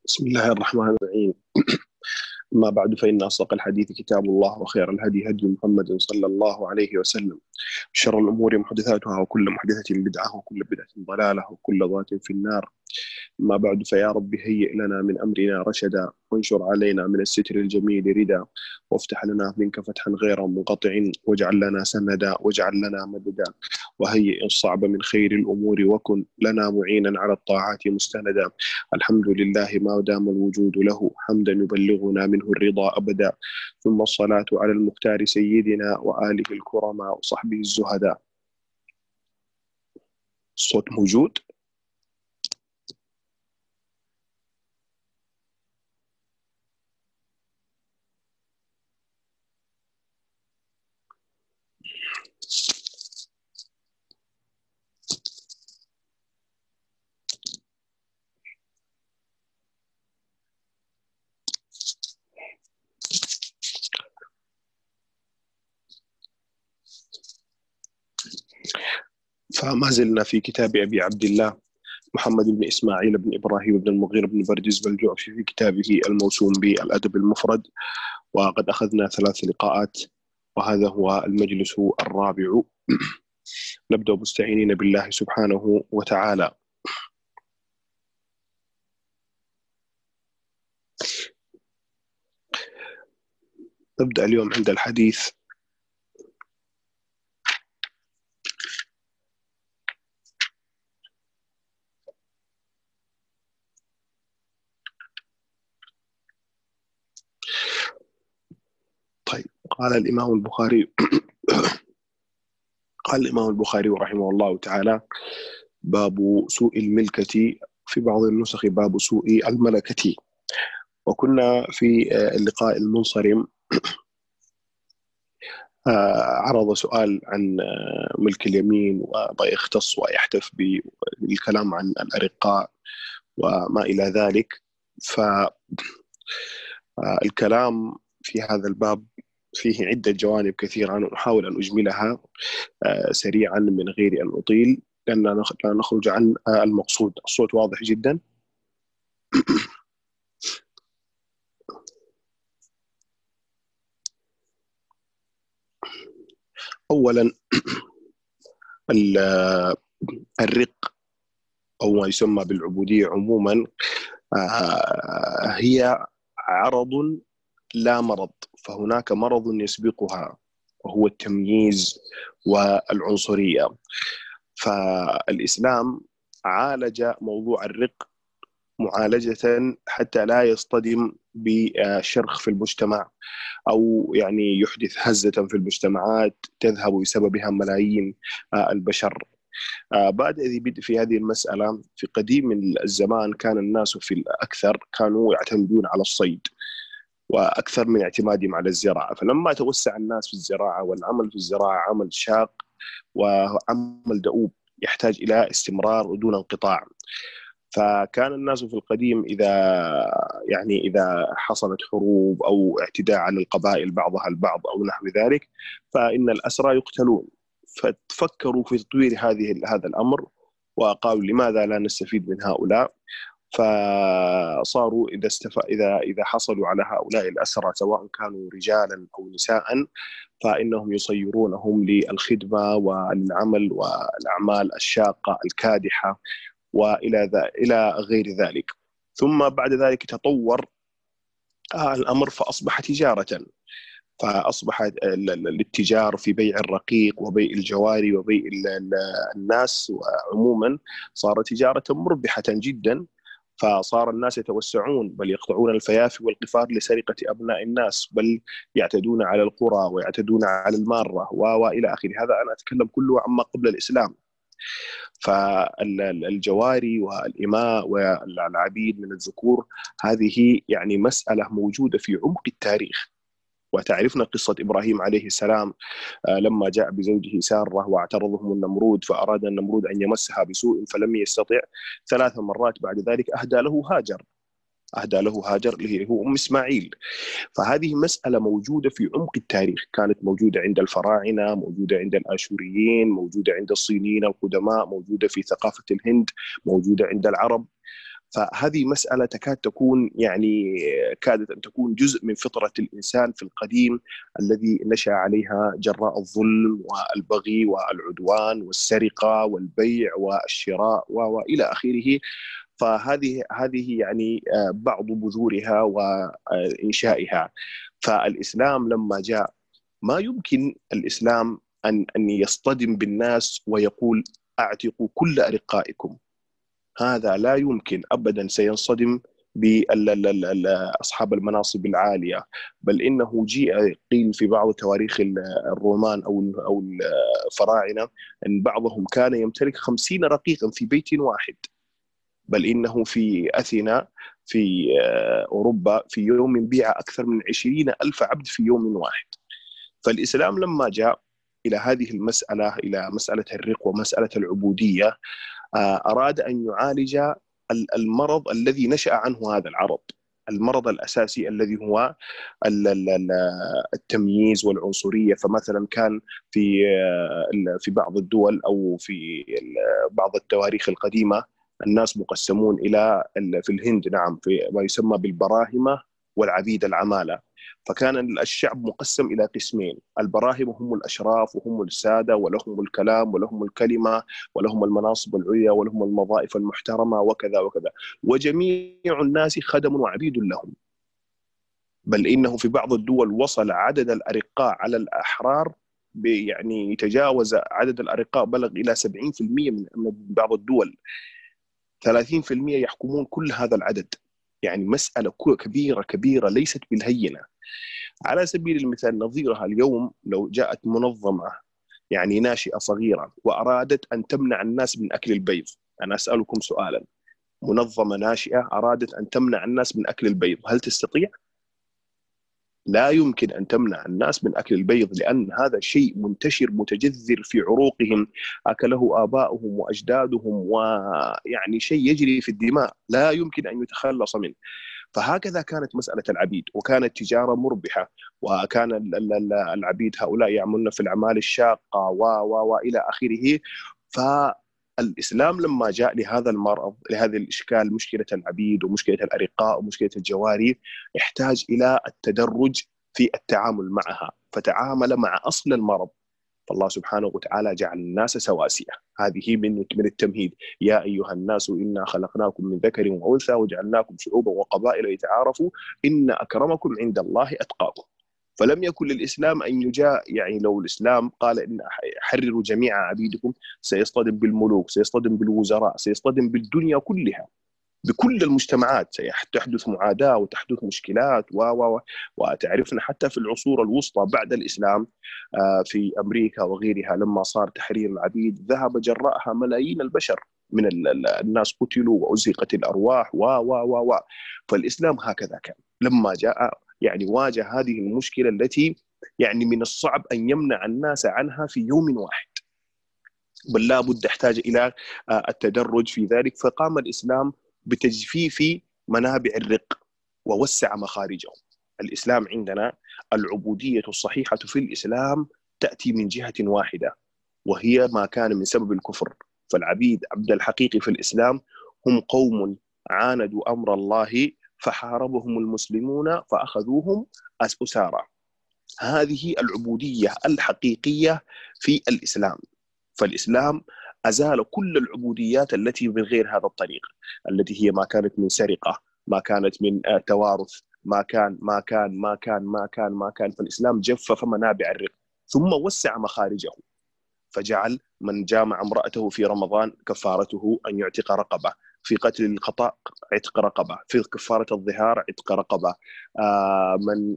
بسم الله الرحمن الرحيم. أما بعد فإن أصدق الحديث كتاب الله، وخير الهدي هدي محمد صلى الله عليه وسلم، شر الأمور محدثاتها، وكل محدثة بدعة، وكل بدعة ضلالة، وكل ضلالة في النار. أما بعد فيا رب هيئ لنا من أمرنا رشدا، وانشر علينا من الستر الجميل ردا، وافتح لنا منك فتحا غير منقطع، واجعل لنا سندا، واجعل لنا مددا، وهيئ الصعب من خير الأمور، وكن لنا معينا على الطاعات مستندا. الحمد لله ما دام الوجود له، حمدا يبلغنا منه الرضا أبدا، ثم الصلاة على المختار سيدنا وآله الكرماء وصحبه الزهداء. الصوت موجود؟ فما زلنا في كتاب أبي عبد الله محمد بن إسماعيل بن إبراهيم بن المغيرة بن برديس الجعفي في كتابه الموسوم بالأدب المفرد، وقد أخذنا 3 لقاءات، وهذا هو المجلس الرابع. نبدأ مستعينين بالله سبحانه وتعالى. نبدأ اليوم عند الحديث طيب. قال الإمام البخاري قال الإمام البخاري رحمه الله تعالى: باب سوء الملكة، في بعض النسخ باب سوء الملكة. وكنا في اللقاء المنصرم عرض سؤال عن ملك اليمين، ويختص ويحتف بالكلام عن الأرقاء وما إلى ذلك. فالكلام في هذا الباب فيه عدة جوانب كثيرة، أنا أحاول أن أجملها سريعا من غير أن أطيل، لأننا لا نخرج عن المقصود. الصوت واضح جدا. أولا الرق أو ما يسمى بالعبودية عموما هي عرض لا مرض، فهناك مرض يسبقها وهو التمييز والعنصرية. فالإسلام عالج موضوع الرق معالجة حتى لا يصطدم بشرخ في المجتمع، أو يعني يحدث هزة في المجتمعات تذهب بسببها ملايين البشر. بعد ذي بدء في هذه المسألة، في قديم الزمان كان الناس في الأكثر كانوا يعتمدون على الصيد، وأكثر من اعتمادهم على الزراعة. فلما توسع الناس في الزراعة، والعمل في الزراعة عمل شاق وعمل دؤوب يحتاج إلى استمرار ودون انقطاع. فكان الناس في القديم إذا حصلت حروب أو اعتداء على القبائل بعضها البعض أو نحو ذلك، فإن الأسرى يقتلون. فتفكروا في تطوير هذا الأمر، وقالوا لماذا لا نستفيد من هؤلاء؟ فصاروا إذا حصلوا على هؤلاء الأسرى، سواء كانوا رجالا أو نساء، فإنهم يصيرونهم للخدمة والعمل والأعمال الشاقة الكادحة إلى غير ذلك. ثم بعد ذلك تطور الأمر فأصبح تجارة، فأصبح الاتجار في بيع الرقيق وبيع الجواري وبيع الناس عموما صار تجارة مربحة جدا. فصار الناس يتوسعون، بل يقطعون الفيافي والقفار لسرقة أبناء الناس، بل يعتدون على القرى ويعتدون على المارة وإلى آخره. هذا أنا أتكلم كله عما قبل الإسلام. فالجواري والإماء والعبيد من الذكور هذه يعني مسألة موجودة في عمق التاريخ. وتعرفنا قصة إبراهيم عليه السلام لما جاء بزوجه سارة واعترضهم النمرود، فأراد النمرود أن يمسها بسوء فلم يستطع. 3 مرات بعد ذلك أهدى له هاجر اللي هو أم إسماعيل. فهذه مسألة موجودة في عمق التاريخ، كانت موجودة عند الفراعنة، موجودة عند الآشوريين، موجودة عند الصينيين القدماء، موجودة في ثقافة الهند، موجودة عند العرب. فهذه مسألة تكاد تكون يعني كادت أن تكون جزء من فطرة الإنسان في القديم الذي نشأ عليها جراء الظلم والبغي والعدوان والسرقة والبيع والشراء وإلى آخره. فهذه يعني بعض بذورها وإنشائها. فالإسلام لما جاء ما يمكن الإسلام أن يصطدم بالناس ويقول أعتقوا كل أرقائكم. هذا لا يمكن أبدا، سينصدم بأصحاب المناصب العالية. بل إنه جيء قيل في بعض تواريخ الرومان أو الفراعنة أن بعضهم كان يمتلك 50 رقيقا في بيت واحد. بل إنه في أثينا في أوروبا في يوم بيع أكثر من 20,000 عبد في يوم واحد. فالإسلام لما جاء إلى هذه المسألة، إلى مسألة الرق ومسألة العبودية، أراد أن يعالج المرض الذي نشأ عنه هذا العرض، المرض الأساسي الذي هو التمييز والعنصرية. فمثلا كان في بعض الدول أو في بعض التواريخ القديمة الناس مقسمون إلى في الهند، نعم، في ما يسمى بالبراهمة والعبيد العمالة. فكان الشعب مقسم إلى قسمين: البراهمة هم الأشراف وهم السادة ولهم الكلام ولهم الكلمة ولهم المناصب العليا ولهم الوظائف المحترمة وكذا وكذا، وجميع الناس خدم وعبيد لهم. بل إنه في بعض الدول وصل عدد الأرقاء على الأحرار يعني يتجاوز عدد الأرقاء، بلغ إلى 70% من بعض الدول. 30% يحكمون كل هذا العدد. يعني مسألة كبيرة كبيرة ليست بالهينة. على سبيل المثال نظيرها اليوم لو جاءت منظمة يعني ناشئة صغيرة وأرادت أن تمنع الناس من أكل البيض. أنا أسألكم سؤالا: منظمة ناشئة أرادت أن تمنع الناس من أكل البيض، هل تستطيع؟ لا يمكن أن تمنع الناس من أكل البيض، لأن هذا شيء منتشر متجذر في عروقهم، أكله آباؤهم وأجدادهم، ويعني شيء يجري في الدماء لا يمكن أن يتخلص منه. فهكذا كانت مسألة العبيد، وكانت تجارة مربحة، وكان العبيد هؤلاء يعملون في الأعمال الشاقة وإلى آخره. فالإسلام لما جاء لهذا المرض، لهذا الإشكال، مشكلة العبيد ومشكلة الأرقاء ومشكلة الجواري، احتاج إلى التدرج في التعامل معها، فتعامل مع أصل المرض. فالله سبحانه وتعالى جعل الناس سواسية. هذه من التمهيد: يا أيها الناس إنا خلقناكم من ذكر وأنثى وجعلناكم شعوبا وقبائل لتعارفوا إن أكرمكم عند الله أتقاكم. فلم يكن للإسلام أن يجاء، يعني لو الإسلام قال إن حرروا جميع عبيدكم، سيصطدم بالملوك، سيصطدم بالوزراء، سيصطدم بالدنيا كلها، بكل المجتمعات تحدث معاداة وتحدث مشكلات وتعرفنا حتى في العصور الوسطى بعد الإسلام في أمريكا وغيرها لما صار تحرير العبيد ذهب جراءها ملايين البشر من الناس قتلوا وأزهقت الأرواح و فالإسلام هكذا كان لما جاء، يعني واجه هذه المشكلة التي يعني من الصعب أن يمنع الناس عنها في يوم واحد، بل لا بد احتاج إلى التدرج في ذلك. فقام الإسلام بتجفيف منابع الرق ووسع مخارجه. الإسلام عندنا العبودية الصحيحة في الإسلام تأتي من جهة واحدة، وهي ما كان من سبب الكفر. فالعبيد عبد الحقيقي في الإسلام هم قوم عاندوا أمر الله فحاربهم المسلمون فأخذوهم أسارى. هذه العبودية الحقيقية في الإسلام. فالإسلام أزال كل العبوديات التي من غير هذا الطريق، التي هي ما كانت من سرقة، ما كانت من توارث، ما كان. فالإسلام جفف منابع الرق ثم وسع مخارجه، فجعل من جامع امرأته في رمضان كفارته أن يعتق رقبة، في قتل الخطأ عتق رقبة، في كفارة الظهار عتق رقبة، من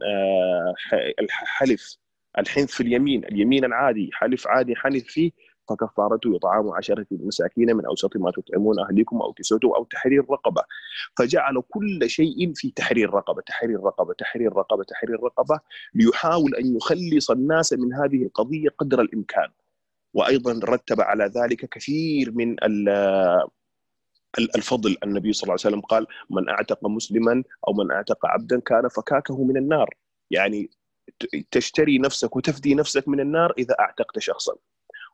الحنث في اليمين العادي، حلف عادي حنث فيه، فكفارته إطعام 10 مساكين من أوسط ما تطعمون أهليكم أو كسوتهم أو تحرير رقبة. فجعل كل شيء في تحرير رقبة، تحرير رقبة، تحرير رقبة، تحرير رقبة، ليحاول أن يخلص الناس من هذه القضية قدر الإمكان. وأيضا رتب على ذلك كثير من الفضل. النبي صلى الله عليه وسلم قال: من أعتق مسلما أو من أعتق عبدا كان فكاكه من النار. يعني تشتري نفسك وتفدي نفسك من النار إذا أعتقت شخصا.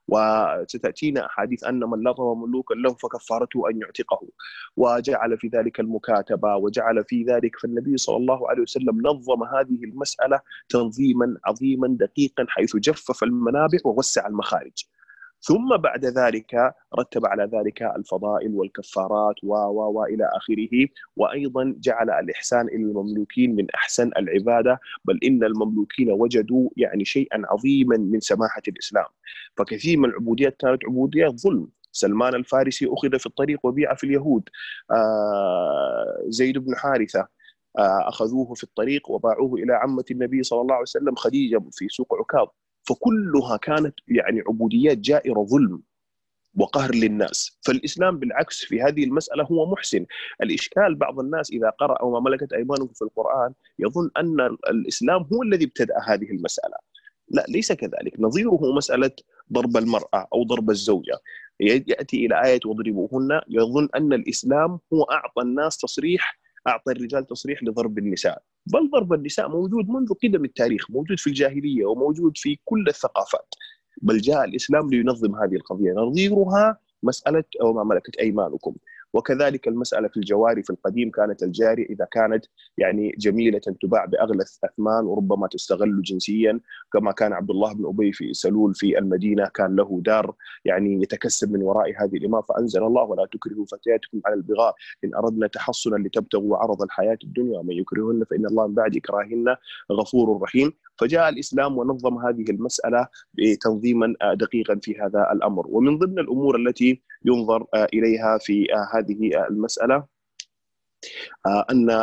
وستأتينا أحاديث أن من لطم ملوكا له فكفارته أن يعتقه، وجعل في ذلك المكاتبة وجعل في ذلك. فالنبي صلى الله عليه وسلم نظم هذه المسألة تنظيما عظيما دقيقا، حيث جفف المنابع ووسع المخارج. ثم بعد ذلك رتب على ذلك الفضائل والكفارات والى اخره. وايضا جعل الاحسان الى المملوكين من احسن العباده، بل ان المملوكين وجدوا يعني شيئا عظيما من سماحه الاسلام. فكثير من العبوديات كانت عبوديات ظلم. سلمان الفارسي اخذ في الطريق وبيع في اليهود. زيد بن حارثه اخذوه في الطريق وباعوه الى عمه النبي صلى الله عليه وسلم خديجه في سوق عكاظ. فكلها كانت يعني عبوديات جائرة، ظلم وقهر للناس. فالإسلام بالعكس في هذه المسألة هو محسن. الإشكال بعض الناس إذا قرأوا ما ملكت أيمانكم في القرآن يظن أن الإسلام هو الذي ابتدأ هذه المسألة. لا، ليس كذلك. نظيره مسألة ضرب المرأة أو ضرب الزوجة، يأتي إلى آية واضربوهن، يظن أن الإسلام هو أعطى الناس تصريح، أعطى الرجال تصريح لضرب النساء. بل ضرب النساء موجود منذ قدم التاريخ، موجود في الجاهلية وموجود في كل الثقافات. بل جاء الإسلام لينظم هذه القضية. نظيرها مسألة أو ما ملكت أيمانكم. وكذلك المسألة في الجواري في القديم، كانت الجارية إذا كانت يعني جميلة تباع بأغلى الأثمان وربما تستغل جنسيا، كما كان عبد الله بن أبي في سلول في المدينة، كان له دار يعني يتكسب من وراء هذه الإمام، فأنزل الله ولا تكرهوا فتياتكم على البغاء إن أردنا تحصنا لتبتغوا عرض الحياة الدنيا ومن يكرهن فإن الله من بعد إكراههن غفور رحيم. فجاء الإسلام ونظم هذه المسألة تنظيما دقيقا في هذا الأمر. ومن ضمن الأمور التي ينظر إليها في هذه المسألة أن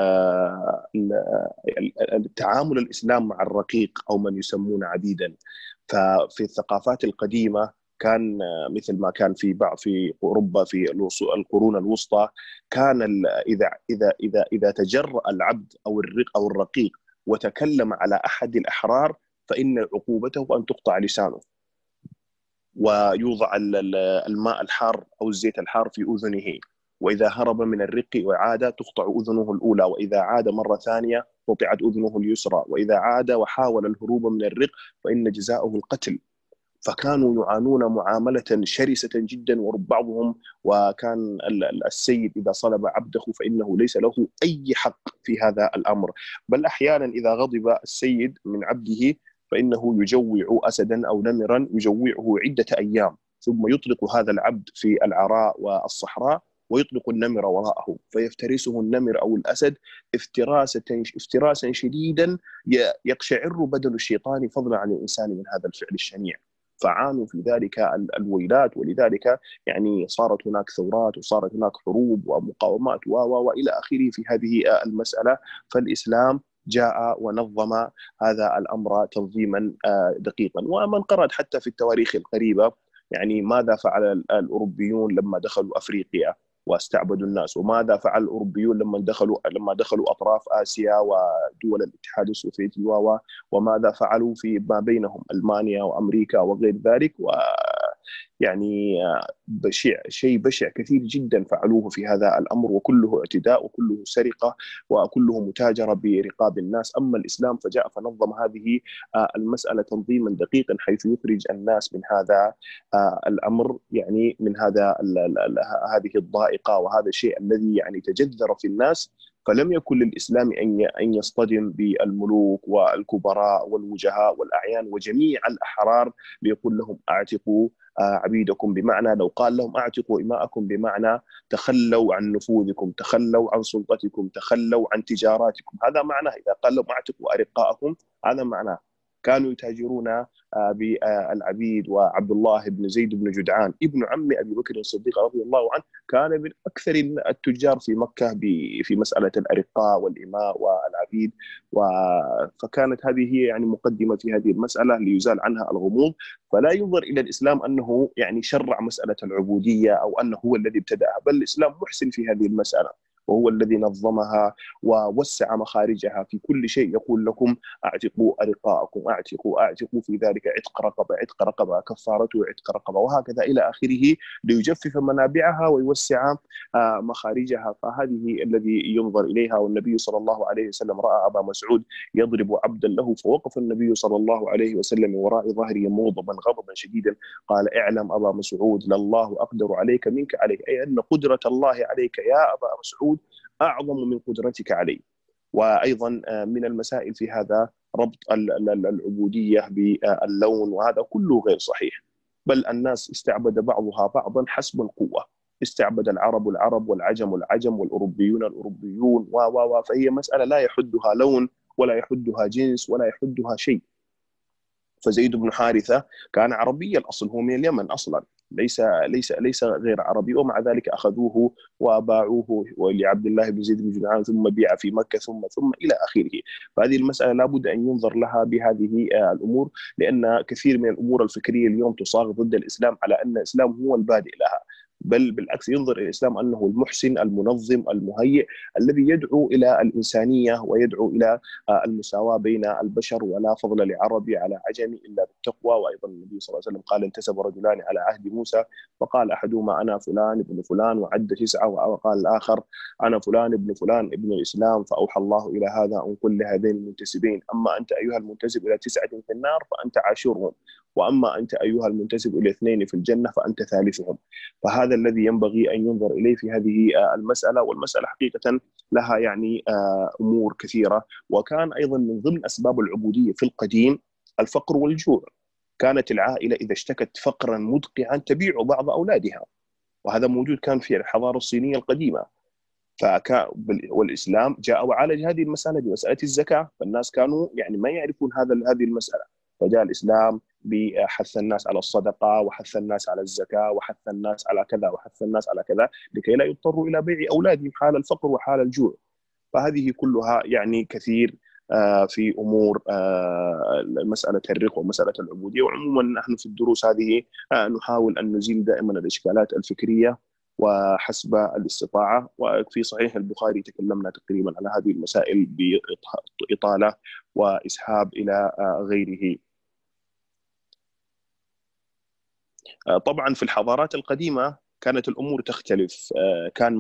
التعامل الإسلام مع الرقيق أو من يسمون عبيدا. ففي الثقافات القديمة كان مثل ما كان في أوروبا في القرون الوسطى، كان إذا تجرأ العبد أو الرقيق وتكلم على أحد الأحرار فإن عقوبته أن تقطع لسانه ويوضع الماء الحار أو الزيت الحار في أذنه، وإذا هرب من الرق وعاد تقطع أذنه الأولى، وإذا عاد مرة ثانية قطعت أذنه اليسرى، وإذا عاد وحاول الهروب من الرق فإن جزاؤه القتل. فكانوا يعانون معاملة شرسة جدا. وبعضهم وكان السيد إذا صلب عبده فإنه ليس له أي حق في هذا الأمر، بل أحيانا إذا غضب السيد من عبده فإنه يجوع أسدا أو نمرا، يجوعه عدة أيام ثم يطلق هذا العبد في العراء والصحراء ويطلق النمر وراءه، فيفترسه النمر أو الأسد افتراسا شديدا يقشعر بدن الشيطان فضلا عن الإنسان من هذا الفعل الشنيع. فعانوا في ذلك الويلات. ولذلك يعني صارت هناك ثورات وصارت هناك حروب ومقاومات وإلى آخره في هذه المسألة. فالإسلام جاء ونظم هذا الأمر تنظيما دقيقا. ومن قرأت حتى في التواريخ القريبة يعني ماذا فعل الأوروبيون لما دخلوا أفريقيا واستعبدوا الناس، وماذا فعل الأوروبيون لما دخلوا أطراف آسيا ودول الاتحاد السوفيتي وماذا فعلوا في ما بينهم ألمانيا وأمريكا وغير ذلك. يعني شيء بشع كثير جدا فعلوه في هذا الأمر، وكله اعتداء وكله سرقة وكله متاجرة برقاب الناس. أما الإسلام فجاء فنظم هذه المسألة تنظيما دقيقا حيث يخرج الناس من هذا الأمر، يعني من هذه الضائقة وهذا الشيء الذي يعني تجذر في الناس. فلم يكن للإسلام أن يصطدم بالملوك والكبراء والوجهاء والأعيان وجميع الأحرار ليقول لهم أعتقوا عبيدكم، بمعنى لو قال لهم أعتقوا إماءكم بمعنى تخلوا عن نفوذكم، تخلوا عن سلطتكم، تخلوا عن تجاراتكم. هذا معناه. إذا قال لهم أعتقوا أرقاءكم هذا معناه. كانوا يتاجرون بالعبيد. وعبد الله بن زيد بن جدعان ابن عم أبي بكر الصديق رضي الله عنه كان من أكثر التجار في مكة في مسألة الأرقاء والإماء والعبيد. فكانت هذه هي يعني مقدمة في هذه المسألة ليزال عنها الغموض. فلا ينظر إلى الإسلام أنه يعني شرع مسألة العبودية أو أنه هو الذي ابتدأها، بل الإسلام محسن في هذه المسألة. وهو الذي نظمها ووسع مخارجها في كل شيء. يقول لكم اعتقوا ارقاءكم، اعتقوا في ذلك عتق رقبه، عتق رقبه كفارته عتق رقبه، وهكذا الى اخره، ليجفف منابعها ويوسع مخارجها. فهذه الذي ينظر اليها. والنبي صلى الله عليه وسلم راى ابا مسعود يضرب عبدا له، فوقف النبي صلى الله عليه وسلم من وراء ظهره مغضبا غضبا شديدا، قال: اعلم ابا مسعود لله اقدر عليك منك عليه، اي ان قدره الله عليك يا ابا مسعود اعظم من قدرتك عليه. وايضا من المسائل في هذا ربط العبوديه باللون، وهذا كله غير صحيح، بل الناس استعبد بعضها بعضا حسب القوه. استعبد العرب العرب والعجم العجم والاوروبيون الاوروبيون فهي مساله لا يحدها لون ولا يحدها جنس ولا يحدها شيء. فزيد بن حارثة كان عربي الأصل، هو من اليمن أصلا، ليس غير عربي، ومع ذلك أخذوه وباعوه لعبد الله بن زيد بن جدعان، ثم بيع في مكة، ثم إلى آخره. فهذه المسألة لابد أن ينظر لها بهذه الأمور، لأن كثير من الأمور الفكرية اليوم تصاغ ضد الإسلام على أن الإسلام هو البادئ لها، بل بالعكس ينظر إلى الإسلام أنه المحسن المنظم المهيئ الذي يدعو إلى الإنسانية ويدعو إلى المساواة بين البشر، ولا فضل لعربي على عجمي إلا بالتقوى. وأيضا النبي صلى الله عليه وسلم قال: انتسب رجلان على عهد موسى، فقال أحدهما أنا فلان ابن فلان وعد 9، وقال الآخر أنا فلان ابن فلان ابن الإسلام، فأوحى الله إلى هذا أن قل لهذين المنتسبين: أما أنت أيها المنتسب إلى 9 في النار فأنت عاشرهم، وأما أنت أيها المنتسب إلى 2 في الجنة فأنت ثالثهم. فهذا الذي ينبغي أن ينظر إليه في هذه المسألة. والمسألة حقيقة لها يعني أمور كثيرة. وكان أيضا من ضمن أسباب العبودية في القديم الفقر والجوع. كانت العائلة إذا اشتكت فقرا مدقعا تبيع بعض أولادها، وهذا موجود كان في الحضارة الصينية القديمة. والإسلام جاء وعالج هذه المسألة بمسألة الزكاة، فالناس كانوا يعني ما يعرفون هذه المسألة، فجاء الإسلام بحث الناس على الصدقة، وحث الناس على الزكاة، وحث الناس على كذا، وحث الناس على كذا، لكي لا يضطروا إلى بيع أولادهم حال الفقر وحال الجوع. فهذه كلها يعني كثير في أمور مسألة الرق ومسألة العبودية. وعموما نحن في الدروس هذه نحاول أن نزيل دائما الإشكالات الفكرية وحسب الاستطاعة. وفي صحيح البخاري تكلمنا تقريبا على هذه المسائل بإطالة وإسهاب إلى غيره. طبعا في الحضارات القديمة كانت الأمور تختلف. كان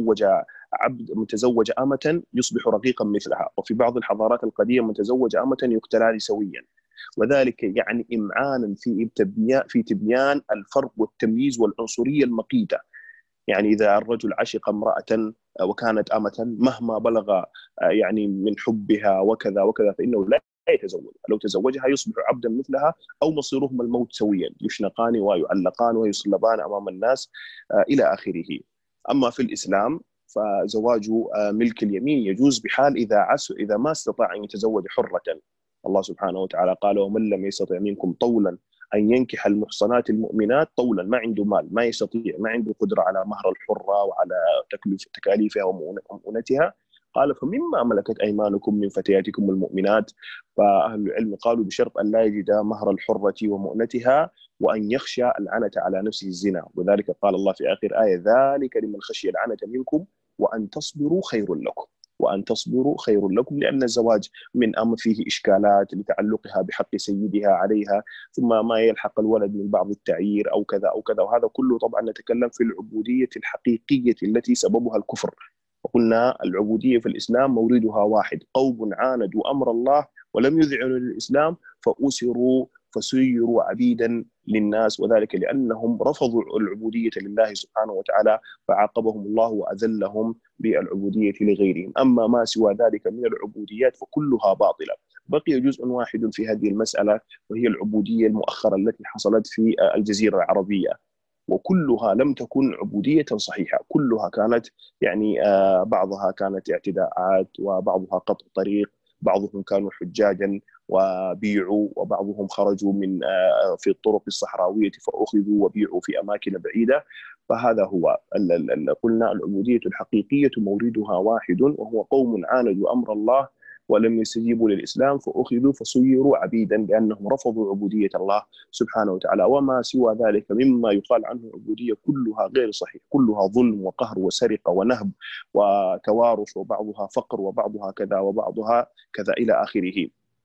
من تزوج أمة يصبح رقيقا مثلها، وفي بعض الحضارات القديمة من تزوج أمة يقتلان سويا، وذلك يعني إمعانا في تبيان الفرق والتمييز والعنصرية المقيتة. يعني إذا الرجل عشق امرأة وكانت أمة، مهما بلغ يعني من حبها وكذا وكذا، فإنه لا يتزوج. لو تزوجها يصبح عبدا مثلها، أو مصيرهما الموت سويا، يشنقان ويعلقان ويصلبان أمام الناس إلى آخره. أما في الإسلام فزواج ملك اليمين يجوز بحال إذا ما استطاع أن يتزوج حرة. الله سبحانه وتعالى قال: ومن لم يستطع منكم طولا أن ينكح المحصنات المؤمنات طولا، ما عنده مال، ما يستطيع، ما عنده قدرة على مهر الحرة وعلى تكاليفها ومؤونتها، قال: فمما ملكت أيمانكم من فتياتكم المؤمنات. فأهل العلم قالوا بشرط أن لا يجد مهر الحرة ومؤنتها، وأن يخشى العنة على نفسه الزنا. وذلك قال الله في آخر آية: ذلك لمن خشي العنة منكم وأن تصبروا خير لكم. وأن تصبروا خير لكم، لأن الزواج من أمر فيه إشكالات لتعلقها بحق سيدها عليها، ثم ما يلحق الولد من بعض التعيير أو كذا أو كذا. وهذا كله طبعا نتكلم في العبودية الحقيقية التي سببها الكفر. وقلنا العبودية في الإسلام موردها واحد: قوم عاندوا أمر الله ولم يذعنوا للإسلام فأسروا فسيروا عبيدا للناس، وذلك لأنهم رفضوا العبودية لله سبحانه وتعالى، فعاقبهم الله وأذلهم بالعبودية لغيرهم. أما ما سوى ذلك من العبوديات فكلها باطلة. بقي جزء واحد في هذه المسألة، وهي العبودية المؤخرة التي حصلت في الجزيرة العربية، وكلها لم تكن عبودية صحيحة. كلها كانت يعني بعضها كانت اعتداءات، وبعضها قطع طريق، بعضهم كانوا حجاجا وبيعوا، وبعضهم خرجوا من في الطرق الصحراوية فأخذوا وبيعوا في أماكن بعيدة. فهذا هو قلنا العبودية الحقيقية موردها واحد، وهو قوم عاندوا أمر الله ولم يستجيبوا للإسلام فأخذوا فصيروا عبيدا لأنهم رفضوا عبودية الله سبحانه وتعالى. وما سوى ذلك مما يقال عنه عبودية كلها غير صحيح، كلها ظلم وقهر وسرقة ونهب وتوارث، وبعضها فقر وبعضها كذا وبعضها كذا إلى آخره.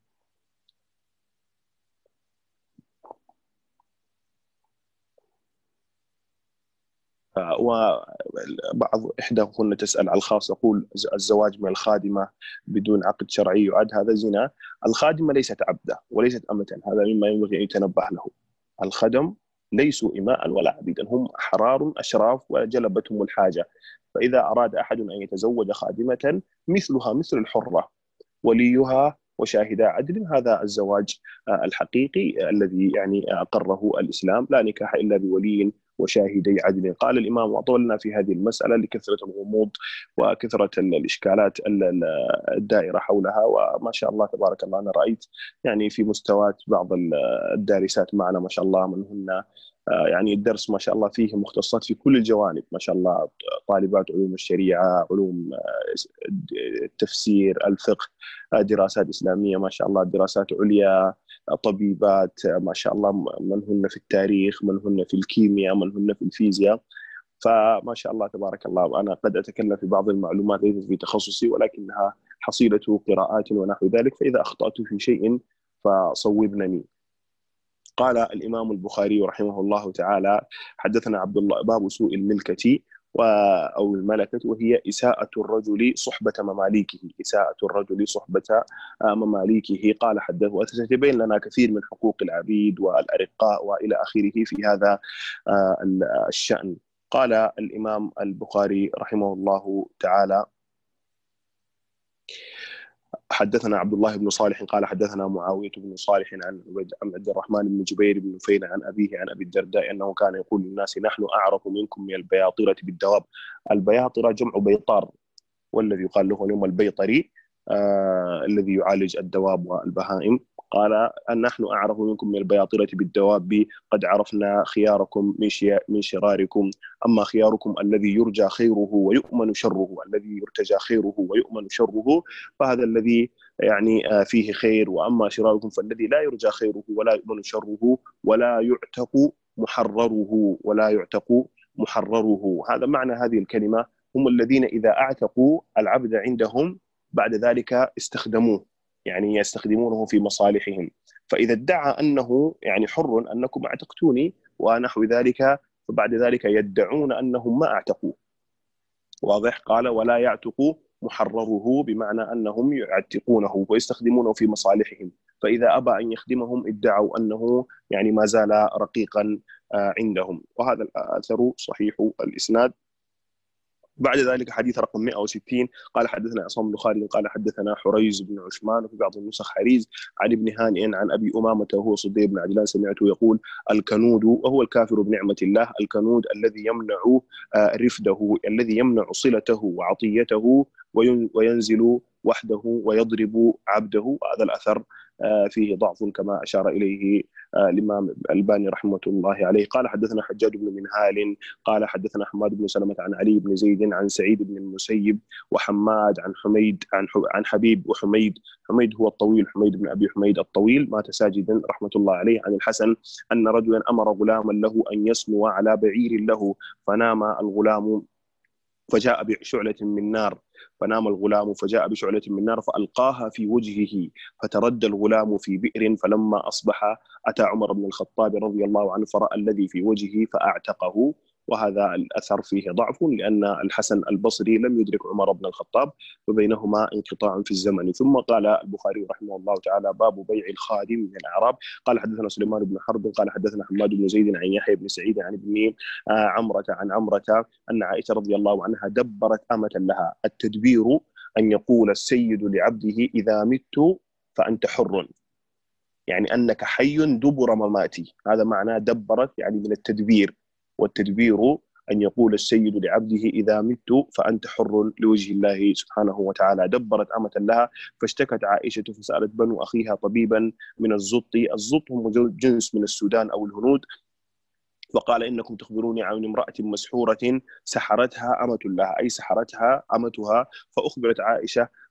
وبعض إحداهن تسأل على الخاص، يقول الزواج من الخادمة بدون عقد شرعي يعد هذا زنا. الخادمة ليست عبدة وليست أمة، هذا مما ينبغي أن يتنبه له. الخدم ليسوا إماء ولا عبيدا، هم أحرار أشراف وجلبتهم الحاجة. فإذا أراد أحد أن يتزوج خادمة مثلها مثل الحرة، وليها وشاهدا عدل، هذا الزواج الحقيقي الذي يعني أقره الإسلام. لا نكاح إلا بولي وشاهدي عدل. قال الإمام: وأطولنا في هذه المسألة لكثرة الغموض وكثرة الإشكالات الدائرة حولها. وما شاء الله تبارك الله، أنا رأيت يعني في مستويات بعض الدارسات معنا ما شاء الله منهن يعني الدرس ما شاء الله فيه مختصات في كل الجوانب ما شاء الله، طالبات علوم الشريعة، علوم التفسير، الفقه، دراسات إسلامية ما شاء الله، دراسات عليا، طبيبات ما شاء الله، من هن في التاريخ، من هن في الكيمياء، من هن في الفيزياء. فما شاء الله تبارك الله، أنا قد أتكلم في بعض المعلومات ليست في تخصصي ولكنها حصيلة قراءات ونحو ذلك، فإذا أخطأت في شيء فصوبنني. قال الإمام البخاري رحمه الله تعالى: حدثنا عبد الله. باب سوء الملكة أو الملكة، وهي إساءة الرجل صحبة مماليكه، إساءة الرجل صحبة مماليكه. قال حدثه، وستبين لنا كثير من حقوق العبيد والأرقاء وإلى آخره في هذا الشأن. قال الإمام البخاري رحمه الله تعالى: حدثنا عبد الله بن صالح قال حدثنا معاوية بن صالح عن عبد الرحمن بن جبير بن نفيل عن أبيه عن أبي الدرداء أنه كان يقول للناس: نحن أعرف منكم من البياطرة بالدواب. البياطرة جمع بيطار، والذي يقال له اليوم البيطري الذي يعالج الدواب والبهائم. قال: أن نحن أعرف منكم من البياطرة بالدواب، قد عرفنا خياركم من شراركم. أما خياركم الذي يرجى خيره ويؤمن شره، الذي يرتجى خيره ويؤمن شره، فهذا الذي يعني فيه خير. وأما شراركم فالذي لا يرجى خيره ولا يؤمن شره ولا يعتق محرره، ولا يعتق محرره. هذا معنى هذه الكلمة: هم الذين إذا أعتقوا العبد عندهم بعد ذلك استخدموه، يعني يستخدمونه في مصالحهم. فإذا ادعى أنه يعني حر، أنكم اعتقتوني ونحو ذلك، فبعد ذلك يدعون أنهم ما اعتقوا. واضح؟ قال: ولا يعتق محرره، بمعنى أنهم يعتقونه ويستخدمونه في مصالحهم. فإذا أبى أن يخدمهم ادعوا أنه يعني ما زال رقيقا عندهم. وهذا الأثر صحيح الإسناد. بعد ذلك حديث رقم 160 قال: حدثنا عصام بن خالد قال حدثنا حريز بن عثمان، وفي بعض النسخ حريز، عن ابن هانئ عن أبي أمامة وهو صدي بن عجلان سمعته يقول: الكنود، وهو الكافر بنعمة الله، الكنود الذي يمنع رفده، الذي يمنع صلته وعطيته وينزل وحده ويضرب عبده. هذا الأثر فيه ضعف كما أشار إليه الإمام الألباني رحمة الله عليه. قال: حدثنا حجاج بن منهال قال حدثنا حماد بن سلمة عن علي بن زيد عن سعيد بن المسيب وحماد عن حميد عن حبيب وحميد. حميد هو الطويل، حميد بن أبي حميد الطويل، مات ساجدا رحمة الله عليه. عن الحسن أن رجلا أمر غلاما له أن يسمو على بعير له، فنام الغلام فجاء بشعلة من نار، فنام الغلام فجاء بشعلة من نار فألقاها في وجهه، فتردى الغلام في بئر. فلما أصبح أتى عمر بن الخطاب رضي الله عنه فرأى الذي في وجهه فأعتقه. وهذا الأثر فيه ضعف، لأن الحسن البصري لم يدرك عمر بن الخطاب، وبينهما انقطاع في الزمن. ثم قال البخاري رحمه الله تعالى: باب بيع الخادم من الأعراب. قال: حدثنا سليمان بن حرب قال حدثنا حماد بن زيد عن يحيى بن سعيد عن ابن عمرة عن عمرة أن عائشة رضي الله عنها دبرت أمة لها. التدبير أن يقول السيد لعبده: إذا مت فأنت حر، يعني أنك حي دبر مماتي. هذا معناه دبرت، يعني من التدبير. والتدبير أن يقول السيد لعبده: إذا مت فأنت حر لوجه الله سبحانه وتعالى. دبرت أمة لها، فاشتكت عائشة فسألت بنو أخيها طبيبا من الزط. الزط هم جنس من السودان أو الهنود. فقال: إنكم تخبروني عن امرأة مسحورة سحرتها أمة لها، أي سحرتها أمتها. فأخبرت عائشة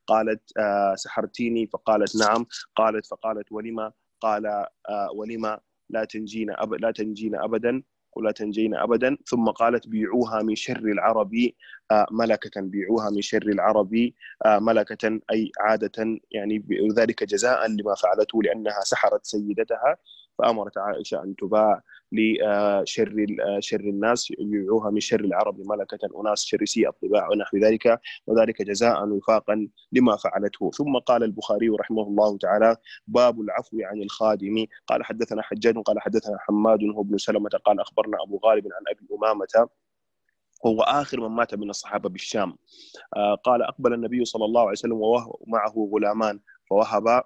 قالت سحرتيني؟ فقالت نعم. فقالت ولما؟ قال ولما؟ لا تنجين أبدا، ولا تنجين أبدا. ثم قالت بيعوها من شر العرب ملكة، بيعوها من شر العرب ملكة، أي عادة، يعني ذلك جزاء لما فعلته لأنها سحرت سيدتها، فأمرت عائشة أن تباع شر الناس، يبيعوها من شر العرب ملكة، أناس شرسي الطباع ونحو ذلك، وذلك جزاء وفاقا لما فعلته. ثم قال البخاري رحمه الله تعالى: باب العفو عن الخادم. قال حدثنا حجاج قال حدثنا حماد هو بن سلمة قال أخبرنا أبو غالب عن أبي أمامة، هو آخر من مات من الصحابة بالشام. قال أقبل النبي صلى الله عليه وسلم ومعه غلامان، فوهب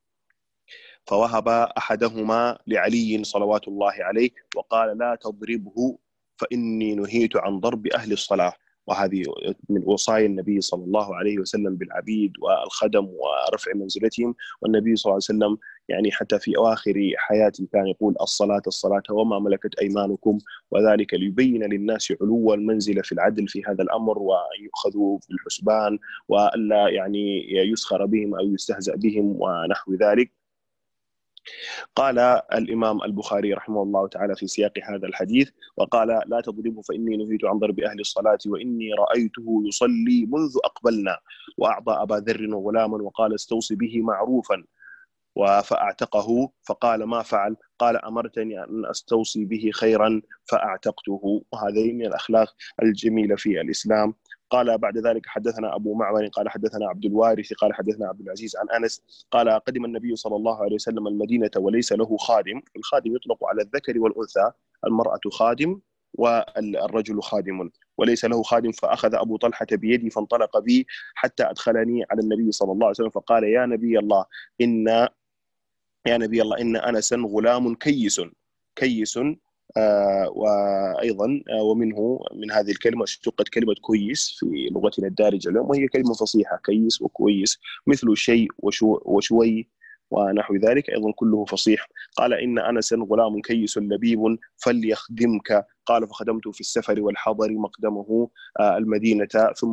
أحدهما لعلي صلوات الله عليه، وقال: لا تضربه فإني نهيت عن ضرب أهل الصلاة. وهذه من وصايا النبي صلى الله عليه وسلم بالعبيد والخدم ورفع منزلتهم. والنبي صلى الله عليه وسلم يعني حتى في أواخر حياته كان يقول: الصلاة الصلاة وما ملكت أيمانكم، وذلك ليبين للناس علو المنزلة في العدل في هذا الأمر، ويؤخذوا في الحسبان، وألا يعني يسخر بهم أو يستهزأ بهم ونحو ذلك. قال الإمام البخاري رحمه الله تعالى في سياق هذا الحديث: وقال: لا تضربه فإني نهيت عن ضرب أهل الصلاة، وإني رأيته يصلي منذ أقبلنا، وأعطى أبا ذر غلاما وقال: استوصي به معروفا، فأعتقه. فقال: ما فعل؟ قال: أمرتني أن أستوصي به خيرا فأعتقته. وهذه من الأخلاق الجميلة في الإسلام. قال بعد ذلك: حدثنا أبو معمر قال حدثنا عبد الوارث قال حدثنا عبد العزيز عن أنس قال: قدم النبي صلى الله عليه وسلم المدينة وليس له خادم. الخادم يطلق على الذكر والأنثى، المرأة خادم والرجل خادم، وليس له خادم. فأخذ أبو طلحة بيدي فانطلق بي حتى أدخلني على النبي صلى الله عليه وسلم، فقال: يا نبي الله إن أنسا غلام كيس. وأيضا ومنه من هذه الكلمة اشتقت كلمة كويس في لغتنا الدارجة اليوم، وهي كلمة فصيحة: كيس وكويس، مثل شيء وشوي ونحو ذلك، أيضا كله فصيح. قال: إن أنسا غلام كيس لبيب فليخدمك. قال: فخدمته في السفر والحضر مقدمه المدينة،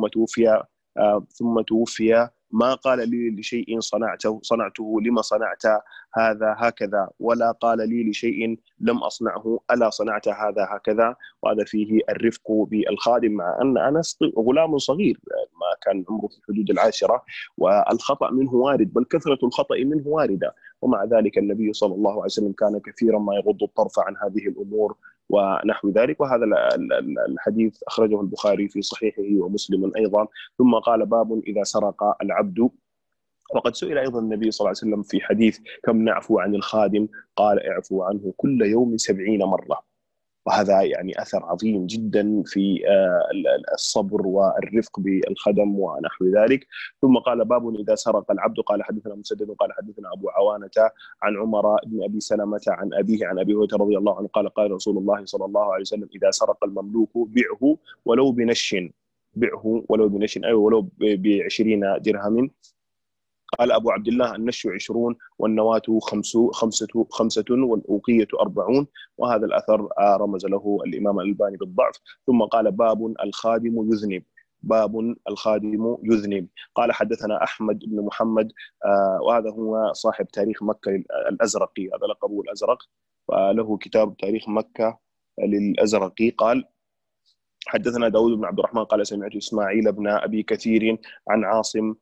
ثم توفي. ما قال لي لشيء صنعته لما صنعت هذا هكذا، ولا قال لي لشيء لم أصنعه ألا صنعت هذا هكذا. وهذا فيه الرفق بالخادم، مع أن أنس غلام صغير ما كان عمره في حدود العاشرة، والخطأ منه وارد، بل كثرة الخطأ منه واردة، ومع ذلك النبي صلى الله عليه وسلم كان كثيرا ما يغض الطرف عن هذه الأمور ونحو ذلك. وهذا الحديث أخرجه البخاري في صحيحه ومسلم أيضا. ثم قال: باب إذا سرق العبد. وقد سئل أيضا النبي صلى الله عليه وسلم في حديث: كم نعفو عن الخادم؟ قال: اعفو عنه كل يوم 70 مرة. وهذا يعني أثر عظيم جدا في الصبر والرفق بالخدم ونحو ذلك. ثم قال: باب إذا سرق العبد. قال: حدثنا مسدد قال حدثنا أبو عوانة عن عمر بن أبي سلمة عن أبيه عن أبي هريرة رضي الله عنه قال: قال رسول الله صلى الله عليه وسلم: إذا سرق المملوك بعه ولو بنش، أي ولو ب20 درهم. قال أبو عبد الله: النش 20 والنواة خمسة والأوقية 40. وهذا الأثر رمز له الإمام الألباني بالضعف. ثم قال: باب الخادم يذنب. قال: حدثنا أحمد بن محمد، وهذا هو صاحب تاريخ مكة الأزرقي، هذا لقبه الأزرق، وله كتاب تاريخ مكة للأزرقي. قال: حدثنا داود بن عبد الرحمن قال: سمعت إسماعيل بن أبي كثير عن عاصم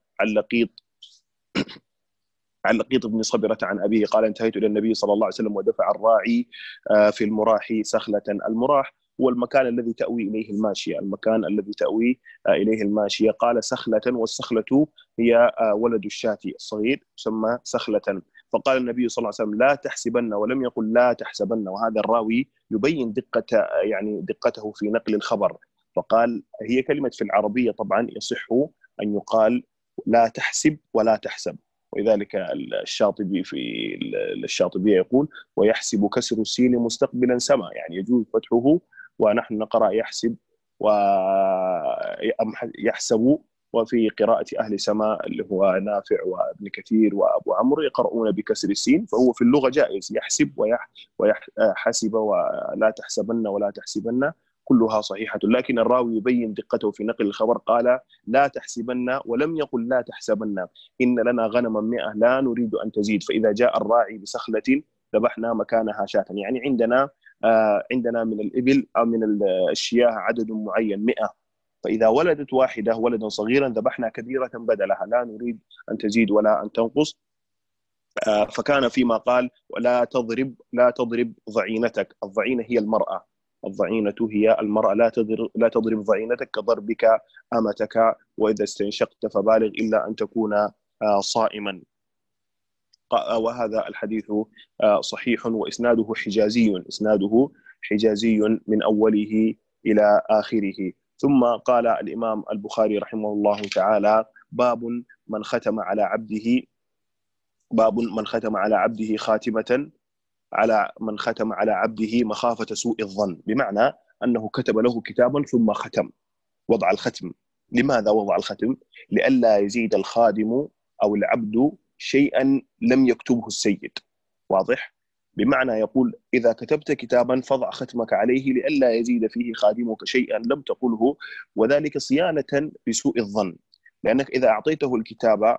عن لقيط بن صبرة عن أبيه قال: انتهيت إلى النبي صلى الله عليه وسلم ودفع الراعي في المراح سخلة. المراح هو المكان الذي تأوي إليه الماشية، قال: سخلة، والسخلة هي ولد الشاة الصغير يسمى سخلة. فقال النبي صلى الله عليه وسلم: لا تحسبن، ولم يقل لا تحسبن، وهذا الراوي يبين دقته في نقل الخبر. فقال: هي كلمة في العربية طبعا يصح أن يقال لا تحسب ولا تحسب، ولذلك الشاطبي يقول: ويحسب كسر السين مستقبلا سما، يعني يجوز فتحه، ونحن نقرأ يحسب ويحسب. وفي قراءة أهل سماء اللي هو نافع وابن كثير وأبو عمرو يقرؤون بكسر السين، فهو في اللغة جائز، يحسب ويحسب ولا تحسبن ولا تحسبن، كلها صحيحة. لكن الراوي يبين دقته في نقل الخبر، قال لا تحسبن، ولم يقل لا تحسبن، إن لنا غنما 100 لا نريد أن تزيد، فإذا جاء الراعي بسخلة ذبحنا مكانها شاة. يعني عندنا من الإبل أو من الشياه عدد معين 100، فإذا ولدت واحدة ولدا صغيرا ذبحنا كبيرة بدلها، لا نريد أن تزيد ولا أن تنقص. فكان فيما قال لا تضرب ضعينتك. الضعينة هي المرأة، الضعينة هي المرأة، لا تضرب ضعينتك كضربك أمتك، وإذا استنشقت فبالغ إلا أن تكون صائما. وهذا الحديث صحيح، وإسناده حجازي من أوله إلى آخره. ثم قال الإمام البخاري رحمه الله تعالى: باب من ختم على عبده خاتمة، من ختم على عبده مخافة سوء الظن، بمعنى أنه كتب له كتابا ثم ختم، وضع الختم. لماذا وضع الختم؟ لئلا يزيد الخادم أو العبد شيئا لم يكتبه السيد. واضح؟ بمعنى يقول إذا كتبت كتابا فضع ختمك عليه لئلا يزيد فيه خادمك شيئا لم تقله، وذلك صيانة بسوء الظن. لأنك إذا أعطيته الكتاب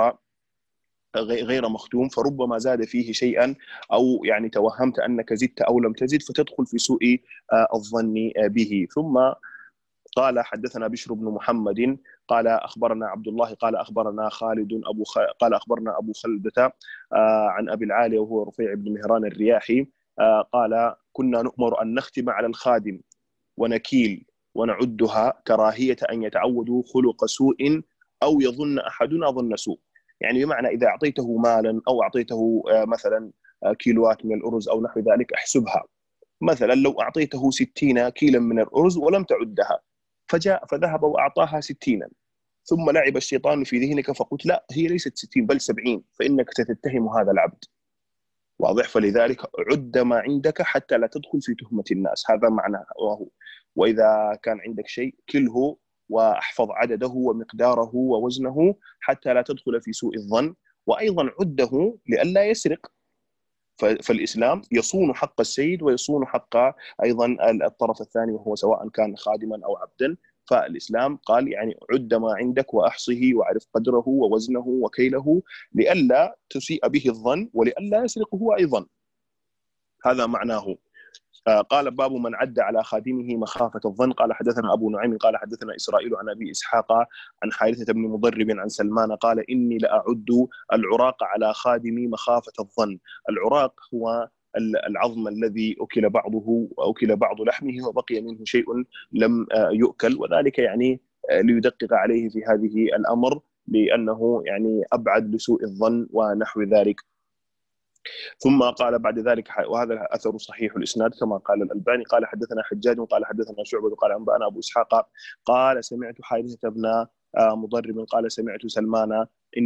غير مختوم فربما زاد فيه شيئا، أو يعني توهمت أنك زدت أو لم تزد، فتدخل في سوء الظن به. ثم قال: حدثنا بشر بن محمد قال أخبرنا عبد الله قال أخبرنا قال أخبرنا أبو خلدة عن أبي العالي وهو رفيع بن مهران الرياحي قال: كنا نؤمر أن نختم على الخادم ونكيل ونعدها كراهية أن يتعودوا خلق سوء أو يظن أحدنا ظن سوء. يعني بمعنى إذا أعطيته مالا أو أعطيته مثلا كيلوات من الأرز أو نحو ذلك، احسبها. مثلا لو أعطيته 60 كيلا من الأرز ولم تعدها، فذهب وأعطاها 60، ثم لعب الشيطان في ذهنك فقلت لا هي ليست 60 بل 70، فإنك ستتهم هذا العبد. واضح؟ فلذلك عد ما عندك حتى لا تدخل في تهمة الناس، هذا معناه. وإذا كان عندك شيء كله واحفظ عدده ومقداره ووزنه حتى لا تدخل في سوء الظن، وأيضا عده لئلا يسرق. فالإسلام يصون حق السيد ويصون حق أيضا الطرف الثاني، وهو سواء كان خادما أو عبدا. فالإسلام قال يعني عد ما عندك وأحصه واعرف قدره ووزنه وكيله لئلا تسيء به الظن ولئلا يسرقه أيضا. هذا معناه. قال: باب من عد على خادمه مخافة الظن. قال: حدثنا أبو نعيم قال حدثنا إسرائيل عن أبي إسحاق عن حارثة بن مضرب عن سلمان قال: إني لأعد العراق على خادمي مخافة الظن. العراق هو العظم الذي أكل بعضه وأكل بعض لحمه وبقي منه شيء لم يؤكل، وذلك يعني ليدقق عليه في هذه الأمر لأنه يعني أبعد لسوء الظن ونحو ذلك. ثم قال بعد ذلك، وهذا الاثر صحيح الاسناد كما قال الالباني، قال: حدثنا حجاج قال حدثنا شعبة قال انبانا ابو اسحاق قال سمعت حارثة بن مضرب قال سمعت سلمان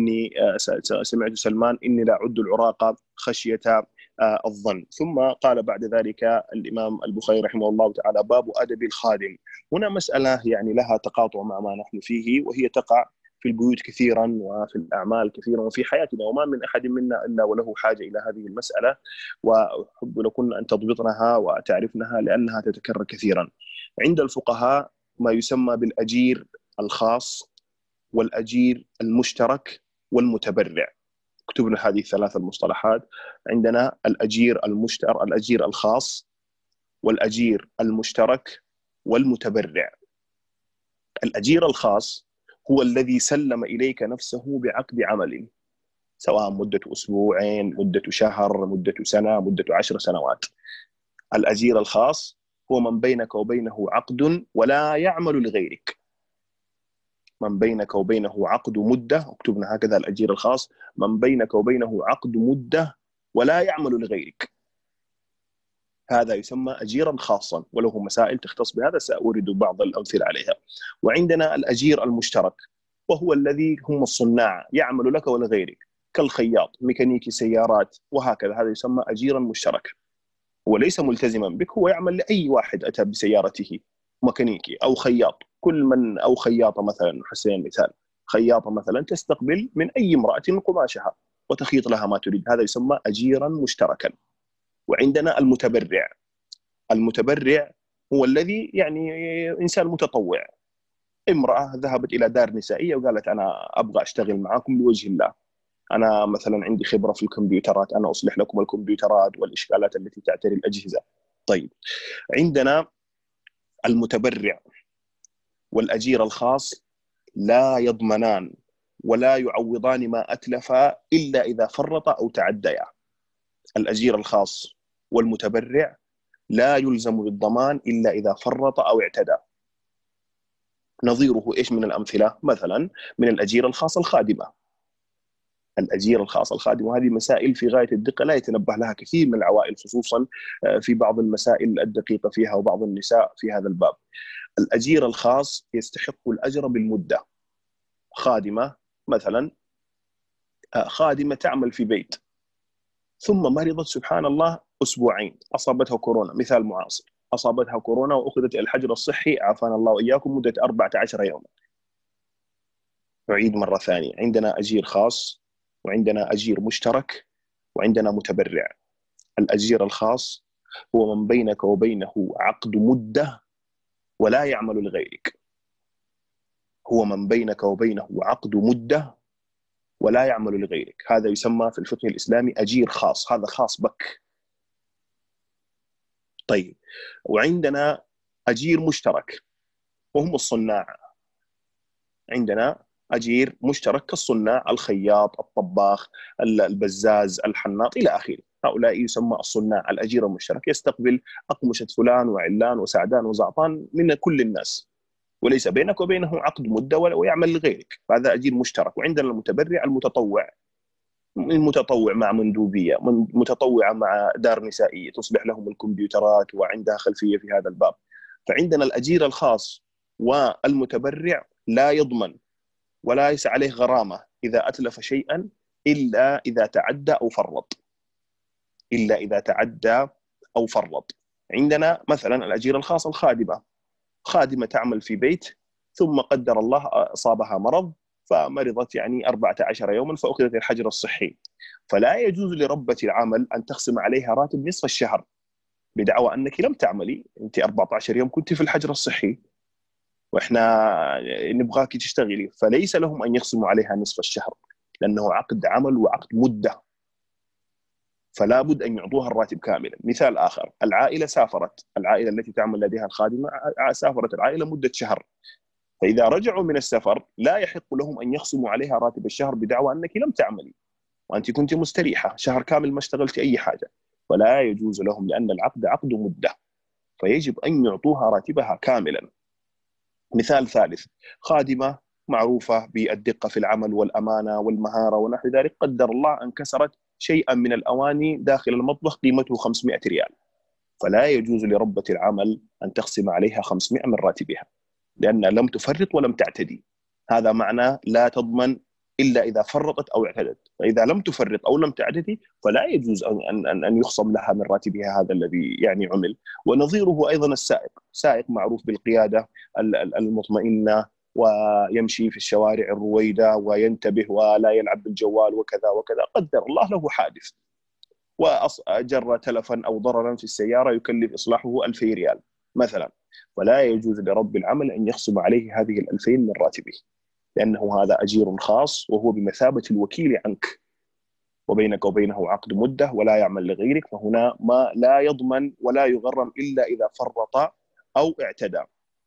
اني لا اعد العراق خشية الظن. ثم قال بعد ذلك الامام البخاري رحمه الله تعالى: باب ادب الخادم. هنا مسألة يعني لها تقاطع مع ما نحن فيه، وهي تقع في البيوت كثيرا وفي الأعمال كثيرا وفي حياتنا، وما من أحد منا إلا وله حاجة إلى هذه المسألة، وأحب لكن أن تضبطنها وتعرفنها لأنها تتكرر كثيرا. عند الفقهاء ما يسمى بالأجير الخاص والأجير المشترك والمتبرع. اكتبنا هذه الثلاث المصطلحات. عندنا الأجير الخاص والأجير المشترك والمتبرع. الأجير الخاص هو الذي سلم إليك نفسه بعقد عمل، سواء مدة أسبوعين، مدة شهر، مدة سنة، مدة 10 سنوات. الأجير الخاص هو من بينك وبينه عقد ولا يعمل لغيرك. من بينك وبينه عقد مدة، اكتبنا هكذا: الأجير الخاص من بينك وبينه عقد مدة ولا يعمل لغيرك، هذا يسمى أجيرا خاصا، وله مسائل تختص بهذا سأورد بعض الأمثلة عليها. وعندنا الأجير المشترك، وهو الذي هم الصناع يعمل لك ولغيرك، كالخياط، ميكانيكي سيارات وهكذا، هذا يسمى أجيرا مشترك. هو ليس ملتزما بك، هو يعمل لأي واحد أتى بسيارته، ميكانيكي أو خياط، كل من، أو خياطة مثلا، حسين مثال، خياطة مثلا تستقبل من أي امرأة قماشها وتخيط لها ما تريد، هذا يسمى أجيرا مشتركا. وعندنا المتبرع هو الذي يعني إنسان متطوع. امرأة ذهبت إلى دار نسائية وقالت أنا أبغى أشتغل معكم لوجه الله، أنا مثلا عندي خبرة في الكمبيوترات، أنا أصلح لكم الكمبيوترات والإشكالات التي تعتري الأجهزة. طيب، عندنا المتبرع والأجير الخاص لا يضمنان ولا يعوضان ما أتلفا إلا إذا فرط أو تعديا. الأجير الخاص والمتبرع لا يلزم بالضمان إلا إذا فرط أو اعتدى. نظيره إيش من الأمثلة؟ مثلا من الأجير الخاص الخادمة. الأجير الخاص الخادم، وهذه مسائل في غاية الدقة لا يتنبه لها كثير من العوائل، خصوصا في بعض المسائل الدقيقة فيها وبعض النساء في هذا الباب. الأجير الخاص يستحق الأجر بالمدة. خادمة مثلا، خادمة تعمل في بيت ثم مرضت سبحان الله أسبوعين، أصابتها كورونا، مثال معاصر، أصابتها كورونا وأخذت الحجر الصحي عافانا الله وإياكم مدة 14 يوما. نعيد مرة ثانية، عندنا أجير خاص وعندنا أجير مشترك وعندنا متبرع. الأجير الخاص هو من بينك وبينه عقد مدة ولا يعمل لغيرك. هو من بينك وبينه عقد مدة ولا يعمل لغيرك، هذا يسمى في الفقه الإسلامي أجير خاص، هذا خاص بك. طيب، وعندنا أجير مشترك وهم الصناع. عندنا أجير مشترك كالصناع، الخياط، الطباخ، البزاز، الحناط إلى آخره. هؤلاء يسمى الصناع. الأجير المشترك يستقبل أقمشة فلان وعلان وسعدان وزعطان من كل الناس، وليس بينك وبينه عقد مدة ويعمل لغيرك، فهذا أجير مشترك. وعندنا المتبرع المتطوع، متطوع مع مندوبية، متطوعة مع دار نسائية تصلح لهم الكمبيوترات وعندها خلفية في هذا الباب. فعندنا الأجير الخاص والمتبرع لا يضمن ولا ليس عليه غرامة إذا أتلف شيئا إلا إذا تعدى أو فرط. إلا إذا تعدى أو فرط. عندنا مثلا الأجير الخاص الخادمة، خادمة تعمل في بيت ثم قدر الله أصابها مرض فمرضت يعني 14 يوما فأخذت الحجر الصحي، فلا يجوز لربة العمل أن تخصم عليها راتب نصف الشهر بدعوى أنك لم تعملي، أنت 14 يوم كنت في الحجر الصحي وإحنا نبغاك تشتغلي، فليس لهم أن يخصموا عليها نصف الشهر لأنه عقد عمل وعقد مدة، فلا بد أن يعطوها الراتب كاملا. مثال آخر، العائلة سافرت، العائلة التي تعمل لديها الخادمة سافرت العائلة مدة شهر، فإذا رجعوا من السفر لا يحق لهم أن يخصموا عليها راتب الشهر بدعوى أنك لم تعملي وأنت كنت مستريحة شهر كامل ما اشتغلت أي حاجة، فلا يجوز لهم لأن العقد عقد مدة، فيجب أن يعطوها راتبها كاملا. مثال ثالث، خادمة معروفة بالدقة في العمل والأمانة والمهارة ونحو ذلك، قدر الله أن كسرت شيئا من الأواني داخل المطبخ قيمته 500 ريال، فلا يجوز لربة العمل أن تخصم عليها 500 من راتبها لأنها لم تفرط ولم تعتدي. هذا معنى لا تضمن إلا إذا فرطت أو اعتدت، فإذا لم تفرط أو لم تعتدي فلا يجوز أن يخصم لها من راتبها هذا الذي يعني عمل. ونظيره أيضا السائق، سائق معروف بالقيادة المطمئنة ويمشي في الشوارع الرويدة وينتبه ولا يلعب بالجوال وكذا وكذا، قدر الله له حادث وجر تلفا أو ضررا في السيارة يكلف إصلاحه 2000 ريال مثلا، ولا يجوز لرب العمل أن يخصم عليه هذه 2000 من راتبه لأنه هذا أجير خاص وهو بمثابة الوكيل عنك وبينك وبينه عقد مدة ولا يعمل لغيرك، فهنا ما لا يضمن ولا يغرم إلا إذا فرط أو اعتدى.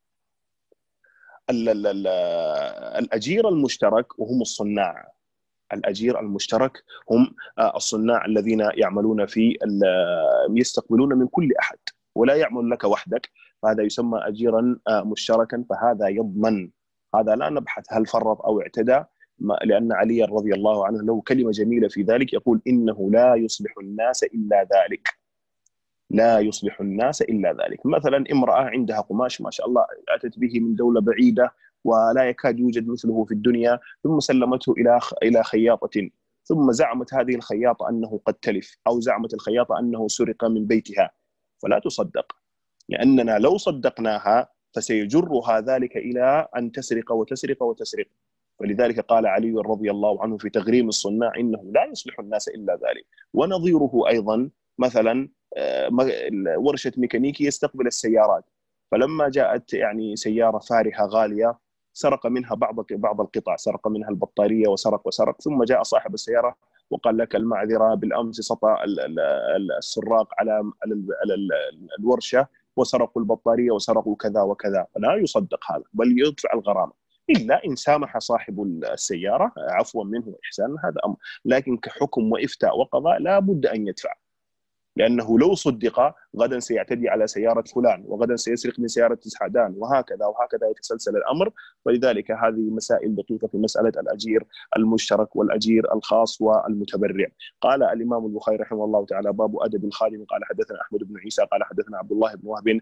الأجير المشترك وهم الصناع. الأجير المشترك هم الصناع الذين يعملون يستقبلون من كل أحد ولا يعمل لك وحدك، فهذا يسمى أجيرا مشتركا، فهذا يضمن. هذا لا نبحث هل فرط أو اعتدى، لأن علي رضي الله عنه له كلمة جميلة في ذلك، يقول إنه لا يصلح الناس إلا ذلك. لا يصلح الناس إلا ذلك. مثلا امرأة عندها قماش ما شاء الله أتت به من دولة بعيدة ولا يكاد يوجد مثله في الدنيا، ثم سلمته إلى خياطة، ثم زعمت هذه الخياطة أنه قد تلف، أو زعمت الخياطة أنه سرق من بيتها، فلا تصدق، لأننا لو صدقناها فسيجرها ذلك إلى أن تسرق وتسرق وتسرق. ولذلك قال علي رضي الله عنه في تغريم الصناع إنه لا يصلح الناس إلا ذلك. ونظيره أيضا مثلا ورشة ميكانيكي يستقبل السيارات، فلما جاءت يعني سيارة فارهة غالية سرق منها بعض القطع، سرق منها البطارية وسرق، ثم جاء صاحب السيارة وقال لك المعذرة، بالأمس سطى السراق على الورشة وسرقوا البطارية وسرقوا كذا وكذا، فلا يصدق هذا بل يدفع الغرامة، إلا إن سامح صاحب السيارة عفوا منه وإحسانا، هذا أمر. لكن كحكم وإفتاء وقضاء لا بد أن يدفع، لأنه لو صدق غدا سيعتدي على سيارة فلان، وغدا سيسرق من سيارة سعدان، وهكذا وهكذا يتسلسل الأمر. فلذلك هذه مسائل دقيقة في مسألة الأجير المشترك والأجير الخاص والمتبرع. قال الإمام البخاري رحمه الله تعالى: باب أدب الخادم. قال حدثنا أحمد بن عيسى قال حدثنا عبد الله بن وهب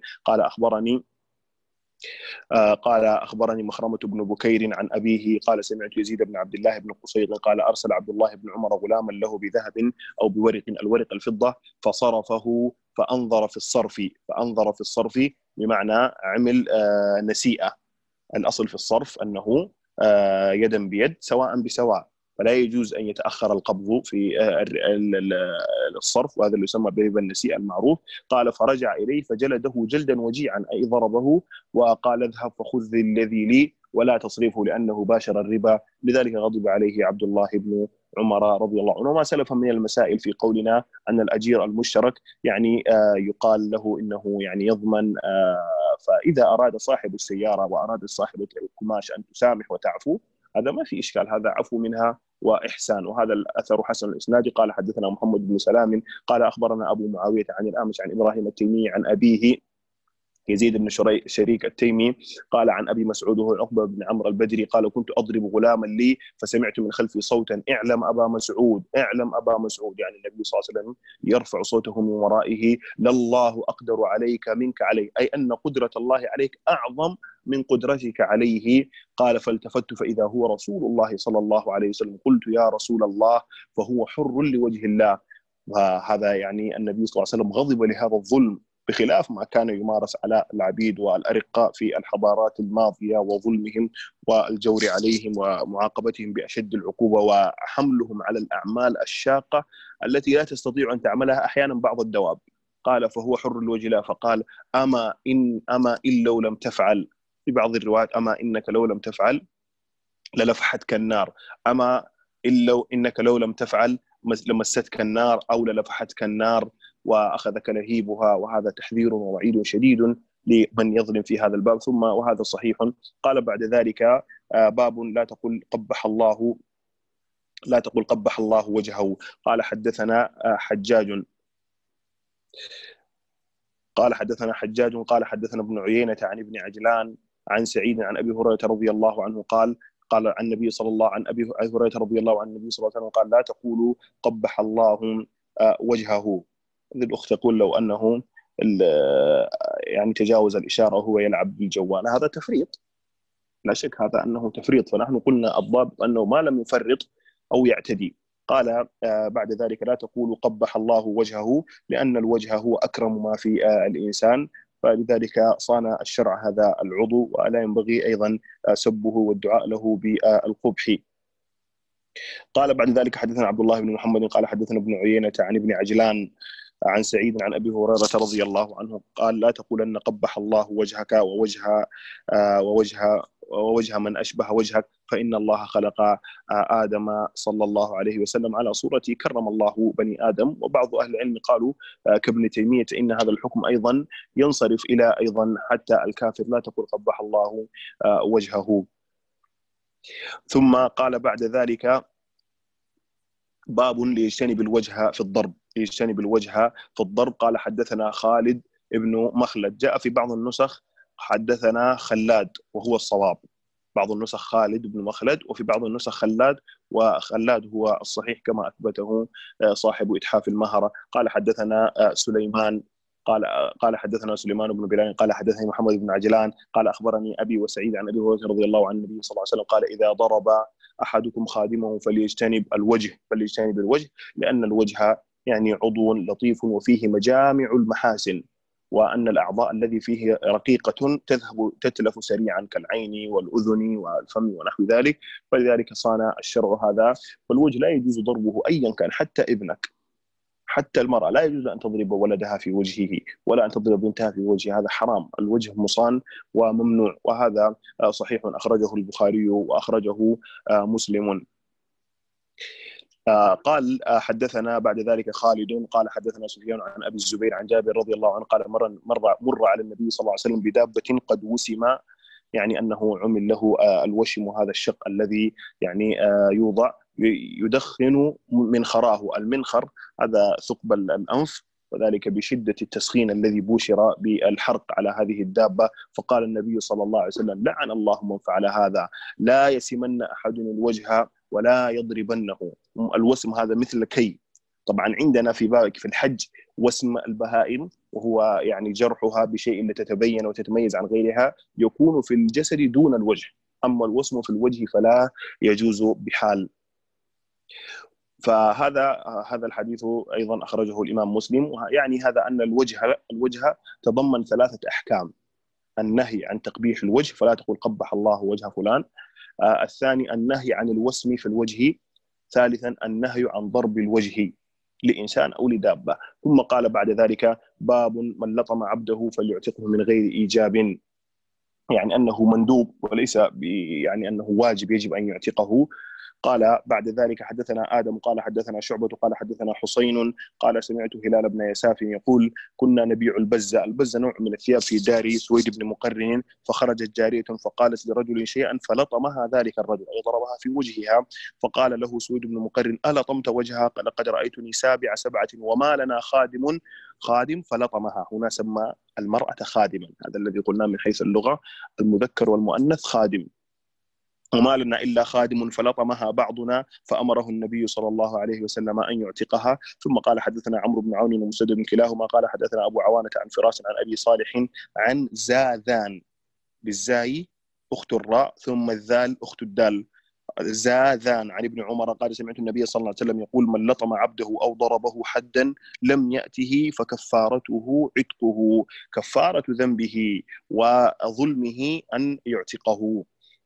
قال أخبرني مخرمة بن بكير عن أبيه قال: سمعت يزيد بن عبد الله بن قصيد قال: أرسل عبد الله بن عمر غلاما له بذهب أو بورق، الورق الفضة، فصرفه فأنظر في الصرف بمعنى عمل نسيئة. الأصل في الصرف أنه يدا بيد سواء بسواء، فلا يجوز أن يتأخر القبض في الصرف، وهذا اللي يسمى بربا النسيئة المعروف. قال: فرجع إليه فجلده جلدا وجيعا، أي ضربه، وقال: اذهب فخذ الذي لي ولا تصرفه لأنه باشر الربا. لذلك غضب عليه عبد الله بن عمر رضي الله عنه. وما سلف من المسائل في قولنا أن الأجير المشترك يعني يقال له إنه يعني يضمن، فإذا أراد صاحب السيارة وأراد صاحب القماش أن تسامح وتعفو، هذا ما في إشكال، هذا عفو منها وإحسان. وهذا الأثر حسن الإسناد. قال حدثنا محمد بن سلام قال أخبرنا أبو معاوية عن الأعمش عن إبراهيم التيمي عن أبيه يزيد بن شريك التيمي قال عن أبي مسعود وهو عقبة بن عمرو البدري قال: كنت أضرب غلاما لي فسمعت من خلفي صوتا: اعلم أبا مسعود، اعلم أبا مسعود، يعني النبي صلى الله عليه وسلم يرفع صوته من ورائه: لله أقدر عليك منك عليه، أي أن قدرة الله عليك أعظم من قدرتك عليه. قال: فالتفت فإذا هو رسول الله صلى الله عليه وسلم، قلت: يا رسول الله، فهو حر لوجه الله. وهذا يعني النبي صلى الله عليه وسلم غضب لهذا الظلم، بخلاف ما كان يمارس على العبيد والأرقاء في الحضارات الماضية، وظلمهم والجور عليهم ومعاقبتهم بأشد العقوبة وحملهم على الأعمال الشاقة التي لا تستطيع أن تعملها أحيانا بعض الدواب. قال: فهو حر الوجه لا. فقال: أما إن لو لم تفعل، في بعض الروايات: أما إنك لو لم تفعل للفحتك النار، أما إنك لو لم تفعل لمستك النار أو للفحتك النار وأخذك لهيبها. وهذا تحذير ووعيد شديد لمن يظلم في هذا الباب. ثم وهذا صحيح. قال بعد ذلك: باب لا تقل قبح الله وجهه. قال حدثنا حجاج قال حدثنا ابن عيينة عن ابن عجلان عن سعيد عن أبي هريرة رضي الله عنه قال عن النبي صلى الله عن أبي هريرة رضي الله عن النبي صلى الله عليه وسلم قال: لا تقولوا قبح الله وجهه. الأخت تقول: لو أنه يعني تجاوز الإشارة وهو يلعب بالجوال، هذا تفريط، لا شك هذا أنه تفريط. فنحن قلنا الضابط أنه ما لم يفرط أو يعتدي. قال بعد ذلك: لا تقولوا قبح الله وجهه، لأن الوجه هو أكرم ما في الإنسان، فلذلك صان الشرع هذا العضو، ولا ينبغي أيضا سبه والدعاء له بالقبح. قال بعد ذلك: حدثنا عبد الله بن محمد قال حدثنا ابن عيينة عن ابن عجلان عن سعيد عن أبي هريرة رضي الله عنه قال: لا تقولن قبح الله وجهك ووجه من أشبه وجهك، فإن الله خلق آدم صلى الله عليه وسلم على صورته، كرم الله بني آدم. وبعض أهل العلم قالوا كابن تيمية إن هذا الحكم أيضا ينصرف إلى أيضا حتى الكافر، لا تقول قبح الله وجهه. ثم قال بعد ذلك: باب ليجتنب الوجه في الضرب. قال حدثنا خالد ابن مخلد، جاء في بعض النسخ حدثنا خلاد وهو الصواب، بعض النسخ خالد بن مخلد وفي بعض النسخ خلاد، وخلاد هو الصحيح كما أثبته صاحب إتحاف المهرة. قال حدثنا سليمان قال حدثنا سليمان بن بلال قال حدثني محمد بن عجلان قال أخبرني أبي وسعيد عن أبي هريرة رضي الله عن النبي صلى الله عليه وسلم قال: إذا ضرب أحدكم خادمه فليجتنب الوجه، لأن الوجه يعني عضو لطيف وفيه مجامع المحاسن، وأن الأعضاء الذي فيه رقيقة تتلف سريعا كالعين والأذن والفم ونحو ذلك، فلذلك صان الشرع هذا. فالوجه لا يجوز ضربه أيا كان، حتى ابنك حتى المرأة لا يجوز أن تضرب ولدها في وجهه ولا أن تضرب بنتها في وجهها، هذا حرام، الوجه مصان وممنوع، وهذا صحيح أخرجه البخاري وأخرجه مسلم. قال حدثنا بعد ذلك خالد قال حدثنا سفيان عن أبي الزبير عن جابر رضي الله عنه قال مر على النبي صلى الله عليه وسلم بدابة قد وسم، يعني أنه عمل له الوشم، هذا الشق الذي يعني يوضع يدخن من خراه، المنخر هذا ثقب الأنف، وذلك بشدة التسخين الذي بشر بالحرق على هذه الدابة. فقال النبي صلى الله عليه وسلم: لعن الله من فعل هذا، لا يسمن أحد الوجه ولا يضربنه. الوسم هذا مثل كي، طبعا عندنا في الحج وسم البهائم، وهو يعني جرحها بشيء لتتبين وتتميز عن غيرها، يكون في الجسد دون الوجه، أما الوسم في الوجه فلا يجوز بحال. فهذا الحديث أيضا أخرجه الإمام مسلم، يعني هذا أن الوجه تضمن ثلاثة أحكام: النهي عن تقبيح الوجه، فلا تقول قبح الله وجه فلان، الثاني النهي عن الوسم في الوجه، ثالثا النهي عن ضرب الوجه لإنسان أو لدابة. ثم قال بعد ذلك: باب من لطم عبده فليعتقه من غير إيجاب، يعني أنه مندوب وليس يعني أنه واجب يجب أن يعتقه. قال بعد ذلك: حدثنا آدم قال حدثنا شعبة قال حدثنا حسين قال سمعت هلال بن يساف يقول: كنا نبيع البزة نوع من الثياب في دار سويد بن مقرن، فخرجت جارية فقالت لرجل شيئا فلطمها ذلك الرجل، أي ضربها في وجهها. فقال له سويد بن مقرن: ألطمت وجهها؟ لقد رأيتني سابع سبعة وما لنا خادم فلطمها. هنا سمى المرأة خادما، هذا الذي قلنا من حيث اللغة، المذكر والمؤنث خادم. وما لنا إلا خادم فلطمها بعضنا، فأمره النبي صلى الله عليه وسلم أن يعتقها. ثم قال: حدثنا عمرو بن عون ومسدد كلاهما قال حدثنا أبو عوانة عن فراس عن أبي صالح عن زاذان، بالزاي أخت الراء ثم الذال أخت الدال، زاذان عن ابن عمر قال: سمعت النبي صلى الله عليه وسلم يقول: من لطم عبده أو ضربه حدا لم يأته فكفارته عتقه، كفارة ذنبه وظلمه أن يعتقه.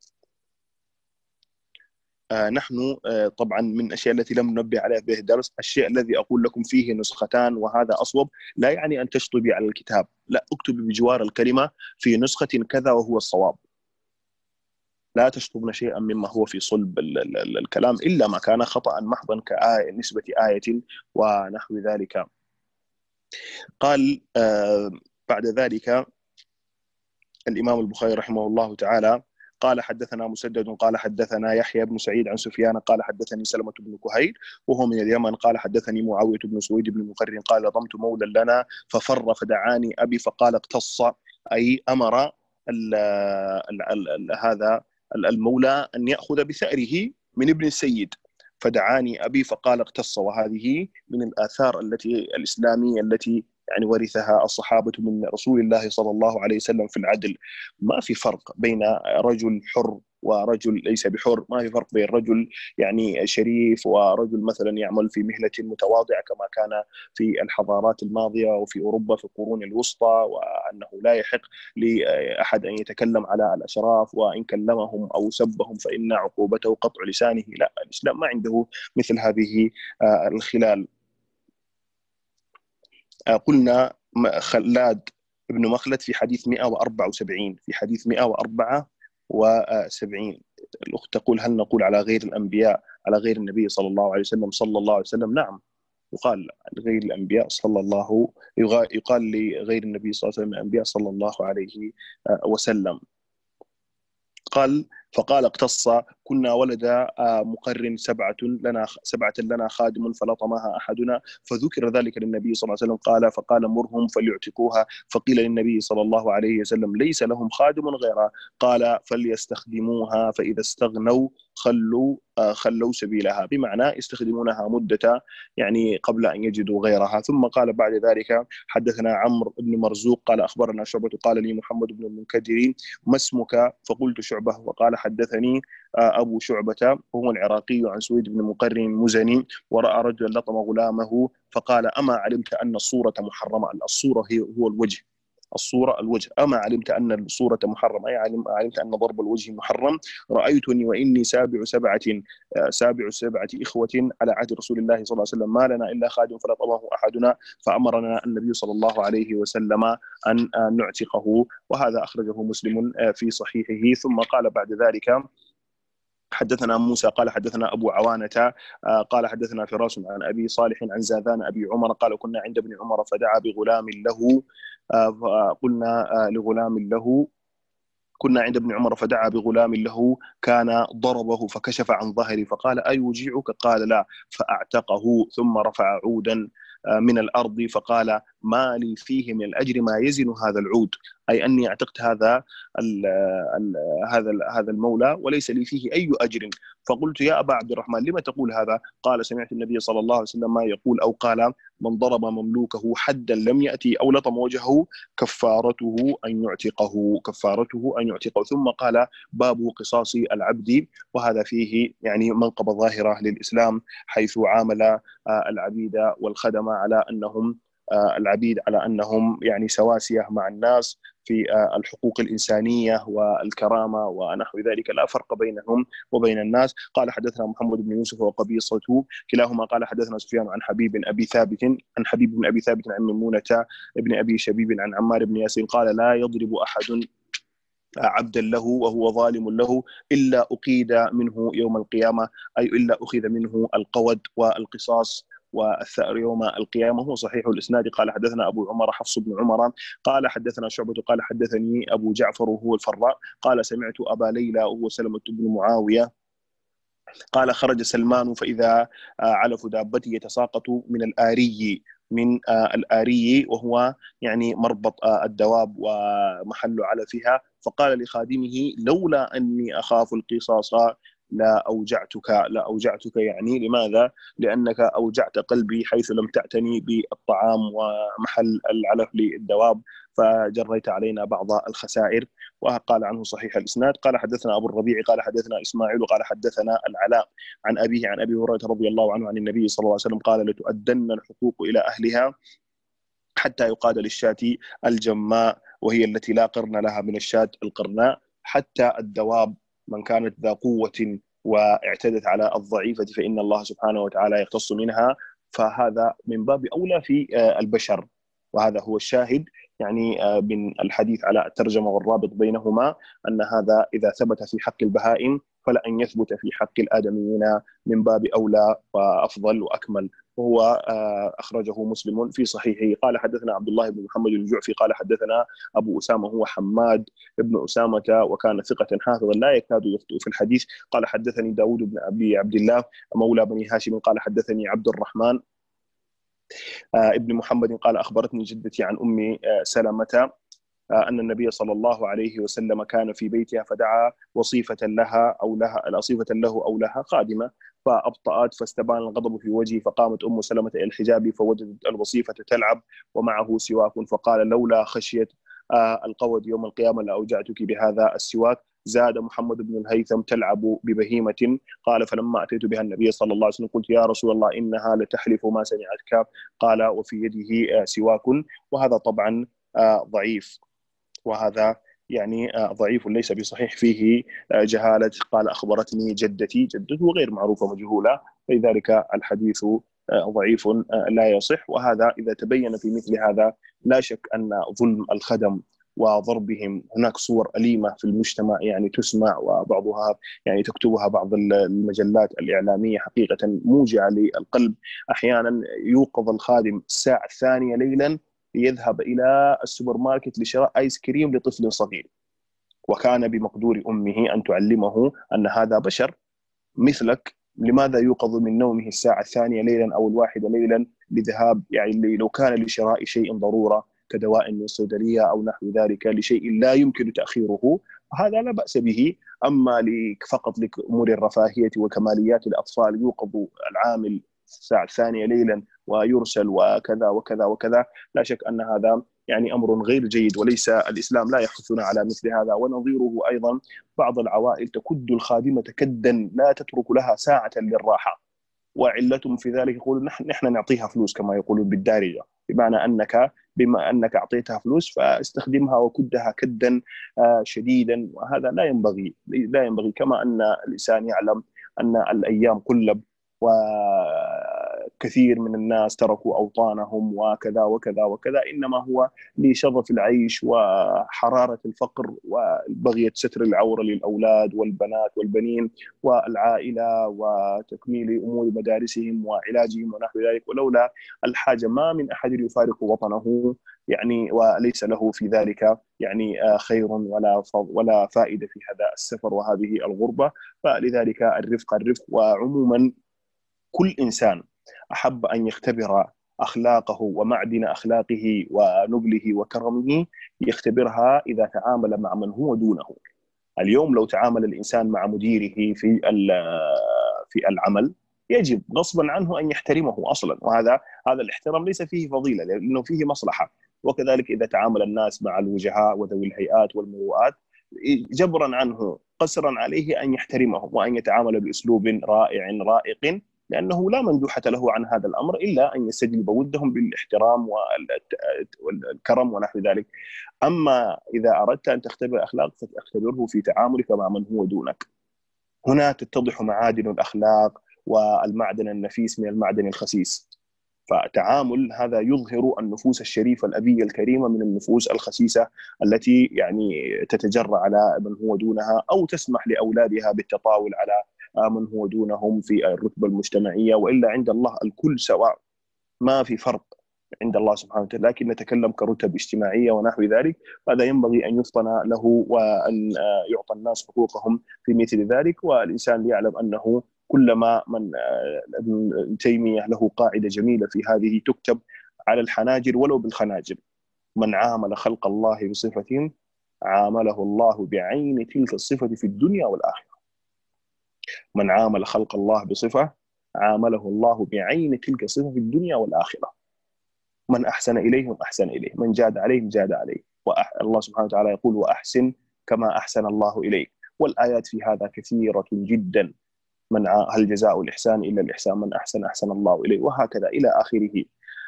نحن طبعا من الأشياء التي لم ننبه عليها في الدرس، الشيء الذي أقول لكم فيه نسختان وهذا أصوب، لا يعني أن تشطبي على الكتاب، لا، اكتبي بجوار الكلمة في نسخة كذا وهو الصواب، لا تشطبن شيئا مما هو في صلب الكلام إلا ما كان خطأ محضا كآية نسبة آية ونحو ذلك. قال بعد ذلك الإمام البخاري رحمه الله تعالى قال: حدثنا مسدد قال حدثنا يحيى بن سعيد عن سفيان قال حدثني سلمة بن كهيل وهو من اليمن قال حدثني معاوية بن سويد بن مقرن قال: ضمت مولى لنا ففر فدعاني أبي فقال: اقتص، أي أمر هذا المولى أن يأخذ بثأره من ابن السيد، فدعاني أبي فقال: اقتص. وهذه من الآثار الإسلامية التي يعني ورثها الصحابة من رسول الله صلى الله عليه وسلم في العدل. ما في فرق بين رجل حر ورجل ليس بحر، ما في فرق بين رجل يعني شريف ورجل مثلا يعمل في مهنة متواضعة كما كان في الحضارات الماضية وفي أوروبا في القرون الوسطى، وأنه لا يحق لأحد أن يتكلم على الأشراف، وإن كلمهم أو سبهم فإن عقوبته قطع لسانه. لا، الإسلام ما عنده مثل هذه الخلال. قلنا خلاد ابن مخلد في حديث 174، في حديث 174 الأخت تقول: هل نقول على غير الأنبياء على غير النبي صلى الله عليه وسلم صلى الله عليه وسلم؟ نعم، يقال لغير الأنبياء صلى الله، يقال لغير النبي صلى الله عليه وسلم الأنبياء صلى الله عليه وسلم. قال: فقال: اقتص، كنا ولد مقرن سبعة لنا خادم فلطمها أحدنا، فذكر ذلك للنبي صلى الله عليه وسلم قال: فقال: مرهم فليعتقوها. فقيل للنبي صلى الله عليه وسلم: ليس لهم خادم غيرها. قال: فليستخدموها فإذا استغنوا خلوا سبيلها، بمعنى يستخدمونها مدة يعني قبل أن يجدوا غيرها. ثم قال بعد ذلك: حدثنا عمرو بن مرزوق قال أخبرنا شعبة قال لي محمد بن المنكدر: ما اسمك؟ فقلت شعبة، وقال: حدثني أبو شعبة وهو العراقي عن سويد بن مقرن المزني ورأى رجلا لطم غلامه، فقال: أما علمت أن الصورة محرمة؟ الصورة هو الوجه، الصورة الوجه. أما علمت أن الصورة محرم، أي علمت أن ضرب الوجه محرم. رأيتني وإني سابع سبعة إخوة على عهد رسول الله صلى الله عليه وسلم، ما لنا إلا خادم فلطمه أحدنا فأمرنا النبي صلى الله عليه وسلم أن نعتقه. وهذا أخرجه مسلم في صحيحه. ثم قال بعد ذلك: حدثنا موسى قال حدثنا أبو عوانة قال حدثنا فراس عن أبي صالح عن زاذان أبي عمر قال: كنا عند ابن عمر فدعا بغلام له، قلنا لغلام له كنا عند ابن عمر فدعا بغلام له كان ضربه فكشف عن ظهري فقال: أيوجعك؟ قال: لا. فأعتقه ثم رفع عودا من الأرض فقال: ما لي فيه من الأجر ما يزن هذا العود، أي أني اعتقت ال ال هذا المولى وليس لي فيه أي أجر. فقلت: يا أبا عبد الرحمن لما تقول هذا؟ قال: سمعت النبي صلى الله عليه وسلم ما يقول أو قال: من ضرب مملوكه حدا لم يأتي أو لطم وجهه كفارته أن يعتقه. ثم قال: باب قصاص العبد. وهذا فيه يعني منقبة ظاهرة للإسلام، حيث عامل العبيد والخدم على أنهم العبيد على أنهم يعني سواسية مع الناس في الحقوق الإنسانية والكرامة ونحو ذلك، لا فرق بينهم وبين الناس. قال: حدثنا محمد بن يوسف وقبيصة كلاهما قال حدثنا سفيان عن حبيب بن أبي ثابت عن ميمونة ابن أبي شبيب عن عمار بن ياسين قال: لا يضرب أحد عبدا له وهو ظالم له إلا أقيد منه يوم القيامة، أي إلا أخذ منه القود والقصاص والثأر يوم القيامة. هو صحيح الإسناد. قال: حدثنا أبو عمر حفص بن عمر قال حدثنا شعبة قال حدثني أبو جعفر وهو الفراء قال: سمعت أبا ليلى وهو سلمة بن معاوية قال: خرج سلمان فإذا علف دابته يتساقط من الآري وهو يعني مربط الدواب ومحل علفها، فقال لخادمه: لولا أني أخاف القصاص لا أوجعتك. يعني لماذا؟ لأنك أوجعت قلبي حيث لم تعتني بالطعام ومحل العلف للدواب، فجريت علينا بعض الخسائر. وقال عنه صحيح الإسناد. قال: حدثنا أبو الربيع قال حدثنا إسماعيل قال حدثنا العلاء عن أبيه عن أبي هريرة رضي الله عنه عن النبي صلى الله عليه وسلم قال: لتؤدن الحقوق إلى أهلها حتى يقاد للشاة الجماء وهي التي لا قرن لها من الشاة القرناء، حتى الدواب من كانت ذا قوة واعتدت على الضعيفة فإن الله سبحانه وتعالى يختص منها. فهذا من باب أولى في البشر، وهذا هو الشاهد يعني من الحديث على الترجمة والرابط بينهما، أن هذا إذا ثبت في حق البهائم فلأن يثبت في حق الآدميين من باب أولى وأفضل وأكمل. وهو أخرجه مسلم في صحيحه. قال: حدثنا عبد الله بن محمد الجعفي قال حدثنا أبو أسامة هو حماد بن أسامة وكان ثقة حافظا لا يكاد يخطئ في الحديث. قال: حدثني داود بن أبي عبد الله مولى بني هاشم قال: حدثني عبد الرحمن ابن محمد قال: أخبرتني جدتي عن أم سلمة أن النبي صلى الله عليه وسلم كان في بيتها فدعا وصيفة له أو لها خادمة فأبطأت فاستبان الغضب في وجهه، فقامت أم سلمة إلى الحجاب فوجدت الوصيفة تلعب ومعه سواك، فقال: لولا خشية القود يوم القيامة لأوجعتك بهذا السواك. زاد محمد بن الهيثم: تلعب ببهيمة. قال: فلما أتيت بها النبي صلى الله عليه وسلم قلت: يا رسول الله إنها لتحلف ما سمعتك. قال: وفي يده سواك. وهذا طبعا ضعيف، وهذا يعني ضعيف ليس بصحيح، فيه جهالة. قال: أخبرتني جدتي، جدته غير معروفة مجهولة، فلذلك الحديث ضعيف لا يصح. وهذا إذا تبين في مثل هذا لا شك أن ظلم الخدم وضربهم، هناك صور أليمة في المجتمع يعني تسمع وبعضها يعني تكتبها بعض المجلات الإعلامية، حقيقة موجعة للقلب. أحيانا يوقظ الخادم الساعة 2 ليلا ليذهب إلى السوبر ماركت لشراء آيس كريم لطفل صغير، وكان بمقدور أمه أن تعلمه أن هذا بشر مثلك. لماذا يوقظ من نومه الساعة 2 ليلا أو 1 ليلا لذهاب يعني لو كان لشراء شيء ضرورة كدواء من الصيدلية أو نحو ذلك لشيء لا يمكن تأخيره، هذا لا بأس به. أما فقط لأمور الرفاهية وكماليات الأطفال يوقظ العامل الساعة 2 ليلا ويرسل وكذا وكذا وكذا، لا شك أن هذا يعني أمر غير جيد، وليس الإسلام لا يحثنا على مثل هذا. ونظيره أيضا بعض العوائل تكد الخادمة كدا لا تترك لها ساعة للراحة، وعلتهم في ذلك يقولون نحن نعطيها فلوس كما يقولون بالدارجة، بمعنى أنك بما أنك أعطيتها فلوس فاستخدمها وكدها كدا شديدا، وهذا لا ينبغي. كما أن الإنسان يعلم أن الأيام قلب، وكثير من الناس تركوا أوطانهم وكذا وكذا وكذا، إنما هو لشظف العيش وحرارة الفقر وبغية ستر العورة للأولاد والبنات والبنين والعائلة وتكميل أمور مدارسهم وعلاجهم ونحو ذلك. ولولا الحاجة ما من أحد يفارق وطنه يعني وليس له في ذلك يعني خير ولا فائدة في هذا السفر وهذه الغربة. فلذلك الرفق. وعموما كل إنسان أحب أن يختبر أخلاقه ومعدن أخلاقه ونبله وكرمه يختبرها إذا تعامل مع من هو دونه. اليوم لو تعامل الإنسان مع مديره في العمل يجب غصبا عنه أن يحترمه أصلا، وهذا الاحترام ليس فيه فضيلة لأنه فيه مصلحة. وكذلك إذا تعامل الناس مع الوجهاء وذوي الهيئات والمروءات جبرا عنه قسرا عليه أن يحترمهم وأن يتعامل بأسلوب رائع رائق، لأنه لا مندوحة له عن هذا الأمر إلا أن يستجلب ودهم بالاحترام والكرم ونحو ذلك. أما إذا أردت أن تختبر أخلاق فاختبره في تعاملك مع من هو دونك. هنا تتضح معادن الأخلاق والمعدن النفيس من المعدن الخسيس. فتعامل هذا يظهر النفوس الشريفة الأبية الكريمة من النفوس الخسيسة التي يعني تتجرأ على من هو دونها أو تسمح لأولادها بالتطاول على من هو دونهم في الرتبة المجتمعية. وإلا عند الله الكل سواء، ما في فرق عند الله سبحانه وتعالى، لكن نتكلم كرتب اجتماعية ونحو ذلك. هذا ينبغي أن يفطن له وأن يعطى الناس حقوقهم في مثل ذلك. والإنسان يعلم أنه كلما من ابن تيمية له قاعدة جميلة في هذه تكتب على الحناجر ولو بالخناجر: من عامل خلق الله بصفة عامله الله بعين تلك الصفة في الدنيا والآخرة. من عامل خلق الله بصفة عامله الله بعين تلك الصفة في الدنيا والآخرة. من أحسن إليهم أحسن إليه، من جاد عليهم جاد عليه. الله سبحانه وتعالى يقول: وأحسن كما أحسن الله إليك. والآيات في هذا كثيرة جدا: هل جزاء الإحسان إلا الإحسان، من أحسن أحسن الله إليه، وهكذا إلى آخره.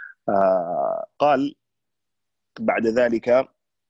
قال بعد ذلك: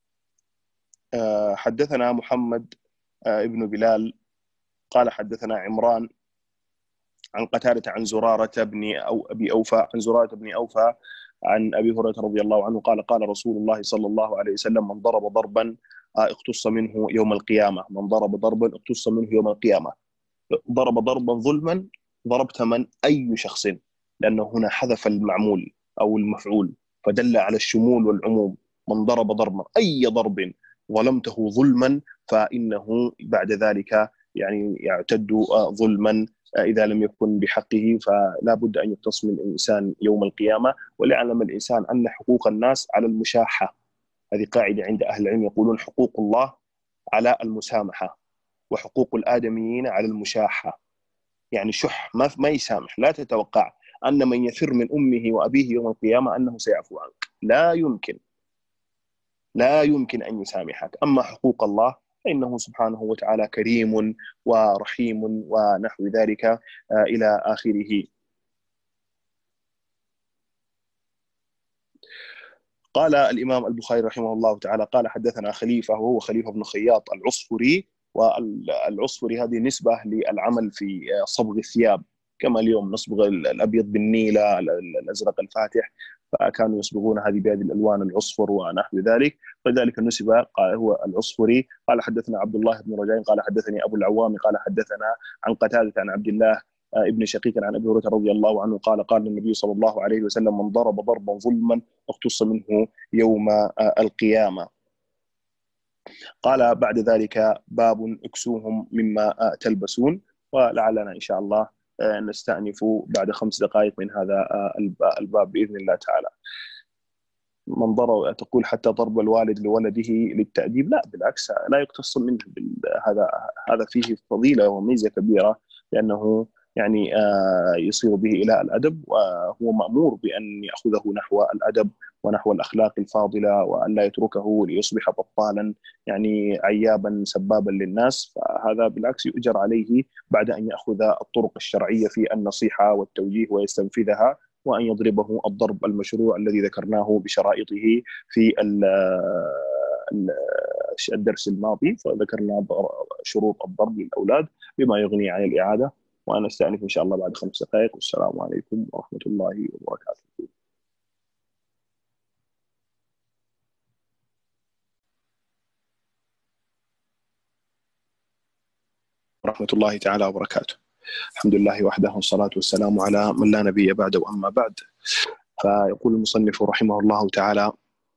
حدثنا محمد ابن بلال قال حدثنا عمران عن قتادة عن زرارة بن أبي أوفى عن أبي هريرة رضي الله عنه قال: قال رسول الله صلى الله عليه وسلم: من ضرب ضربا اقتص منه يوم القيامة. من ضرب ضربا اقتص منه يوم القيامة. ضرب ضربا ظلما، ضربت من؟ أي شخص، لأنه هنا حذف المعمول أو المفعول فدل على الشمول والعموم. من ضرب ضربا، أي ضرب ظلمته ظلما فإنه بعد ذلك يعني يعتد ظلما إذا لم يكن بحقه، فلا بد أن يقتص من الإنسان يوم القيامة. وليعلم الإنسان أن حقوق الناس على المشاحة. هذه قاعدة عند أهل العلم، يقولون حقوق الله على المسامحة، وحقوق الآدميين على المشاحة. يعني شح ما يسامح. لا تتوقع أن من يفر من أمه وأبيه يوم القيامة أنه سيعفو عنك، لا يمكن أن يسامحك. أما حقوق الله فإنه سبحانه وتعالى كريم ورحيم ونحو ذلك إلى آخره. قال الإمام البخاري رحمه الله تعالى: قال حدثنا خليفة، وهو خليفة بن خياط العصفري. والعصفري هذه نسبة للعمل في صبغ الثياب، كما اليوم نصبغ الأبيض بالنيلة، الأزرق الفاتح، فكانوا يصبغون هذه بهذه الألوان العصفر ونحو ذلك، فذلك النسب قال هو العصفري. قال حدثنا عبد الله بن رجاء قال حدثني أبو العوام قال حدثنا عن قتادة عن عبد الله ابن شقيق عن أبي هريرة رضي الله عنه قال: قال النبي صلى الله عليه وسلم: من ضرب ضربا ظلما اقتص منه يوم القيامة. قال بعد ذلك: باب اكسوهم مما تلبسون. ولعلنا إن شاء الله نستأنف بعد 5 دقائق من هذا الباب بإذن الله تعالى. من ضرب، تقول حتى ضرب الوالد لولده للتأديب، لا بالعكس، لا يقتص منه. هذا فيه فضيلة وميزة كبيرة، لأنه يعني يصير به إلى الأدب، وهو مأمور بأن يأخذه نحو الأدب ونحو الأخلاق الفاضلة، وأن لا يتركه ليصبح بطالا يعني عيابا سبابا للناس. فهذا بالعكس يؤجر عليه بعد أن يأخذ الطرق الشرعية في النصيحة والتوجيه ويستنفذها. وأن يضربه الضرب المشروع الذي ذكرناه بشرائطه في الدرس الماضي. فذكرنا شروط الضرب للأولاد بما يغني عن الإعادة. وأنا أستأنف إن شاء الله بعد 5 دقائق. والسلام عليكم ورحمة الله وبركاته. ورحمة الله تعالى وبركاته. الحمد لله وحده والصلاة والسلام على من لا نبي بعده. وأما بعد، فيقول المصنف رحمه الله تعالى: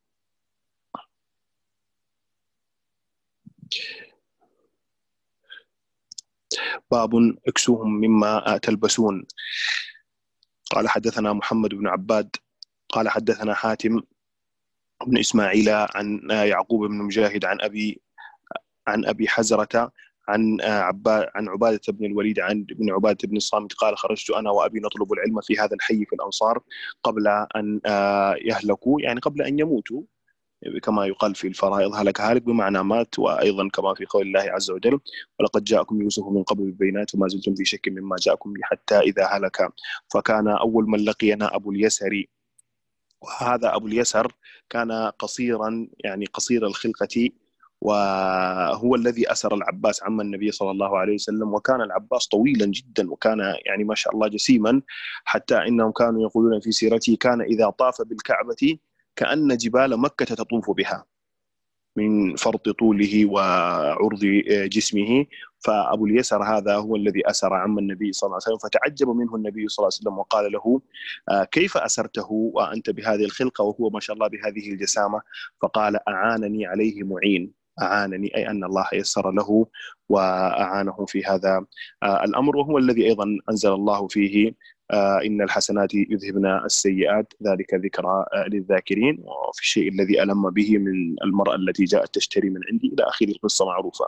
باب اكسوهم مما تلبسون. قال حدثنا محمد بن عباد قال حدثنا حاتم بن إسماعيل عن يعقوب بن مجاهد عن أبي حزرة عن عبادة بن الوليد عن ابن عبادة بن الصامت قال: خرجت أنا وأبي نطلب العلم في هذا الحي في الأنصار قبل أن يهلكوا، يعني قبل أن يموتوا، كما يقال في الفرائض: هلك هالك بمعنى مات. وأيضا كما في قول الله عز وجل: ولقد جاءكم يوسف من قبل بالبينات وما زلتم في شك مما جاءكم به حتى إذا هلك. فكان أول من لقينا أبو اليسر. وهذا أبو اليسر كان قصيرا، يعني قصير الخلقة، وهو الذي أسر العباس عم النبي صلى الله عليه وسلم. وكان العباس طويلا جدا، وكان يعني ما شاء الله جسيما، حتى إنهم كانوا يقولون في سيرته: كان إذا طاف بالكعبة كأن جبال مكة تطوف بها من فرط طوله وعرض جسمه. فأبو اليسر هذا هو الذي أسر عم النبي صلى الله عليه وسلم. فتعجب منه النبي صلى الله عليه وسلم وقال له: كيف أسرته وأنت بهذه الخلقة وهو ما شاء الله بهذه الجسامة؟ فقال: أعانني عليه معين. أعانني أي أن الله يسر له وأعانه في هذا الأمر. وهو الذي أيضا أنزل الله فيه: إن الحسنات يذهبن السيئات ذلك ذكرى للذاكرين. وفي الشيء الذي ألم به من المرأة التي جاءت تشتري من عندي إلى آخر القصة معروفة.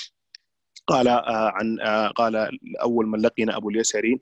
قال أول من لقينا أبو اليسر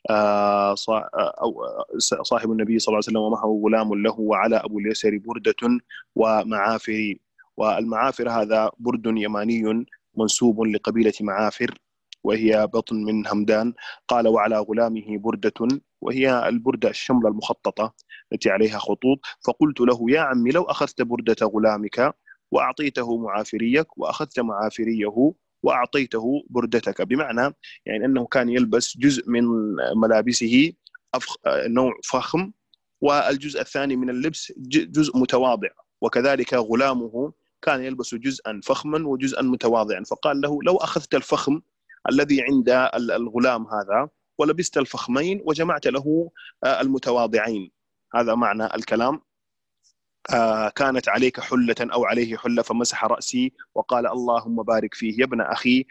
صاحب النبي صلى الله عليه وسلم ومعه غلام له، وعلى أبو اليسر بردة ومعافر. والمعافر هذا برد يماني منسوب لقبيلة معافر، وهي بطن من همدان. قال: وعلى غلامه بردة، وهي البردة الشملة المخططة التي عليها خطوط. فقلت له: يا عمي، لو أخذت بردة غلامك وأعطيته معافريك، وأخذت معافريه وأعطيته بردتك. بمعنى يعني أنه كان يلبس جزء من ملابسه نوع فخم، والجزء الثاني من اللبس جزء متواضع. وكذلك غلامه كان يلبس جزءا فخما وجزءا متواضعا. فقال له: لو أخذت الفخم الذي عند الغلام هذا ولبست الفخمين وجمعت له المتواضعين. هذا معنى الكلام. كانت عليك حلة أو عليه حلة. فمسح رأسي وقال: اللهم بارك فيه يا ابن أخي.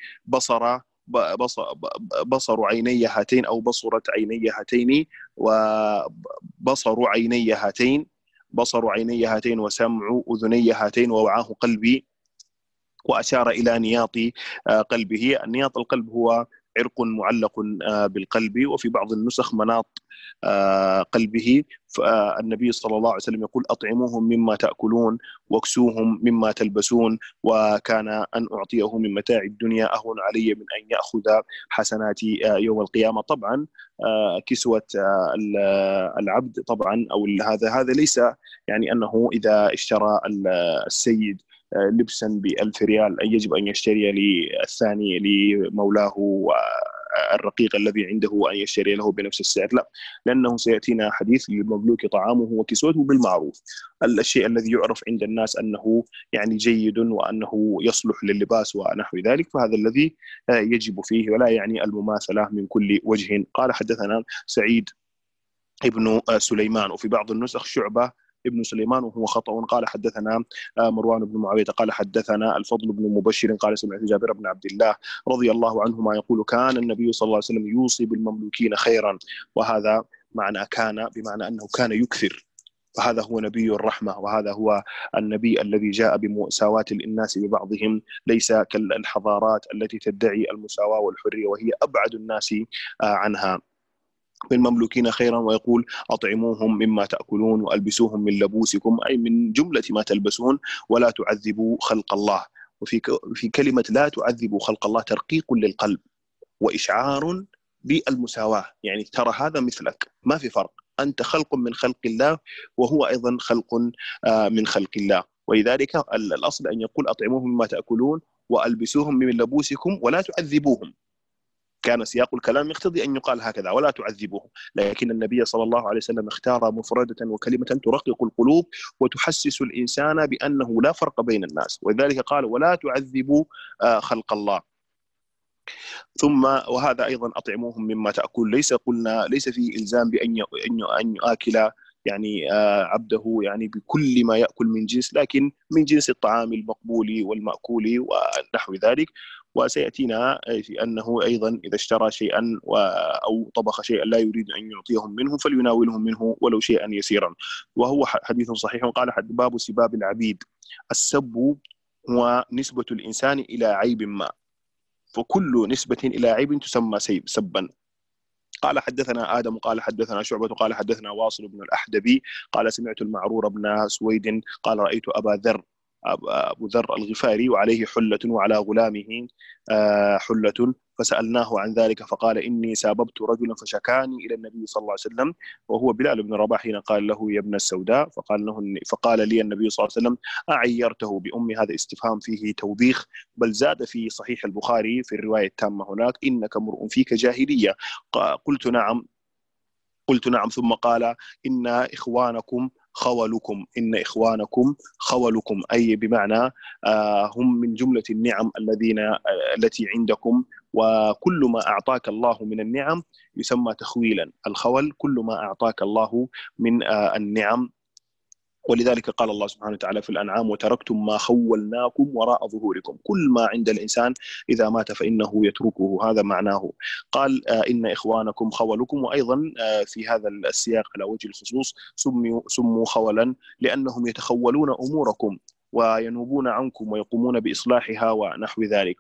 بصر عيني هاتين أو بصرت عيني هاتين وبصر عيني هاتين بصر عيني هاتين وسمع أذني هاتين ووعاه قلبي. وأشار إلى نياط قلبه. نياط القلب هو عرق معلق بالقلب، وفي بعض النسخ مناط قلبه. فالنبي صلى الله عليه وسلم يقول: أطعموهم مما تأكلون واكسوهم مما تلبسون. وكان أن أعطيه من متاع الدنيا أهون علي من أن يأخذ حسناتي يوم القيامة. طبعا كسوة العبد طبعا أو هذا ليس يعني أنه إذا اشترى السيد لبسا ب1000 ريال يجب أن يشتري للثاني لمولاه الرقيق الذي عنده وأن يشتري له بنفس السعر. لا، لأنه سيأتينا حديث: للمملوك طعامه وكسوته بالمعروف. الشيء الذي يعرف عند الناس أنه يعني جيد وأنه يصلح لللباس ونحو ذلك، فهذا الذي يجب فيه، ولا يعني المماثلة من كل وجه. قال: حدثنا سعيد ابن سليمان، وفي بعض النسخ شعبة ابن سليمان وهو خطأ. قال: حدثنا مروان بن معاوية قال: حدثنا الفضل بن مبشر قال: سمعت جابر بن عبد الله رضي الله عنهما يقول: كان النبي صلى الله عليه وسلم يوصي بالمملوكين خيرا. وهذا معنى كان بمعنى أنه كان يكثر. وهذا هو نبي الرحمة، وهذا هو النبي الذي جاء بمساواة الناس ببعضهم، ليس كالحضارات التي تدعي المساواة والحرية وهي أبعد الناس عنها. بالمملوكين خيرا. ويقول: أطعموهم مما تأكلون وألبسوهم من لبوسكم، أي من جملة ما تلبسون، ولا تعذبوا خلق الله. وفي كلمة لا تعذبوا خلق الله ترقيق للقلب وإشعار بالمساواة، يعني ترى هذا مثلك، ما في فرق. أنت خلق من خلق الله وهو أيضا خلق من خلق الله. ولذلك الأصل أن يقول أطعموهم مما تأكلون وألبسوهم من لبوسكم ولا تعذبوهم. كان سياق الكلام يقتضي أن يقال هكذا ولا تعذبوهم، لكن النبي صلى الله عليه وسلم اختار مفردة وكلمة ترقق القلوب وتحسس الإنسان بأنه لا فرق بين الناس، ولذلك قال ولا تعذبوا خلق الله. ثم وهذا أيضا أطعموهم مما تأكل، ليس فيه إلزام أن يأكل يعني عبده يعني بكل ما يأكل من جنس، لكن من جنس الطعام المقبول والمأكول ونحو ذلك. وسيأتينا في أنه أيضا إذا اشترى شيئا أو طبخ شيئا لا يريد أن يعطيهم منه فليناولهم منه ولو شيئا يسيرا، وهو حديث صحيح. قال باب سباب العبيد. السب هو نسبة الإنسان إلى عيب ما، فكل نسبة إلى عيب تسمى سبا. قال حدثنا آدم قال حدثنا شعبة قال حدثنا واصل بن الأحدبي قال سمعت المعرور بن سويد قال رأيت أبو ذر الغفاري وعليه حلة وعلى غلامه حلة، فسألناه عن ذلك فقال إني ساببت رجلا فشكاني إلى النبي صلى الله عليه وسلم، وهو بلال بن رباح حين قال له يا ابن السوداء، فقال لي النبي صلى الله عليه وسلم أعيرته بأمي؟ هذا استفهام فيه توبيخ، بل زاد في صحيح البخاري في الرواية التامة هناك إنك امرؤ فيك جاهلية. قلت نعم ثم قال إن إخوانكم خولكم، إن إخوانكم خولكم، أي بمعنى هم من جملة النعم التي عندكم، وكل ما أعطاك الله من النعم يسمى تخويلا. الخول كل ما أعطاك الله من النعم، ولذلك قال الله سبحانه وتعالى في الأنعام وتركتم ما خولناكم وراء ظهوركم، كل ما عند الإنسان إذا مات فإنه يتركه، هذا معناه. قال إن إخوانكم خولكم، وأيضا في هذا السياق على وجه الخصوص سموا خولا لأنهم يتخولون أموركم وينوبون عنكم ويقومون بإصلاحها ونحو ذلك.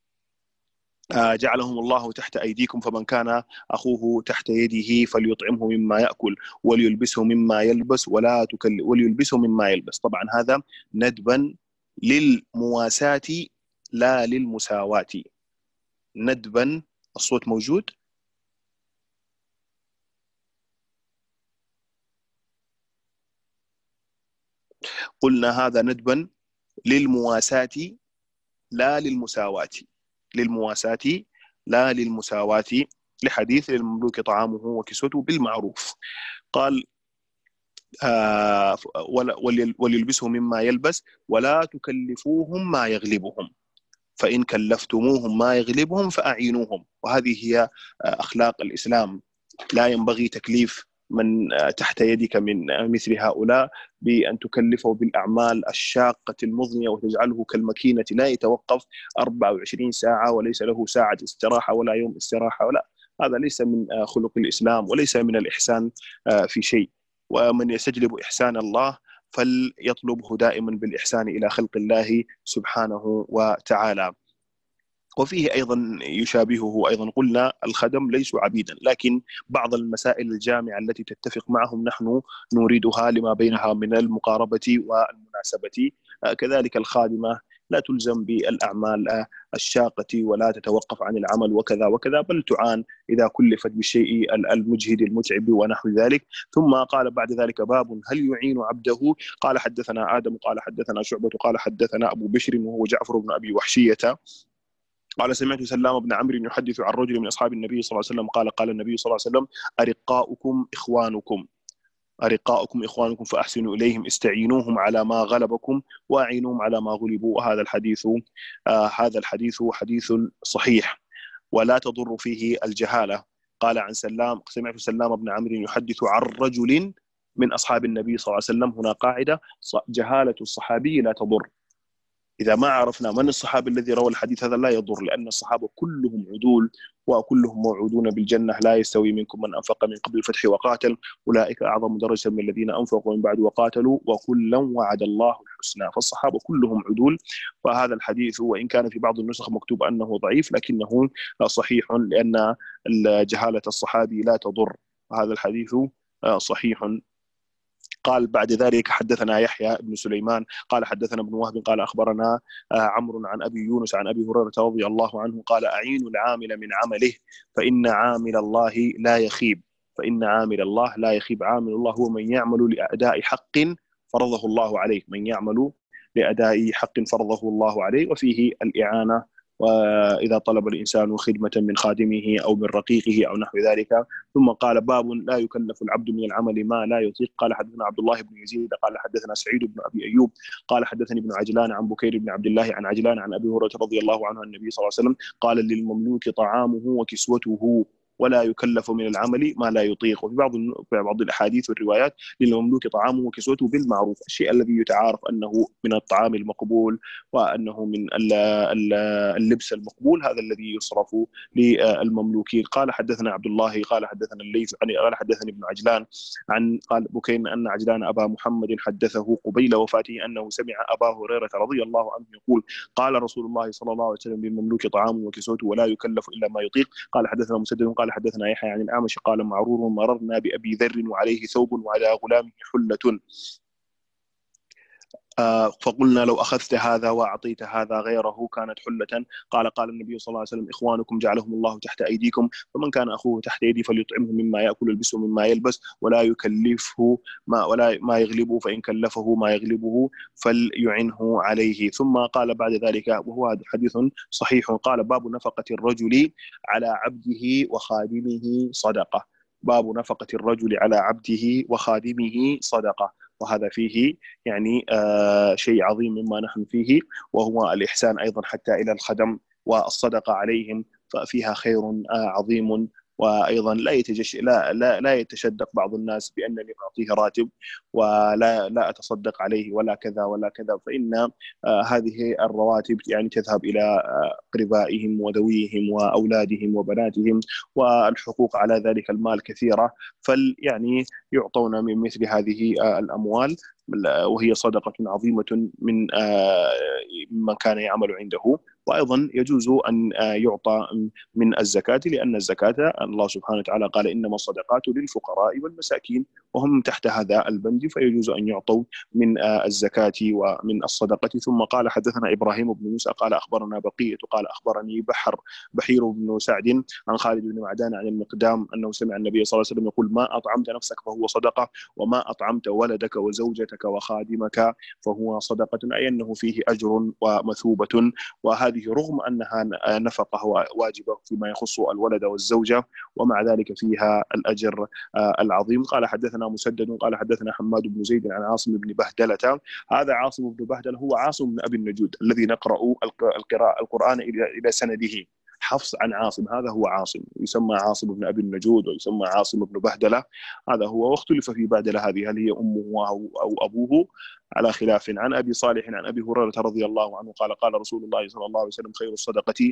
جعلهم الله تحت أيديكم، فمن كان أخوه تحت يده فليطعمه مما يأكل وليلبسه مما يلبس وليلبسه مما يلبس. طبعا هذا ندبا للمواساة لا للمساواة. ندبا، الصوت موجود؟ قلنا هذا ندبا للمواساة لا للمساواة، للمواساة لا للمساواة، لحديث للمملوك طعامه وكسوته بالمعروف. قال وليلبسه مما يلبس ولا تكلفوهم ما يغلبهم، فإن كلفتموهم ما يغلبهم فأعينوهم. وهذه هي أخلاق الإسلام، لا ينبغي تكليف من تحت يدك من مثل هؤلاء بأن تكلفه بالأعمال الشاقة المضنية وتجعله كالمكينة لا يتوقف 24 ساعة وليس له ساعة استراحة ولا يوم استراحة، ولا، هذا ليس من خلق الإسلام وليس من الإحسان في شيء. ومن يستجلب إحسان الله فليطلبه دائما بالإحسان إلى خلق الله سبحانه وتعالى. وفيه أيضا يشابهه أيضا، قلنا الخدم ليسوا عبيدا، لكن بعض المسائل الجامعة التي تتفق معهم نحن نريدها لما بينها من المقاربة والمناسبة. كذلك الخادمة لا تلزم بالأعمال الشاقة ولا تتوقف عن العمل وكذا وكذا، بل تعان إذا كلفت بالشيء المجهد المتعب ونحو ذلك. ثم قال بعد ذلك باب هل يعين عبده. قال حدثنا آدم قال حدثنا شعبة قال حدثنا أبو بشر وهو جعفر بن أبي وحشية قال سمعت سلام بن عمرو يحدث عن رجل من أصحاب النبي صلى الله عليه وسلم قال قال النبي صلى الله عليه وسلم أرقاؤكم إخوانكم، أرقاؤكم إخوانكم فأحسنوا إليهم، استعينوهم على ما غلبكم وأعينوهم على ما غلبوا. وهذا الحديث حديث صحيح ولا تضر فيه الجهالة. قال عن سلام سمعت سلام بن عمرو يحدث عن رجل من أصحاب النبي صلى الله عليه وسلم. هنا قاعدة: جهالة الصحابي لا تضر. إذا ما عرفنا من الصحابي الذي روى الحديث هذا لا يضر، لأن الصحابة كلهم عدول وكلهم موعودون بالجنة. لا يستوي منكم من أنفق من قبل الفتح وقاتل أولئك أعظم درجة من الذين أنفقوا من بعد وقاتلوا وكلا وعد الله الحسنى. فالصحابة كلهم عدول. فهذا الحديث وإن كان في بعض النسخ مكتوب أنه ضعيف لكنه صحيح، لأن جهالة الصحابي لا تضر. هذا الحديث صحيح. قال بعد ذلك حدثنا يحيى بن سليمان قال حدثنا ابن وهب قال أخبرنا عمرو عن أبي يونس عن أبي هريرة رضي الله عنه قال أعين العامل من عمله فإن عامل الله لا يخيب. فإن عامل الله لا يخيب. عامل الله هو من يعمل لأداء حق فرضه الله عليه، من يعمل لأداء حق فرضه الله عليه، وفيه الإعانة. وإذا طلب الإنسان خدمة من خادمه أو من رقيقه أو نحو ذلك. ثم قال: باب لا يكلف العبد من العمل ما لا يطيق. قال حدثنا عبد الله بن يزيد قال حدثنا سعيد بن أبي أيوب قال حدثني ابن عجلان عن بكير بن عبد الله عن عجلان عن أبي هريرة رضي الله عنه النبي صلى الله عليه وسلم قال: للمملوك طعامه وكسوته ولا يكلف من العمل ما لا يطيق. وفي بعض الاحاديث والروايات: للمملوك طعامه وكسوته بالمعروف، الشيء الذي يتعارف انه من الطعام المقبول وانه من اللبس المقبول، هذا الذي يصرف للمملوكين. قال حدثنا عبد الله قال حدثنا الليث قال حدثني ابن عجلان عن قال بكين ان عجلان ابا محمد حدثه قبيل وفاته انه سمع ابا هريره رضي الله عنه يقول: قال رسول الله صلى الله عليه وسلم: للمملوك طعامه وكسوته ولا يكلف الا ما يطيق. قال حدثنا مسدد قال حدثنا يحيى عن الأعمش قال معرور: مررنا بأبي ذر وعليه ثوب وعلى غلامه حلة، فقلنا: لو أخذت هذا وأعطيت هذا غيره كانت حلة. قال النبي صلى الله عليه وسلم: إخوانكم جعلهم الله تحت أيديكم، فمن كان أخوه تحت يدي فليطعمه مما يأكل ويلبسه مما يلبس ولا يكلفه ما يغلبه، فإن كلفه ما يغلبه فليعنه عليه. ثم قال بعد ذلك، وهو حديث صحيح، قال: باب نفقة الرجل على عبده وخادمه صدقة. باب نفقة الرجل على عبده وخادمه صدقة. وهذا فيه يعني شيء عظيم مما نحن فيه، وهو الإحسان أيضا حتى إلى الخدم والصدقة عليهم، ففيها خير عظيم. وأيضا لا يتشدق بعض الناس بأنني أعطيه راتب ولا أتصدق عليه ولا كذا ولا كذا، فإن هذه الرواتب يعني تذهب إلى أقربائهم وذويهم وأولادهم وبناتهم، والحقوق على ذلك المال كثيرة، يعني يعطون من مثل هذه الأموال، وهي صدقة عظيمة من كان يعمل عنده. وأيضا يجوز أن يعطى من الزكاة، لأن الزكاة الله سبحانه وتعالى قال: إنما الصدقات للفقراء والمساكين، وهم تحت هذا البند، فيجوز أن يعطوا من الزكاة ومن الصدقة. ثم قال حدثنا إبراهيم بن موسى قال أخبرنا بقية قال أخبرني بحير بن سعد عن خالد بن معدان عن المقدام أنه سمع النبي صلى الله عليه وسلم يقول: ما أطعمت نفسك فهو صدقة، وما أطعمت ولدك وزوجتك وخادمك فهو صدقة، أي أنه فيه أجر ومثوبة. وهذه رغم أنها نفقة واجبة فيما يخص الولد والزوجة، ومع ذلك فيها الأجر العظيم. قال حدثنا مسدد قال حدثنا حماد بن زيد عن عاصم بن بهدلة. هذا عاصم بن بهدلة هو عاصم بن أبي النجود الذي نقرأ القرآن إلى سنده. حفص عن عاصم، هذا هو عاصم، يسمى عاصم بن أبي النجود ويسمى عاصم بن بهدلة، هذا هو. واختلف في بهدلة هذه هل هي أمه أو أبوه، على خلاف. عن أبي صالح عن أبي هريرة رضي الله عنه قال: قال رسول الله صلى الله عليه وسلم: خير الصدقة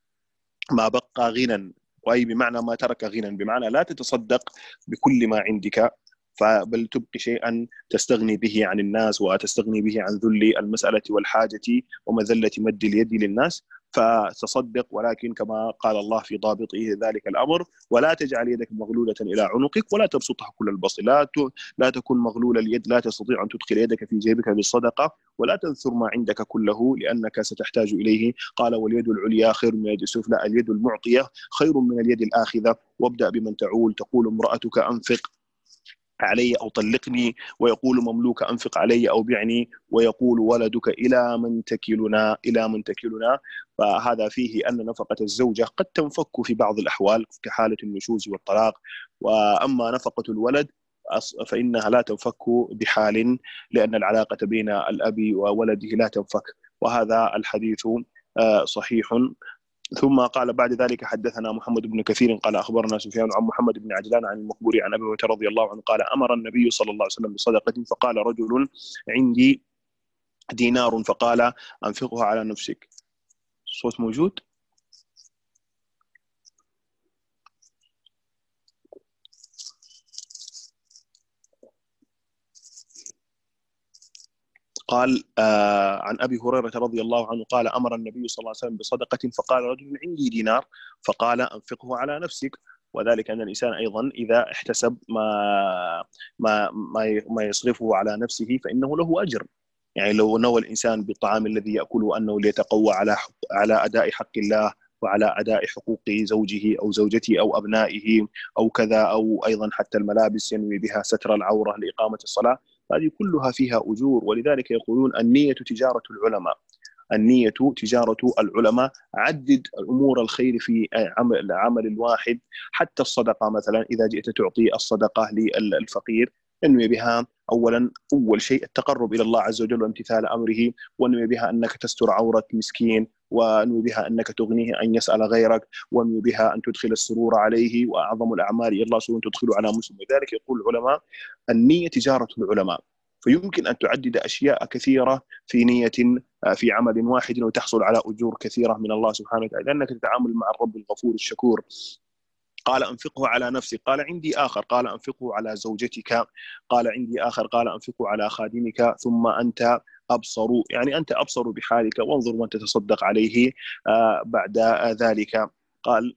ما بقى غنى، وأي بمعنى ما ترك غنى، بمعنى لا تتصدق بكل ما عندك، بل تبقي شيئا تستغني به عن الناس وتستغني به عن ذل المسألة والحاجة ومذلة مد اليد للناس، فتصدق، ولكن كما قال الله في ضابطه ذلك الأمر: ولا تجعل يدك مغلولة إلى عنقك ولا تبسطها كل البسط. لا تكن مغلول اليد، لا تستطيع أن تدخل يدك في جيبك بالصدقة، ولا تنثر ما عندك كله لأنك ستحتاج إليه. قال: واليد العليا خير من اليد السفلى، اليد المعطية خير من اليد الآخذة. وابدأ بمن تعول، تقول امرأتك: أنفق علي أو طلقني، ويقول مملوك: أنفق علي أو بعني، ويقول ولدك: إلى من تكلنا. فهذا فيه أن نفقة الزوجة قد تنفك في بعض الأحوال كحالة النشوز والطلاق، وأما نفقة الولد فإنها لا تنفك بحال، لأن العلاقة بين الأب وولده لا تنفك. وهذا الحديث صحيح. ثم قال بعد ذلك: حدثنا محمد بن كثير قال أخبرنا سفيان عن محمد بن عجلان عن المقبوري عن أبي هريرة رضي الله عنه قال: أمر النبي صلى الله عليه وسلم بصدقة، فقال رجل: عندي دينار، فقال: أنفقها على نفسك. الصوت موجود؟ قال عن أبي هريرة رضي الله عنه قال: أمر النبي صلى الله عليه وسلم بصدقة، فقال رجل: عندي دينار، فقال: أنفقه على نفسك. وذلك أن الإنسان أيضا إذا احتسب ما يصرفه على نفسه فإنه له أجر. يعني لو نوى الإنسان بالطعام الذي يأكله أنه ليتقوى على أداء حق الله وعلى أداء حقوق زوجه أو زوجته أو أبنائه أو كذا، أو أيضا حتى الملابس ينوي بها ستر العورة لإقامة الصلاة. هذه كلها فيها أجور. ولذلك يقولون النية تجارة العلماء، النية تجارة العلماء. عدد أمور الخير في عمل واحد. حتى الصدقة مثلا، إذا جئت تعطي الصدقة للفقير انوي بها أولا أول شيء التقرب إلى الله عز وجل وامتثال أمره، وانوي بها أنك تستر عورة مسكين، وانوي بها أنك تغنيه أن يسأل غيرك، وانوي بها أن تدخل السرور عليه، وأعظم الأعمال إلى الله سوء تدخل على مسلم. لذلك يقول العلماء النية تجارة العلماء. فيمكن أن تعدد أشياء كثيرة في نية في عمل واحد وتحصل على أجور كثيرة من الله سبحانه وتعالى، لأنك تتعامل مع الرب الغفور الشكور. قال أنفقه على نفسك، قال عندي آخر، قال أنفقه على زوجتك، قال عندي آخر، قال أنفقه على خادمك، ثم أنت أبصر، يعني أنت أبصر بحالك، وانظر من تتصدق عليه بعد ذلك. قال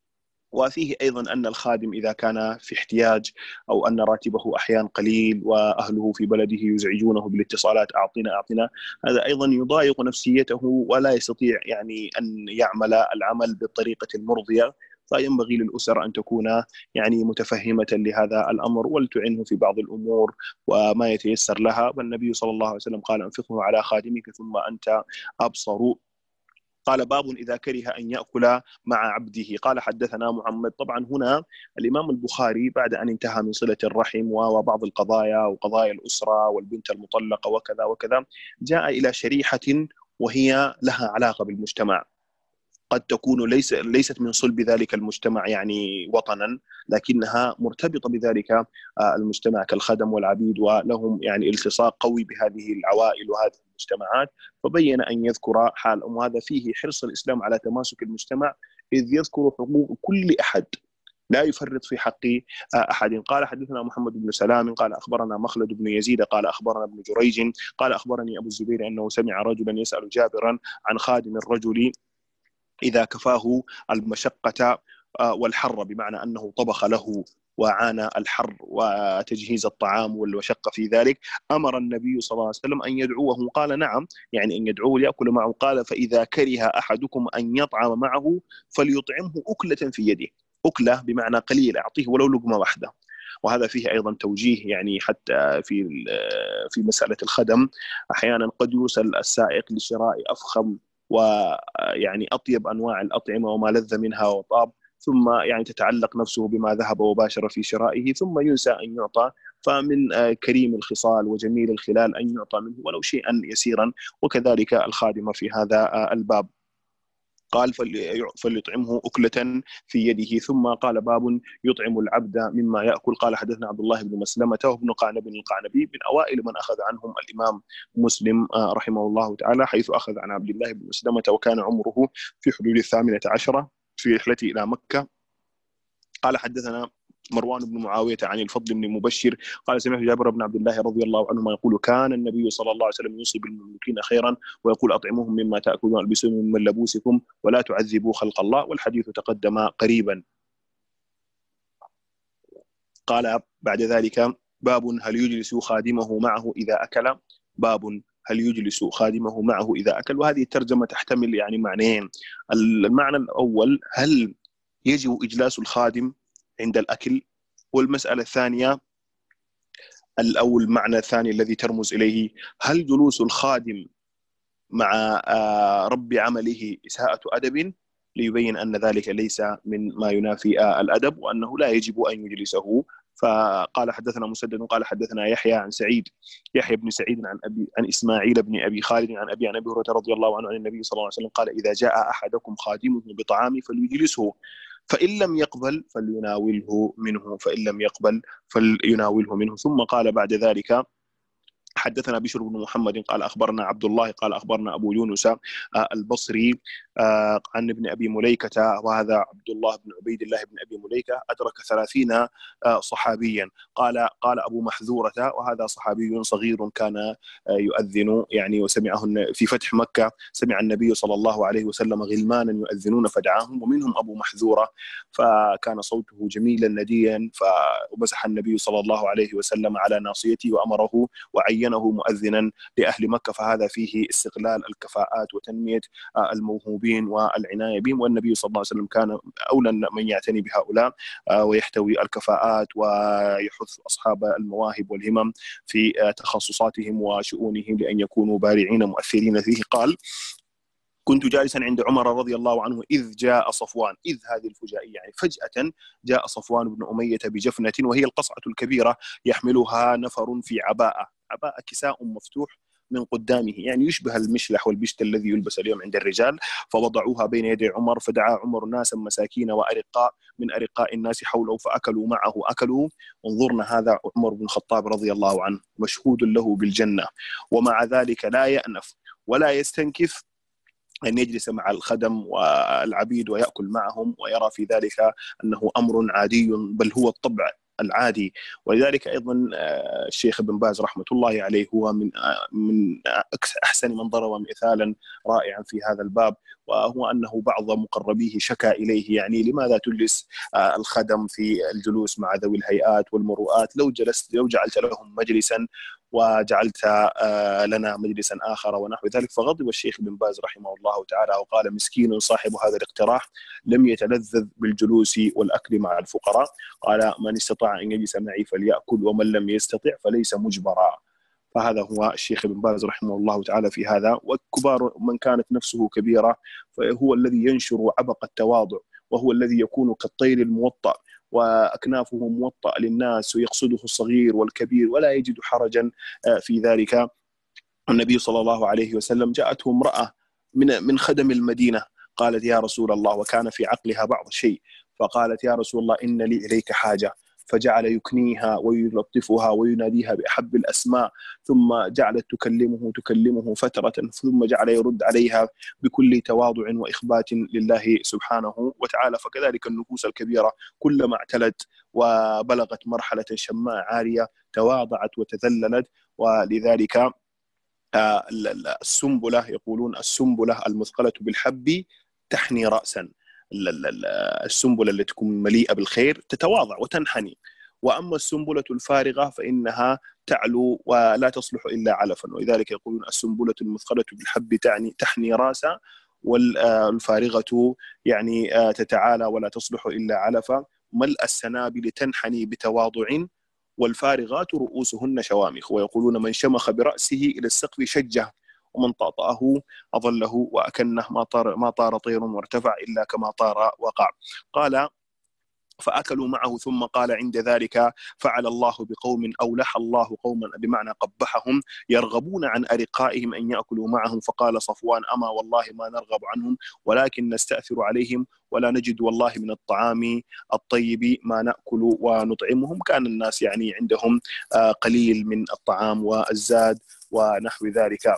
وفيه أيضا أن الخادم إذا كان في احتياج أو أن راتبه أحيانا قليل وأهله في بلده يزعجونه بالاتصالات أعطنا أعطنا، هذا أيضا يضايق نفسيته ولا يستطيع يعني أن يعمل العمل بالطريقة المرضية. فينبغي للأسر أن تكون يعني متفهمة لهذا الأمر ولتعنه في بعض الأمور وما يتيسر لها. والنبي صلى الله عليه وسلم قال أنفقه على خادمك ثم أنت أبصر. قال باب إذا كره أن يأكل مع عبده. قال حدثنا محمد. طبعا هنا الإمام البخاري بعد أن انتهى من صلة الرحم وبعض القضايا وقضايا الأسرة والبنت المطلقة وكذا وكذا، جاء إلى شريحة وهي لها علاقة بالمجتمع، قد تكون ليست من صلب ذلك المجتمع يعني وطنا، لكنها مرتبطة بذلك المجتمع كالخدم والعبيد، ولهم يعني التصاق قوي بهذه العوائل وهذه المجتمعات. فبين أن يذكر حالهم، وهذا فيه حرص الإسلام على تماسك المجتمع، إذ يذكر حقوق كل أحد لا يفرط في حق أحد. قال حدثنا محمد بن سلام قال أخبرنا مخلد بن يزيد قال أخبرنا ابن جريج قال أخبرني أبو الزبير أنه سمع رجلا يسأل جابرا عن خادم الرجل إذا كفاه المشقة والحر، بمعنى أنه طبخ له وعانى الحر وتجهيز الطعام والمشقة في ذلك، أمر النبي صلى الله عليه وسلم أن يدعوه. قال نعم، يعني أن يدعوه ليأكل معه. قال فإذا كره أحدكم أن يطعم معه فليطعمه أكلة في يده. أكلة بمعنى قليل، أعطيه ولو لقمة واحدة. وهذا فيه أيضا توجيه، يعني حتى في مسألة الخدم أحيانا قد يرسل السائق لشراء أفخم ويعني أطيب أنواع الأطعمة وما لذ منها وطاب، ثم يعني تتعلق نفسه بما ذهب وباشر في شرائه ثم ينسى أن يعطى. فمن كريم الخصال وجميل الخلال أن يعطى منه ولو شيئا يسيرا، وكذلك الخادمة في هذا الباب. قال فليطعمه أكلة في يده. ثم قال باب يطعم العبد مما يأكل. قال حدثنا عبد الله بن مسلمة وابن قعنب القعنبي، من أوائل من أخذ عنهم الإمام مسلم رحمه الله تعالى، حيث أخذ عن عبد الله بن مسلمة وكان عمره في حدود 18 في رحلته إلى مكة. قال حدثنا مروان بن معاوية عن الفضل بن مبشر قال سمعت جابر بن عبد الله رضي الله عنهما يقول كان النبي صلى الله عليه وسلم يوصي بالمملوكين خيرا ويقول أطعموهم مما تأكلون والبسوهم من لبوسكم ولا تعذبوا خلق الله، والحديث تقدم قريبا. قال بعد ذلك باب هل يجلس خادمه معه إذا أكل. باب هل يجلس خادمه معه إذا أكل. وهذه الترجمة تحتمل يعني معنيين. المعنى الأول هل يجب إجلاس الخادم عند الأكل، والمسألة الثانية أو المعنى الثاني الذي ترمز إليه هل جلوس الخادم مع رب عمله إساءة أدب، ليبين أن ذلك ليس من ما ينافي الأدب وأنه لا يجب أن يجلسه. فقال حدثنا مسدد قال حدثنا يحيى بن سعيد عن إسماعيل بن أبي خالد عن أبي هريرة رضي الله عنه عن النبي صلى الله عليه وسلم قال إذا جاء أحدكم خادمه بطعام فليجلسه، فإن لم يقبل فليناوله منه. ثم قال بعد ذلك حدثنا بشر بن محمد قال أخبرنا عبد الله قال أخبرنا أبو يونس البصري عن ابن أبي مليكة، وهذا عبد الله بن عبيد الله بن أبي مليكة أدرك 30 صحابيا. قال أبو محذورة، وهذا صحابي صغير كان يؤذن يعني، وسمعه في فتح مكة سمع النبي صلى الله عليه وسلم غلمانا يؤذنون فدعاهم ومنهم أبو محذورة، فكان صوته جميلا نديا، فمسح النبي صلى الله عليه وسلم على ناصيته وأمره وعينه مؤذنا لأهل مكة. فهذا فيه استغلال الكفاءات وتنمية الموهوبين الموهوبين والعناية بهم، والنبي صلى الله عليه وسلم كان أولى من يعتني بهؤلاء ويحتوي الكفاءات ويحث أصحاب المواهب والهمم في تخصصاتهم وشؤونهم لأن يكونوا بارعين مؤثرين فيه. قال: كنت جالسا عند عمر رضي الله عنه إذ جاء صفوان، إذ هذه الفجائية يعني فجأة جاء صفوان بن أمية بجفنة، وهي القصعة الكبيرة يحملها نفر في عباءة كساء مفتوح من قدامه، يعني يشبه المشلح والبشت الذي يلبس اليوم عند الرجال، فوضعوها بين يدي عمر، فدعا عمر ناسا مساكين وأرقاء من أرقاء الناس حوله فأكلوا معه. انظرنا، هذا عمر بن الخطاب رضي الله عنه مشهود له بالجنة، ومع ذلك لا يأنف ولا يستنكف أن يجلس مع الخدم والعبيد ويأكل معهم، ويرى في ذلك أنه أمر عادي، بل هو الطبع العادي. ولذلك أيضا الشيخ ابن باز رحمة الله عليه هو من أحسن من ضرب مثالا رائعا في هذا الباب، وهو أنه بعض مقربيه شكا إليه، يعني لماذا تجلس الخدم في الجلوس مع ذوي الهيئات والمروءات؟ لو جعلت لهم مجلسا وجعلت لنا مجلسا آخر ونحو ذلك. فغضب الشيخ بن باز رحمه الله تعالى وقال: مسكين صاحب هذا الاقتراح لم يتلذذ بالجلوس والأكل مع الفقراء. قال: من استطاع أن يجلس معي فليأكل، ومن لم يستطع فليس مجبرا. فهذا هو الشيخ بن باز رحمه الله تعالى في هذا. وكبار من كانت نفسه كبيرة فهو الذي ينشر عبق التواضع، وهو الذي يكون كالطير الموطأ وأكنافه موطأ للناس، ويقصده الصغير والكبير ولا يجد حرجا في ذلك. النبي صلى الله عليه وسلم جاءته امرأة من خدم المدينة، قالت: يا رسول الله، وكان في عقلها بعض الشيء، فقالت: يا رسول الله، إن لي إليك حاجة. فجعل يكنيها ويلطفها ويناديها بأحب الأسماء، ثم جعلت تكلمه فترة، ثم جعل يرد عليها بكل تواضع وإخبات لله سبحانه وتعالى. فكذلك النفوس الكبيرة كلما اعتلت وبلغت مرحلة شماء عالية تواضعت وتذللت. ولذلك السنبلة، يقولون السنبلة المثقلة بالحب تحني رأسا. السنبلة التي تكون مليئة بالخير تتواضع وتنحني، وأما السنبلة الفارغة فإنها تعلو ولا تصلح إلا علفا. ولذلك يقولون السنبلة المثقلة بالحب تحني رأسا، والفارغة يعني تتعالى ولا تصلح إلا علفا. ملء السنابل تنحني بتواضع، والفارغات رؤوسهن شوامخ. ويقولون: من شمخ برأسه إلى السقف شجه، ومن طأطأه أظله، وأكنه ما طار طير وارتفع إلا كما طار وقع. قال: فأكلوا معه، ثم قال عند ذلك: فعل الله بقوم أولح الله قوما، بمعنى قبحهم، يرغبون عن أرقائهم أن يأكلوا معهم. فقال صفوان: أما والله ما نرغب عنهم، ولكن نستأثر عليهم، ولا نجد والله من الطعام الطيب ما نأكل ونطعمهم. كان الناس يعني عندهم قليل من الطعام والزاد ونحو ذلك.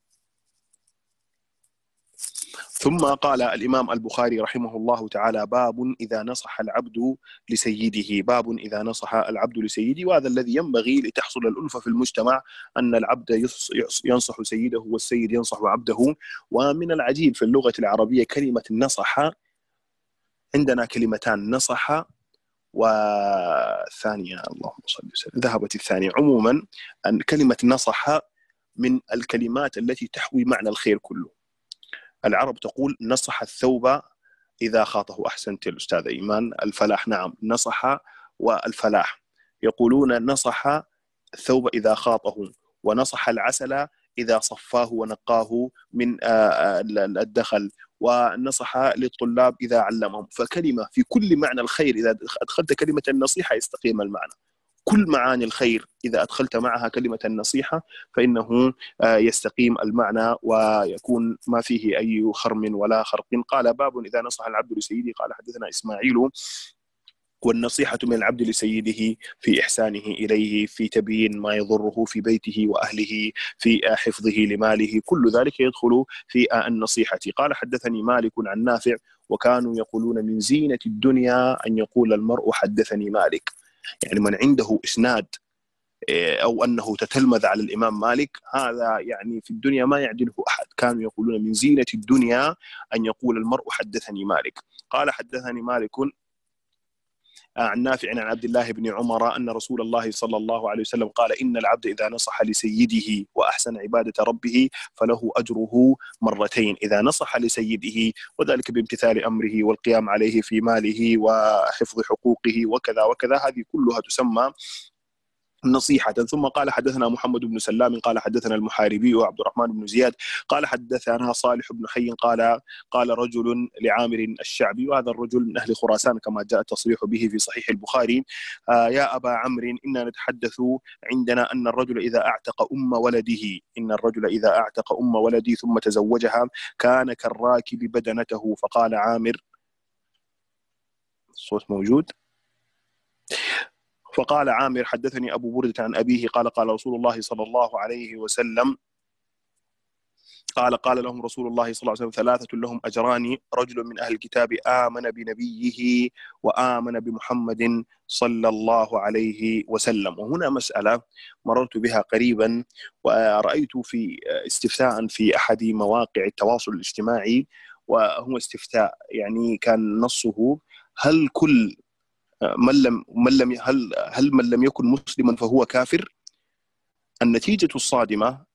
ثم قال الإمام البخاري رحمه الله تعالى: باب إذا نصح العبد لسيده. باب إذا نصح العبد لسيده. وهذا الذي ينبغي لتحصل الألفة في المجتمع، أن العبد ينصح سيده والسيد ينصح عبده. ومن العجيب في اللغة العربية كلمة نصح، عندنا كلمتان: نصح والثانية اللهم صل وسلم ذهبت الثانية. عموما أن كلمة نصح من الكلمات التي تحوي معنى الخير كله. العرب تقول: نصح الثوب إذا خاطه. أحسنت الأستاذ إيمان. الفلاح، نعم، نصح والفلاح. يقولون: نصح الثوب إذا خاطه، ونصح العسل إذا صفاه ونقاه من الدخل، ونصح للطلاب إذا علمهم. فكلمة في كل معنى الخير، إذا أدخلت كلمة النصيحة يستقيم المعنى. كل معاني الخير إذا أدخلت معها كلمة النصيحة فإنه يستقيم المعنى ويكون ما فيه أي خرم ولا خرق. قال: باب إذا نصح العبد لسيده. قال: حدثنا إسماعيل: والنصيحة من العبد لسيده في إحسانه إليه، في تبيين ما يضره في بيته وأهله، في حفظه لماله، كل ذلك يدخل في النصيحة. قال: حدثني مالك عن نافع: وكانوا يقولون من زينة الدنيا أن يقول المرء حدثني مالك. يعني من عنده إسناد أو أنه تتلمذ على الإمام مالك، هذا يعني في الدنيا ما يعدله أحد. كانوا يقولون من زينة الدنيا أن يقول المرء حدثني مالك. قال: حدثني مالك عن نافع عن عبد الله بن عمر أن رسول الله صلى الله عليه وسلم قال إن العبد إذا نصح لسيده وأحسن عبادة ربه فله أجره مرتين إذا نصح لسيده، وذلك بامتثال أمره والقيام عليه في ماله وحفظ حقوقه وكذا وكذا، هذه كلها تسمى نصيحة. ثم قال حدثنا محمد بن سلام قال حدثنا المحاربي وعبد الرحمن بن زياد قال حدثنا صالح بن حي قال رجل لعامر الشعبي، وهذا الرجل من أهل خراسان كما جاء التصريح به في صحيح البخاري: يا أبا عمرو إنا نتحدث عندنا أن الرجل إذا أعتق أم ولده ثم تزوجها كان كالراكب بدنته. فقال عامر، الصوت موجود؟ فقال عامر حدثني أبو بردة عن أبيه قال رسول الله صلى الله عليه وسلم قال لهم رسول الله صلى الله عليه وسلم: ثلاثة لهم أجران، رجل من أهل الكتاب آمن بنبيه وآمن بمحمد صلى الله عليه وسلم. وهنا مسألة مررت بها قريبا، ورأيت في استفتاء في أحد مواقع التواصل الاجتماعي، وهو استفتاء يعني كان نصه: هل كل من لم يكن مسلما فهو كافر؟ النتيجة الصادمة،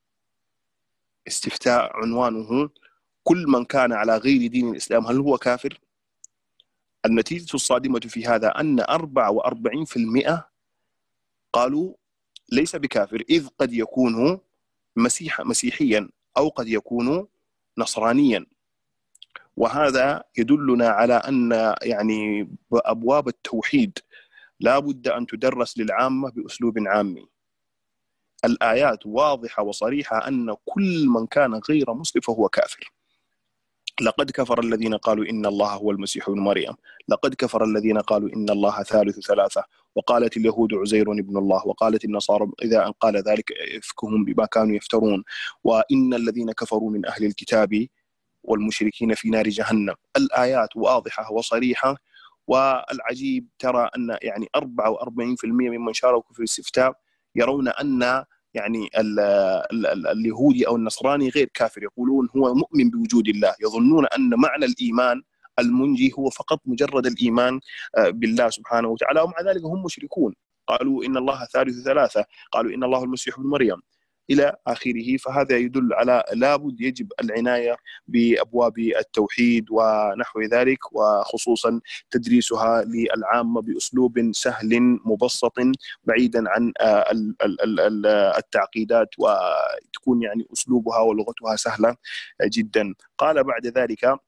استفتاء عنوانه: كل من كان على غير دين الإسلام هل هو كافر؟ النتيجة الصادمة في هذا أن 44% قالوا ليس بكافر، إذ قد يكون مسيحيا أو قد يكون نصرانيا. وهذا يدلنا على أن يعني أبواب التوحيد لا بد أن تدرس للعامة بأسلوب عامي. الآيات واضحة وصريحة أن كل من كان غير مسلم فهو كافر. لقد كفر الذين قالوا إن الله هو المسيح ابن مريم، لقد كفر الذين قالوا إن الله ثالث ثلاثة، وقالت اليهود عزير ابن الله، وقالت النصارى إذا أن قال ذلك إفكهم بما كانوا يفترون، وإن الذين كفروا من أهل الكتاب والمشركين في نار جهنم. الآيات واضحة وصريحة. والعجيب ترى أن يعني 44% ممن شاركوا في الاستفتاء يرون أن يعني اليهودي أو النصراني غير كافر، يقولون هو مؤمن بوجود الله، يظنون أن معنى الإيمان المنجي هو فقط مجرد الإيمان بالله سبحانه وتعالى، ومع ذلك هم مشركون. قالوا إن الله ثالث ثلاثة، قالوا إن الله المسيح ابن مريم، إلى آخره. فهذا يدل على لابد يجب العناية بأبواب التوحيد ونحو ذلك، وخصوصا تدريسها للعامة بأسلوب سهل مبسط بعيدا عن التعقيدات، وتكون يعني أسلوبها ولغتها سهلة جدا. قال بعد ذلك: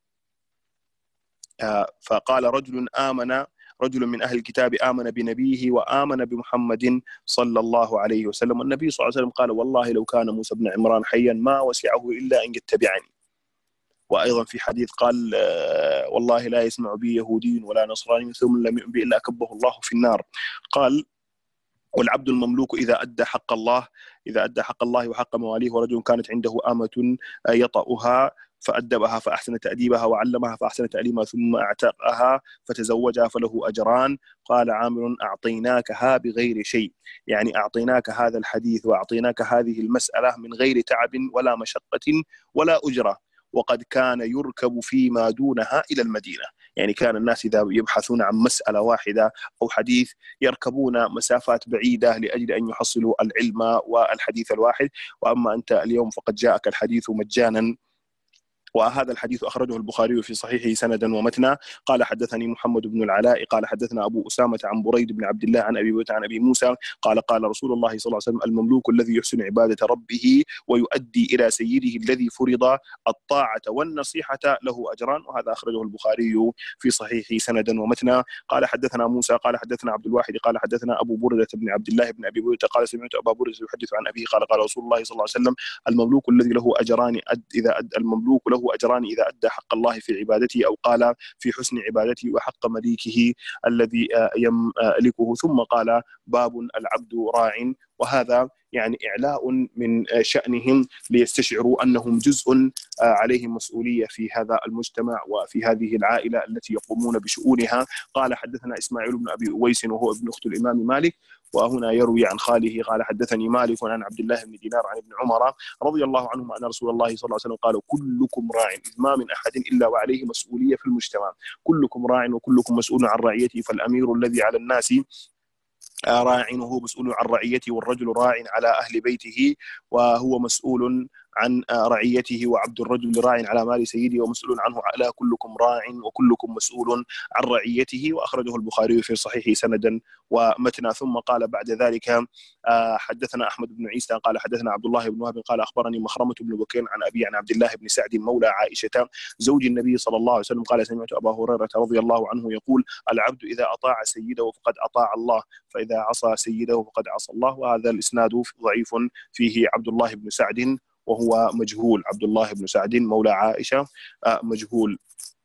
فقال رجل من أهل الكتاب آمن بنبيه وآمن بمحمد صلى الله عليه وسلم. النبي صلى الله عليه وسلم قال: والله لو كان موسى بن عمران حيا ما وسعه إلا أن يتبعني. وأيضا في حديث قال: والله لا يسمع بي يهودي ولا نصراني ثم لم يؤمن بي إلا أكبه الله في النار. قال: والعبد المملوك إذا أدى حق الله وحق مواليه، ورجل كانت عنده آمة يطأها فأدبها فأحسن تأديبها وعلمها فأحسن تعليمها ثم أعتقها فتزوجها فله أجران. قال عامر: أعطيناكها بغير شيء، يعني أعطيناك هذا الحديث وأعطيناك هذه المسألة من غير تعب ولا مشقة ولا أجرة، وقد كان يركب فيما دونها إلى المدينة. يعني كان الناس إذا يبحثون عن مسألة واحدة أو حديث يركبون مسافات بعيدة لأجل أن يحصلوا العلم والحديث الواحد، وأما أنت اليوم فقد جاءك الحديث مجانا. وهذا الحديث أخرجه البخاري في صحيحه سندا ومتنا. قال حدثني محمد بن العلاء قال حدثنا أبو أسامة عن بريد بن عبد الله عن أبي بكر عن أبي موسى قال رسول الله صلى الله عليه وسلم: المملوك الذي يحسن عبادة ربه ويؤدي إلى سيده الذي فرض الطاعة والنصيحة له أجران. وهذا أخرجه البخاري في صحيحه سندا ومتنا. قال حدثنا موسى قال حدثنا عبد الواحد قال حدثنا أبو بردة بن عبد الله بن أبي بردة قال: سمعت أبا بردة يحدث عن أبيه قال رسول الله صلى الله عليه وسلم: المملوك الذي له أجران المملوك له أجران إذا أدى حق الله في عبادته، أو قال في حسن عبادته، وحق مليكه الذي يملكه. ثم قال: باب العبد راع وهذا يعني إعلاء من شأنهم ليستشعروا أنهم جزء عليهم مسؤولية في هذا المجتمع وفي هذه العائلة التي يقومون بشؤونها. قال حدثنا إسماعيل بن أبي أويس وهو ابن أخت الإمام مالك، وهنا يروي عن خاله قال حدثني مالك عن عبد الله بن دينار عن ابن عمر رضي الله عنهما أن رسول الله صلى الله عليه وسلم قال كلكم راع، ما من أحد إلا وعليه مسؤولية في المجتمع، كلكم راع وكلكم مسؤول عن رعيته، فالأمير الذي على الناس راع وهو مسؤول عن رعيته، والرجل راع على أهل بيته وهو مسؤول عن رعيته، وعبد الرجل راع على مال سيده ومسؤول عنه، ألا كلكم راع وكلكم مسؤول عن رعيته. وأخرجه البخاري في صحيحه سندا ومتنا. ثم قال بعد ذلك حدثنا أحمد بن عيسى قال حدثنا عبد الله بن وهب قال أخبرني مخرمة بن بكير عن أبي عن عبد الله بن سعد مولى عائشة زوج النبي صلى الله عليه وسلم قال سمعت أبا هريرة رضي الله عنه يقول العبد إذا أطاع سيده فقد أطاع الله، فإذا عصى سيده فقد عصى الله. وهذا الإسناد ضعيف فيه عبد الله بن سعد وهو مجهول، عبد الله بن سعد مولى عائشة مجهول.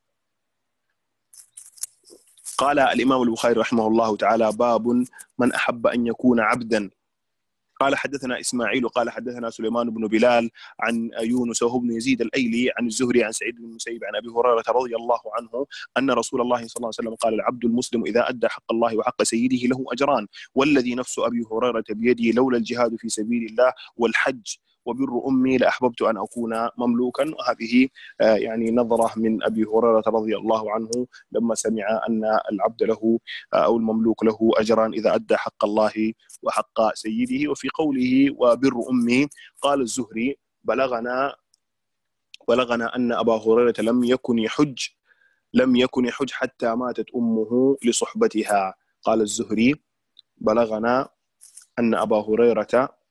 قال الإمام البخاري رحمه الله تعالى باب من أحب أن يكون عبدا. قال حدثنا إسماعيل قال حدثنا سليمان بن بلال عن يونس وهو بن يزيد الأيلي عن الزهري عن سعيد بن المسيب عن أبي هريرة رضي الله عنه أن رسول الله صلى الله عليه وسلم قال العبد المسلم إذا أدى حق الله وحق سيده له أجران، والذي نفس أبي هريرة بيده لولا الجهاد في سبيل الله والحج وبر أمي لأحببت أن أكون مملوكا. وهذه يعني نظرة من أبي هريرة رضي الله عنه لما سمع أن العبد له أو المملوك له أجران إذا أدى حق الله وحق سيده. وفي قوله وبر أمي قال الزهري بلغنا أن أبا هريرة لم يكن يحج حتى ماتت أمه لصحبتها. قال الزهري بلغنا أن أبا هريرة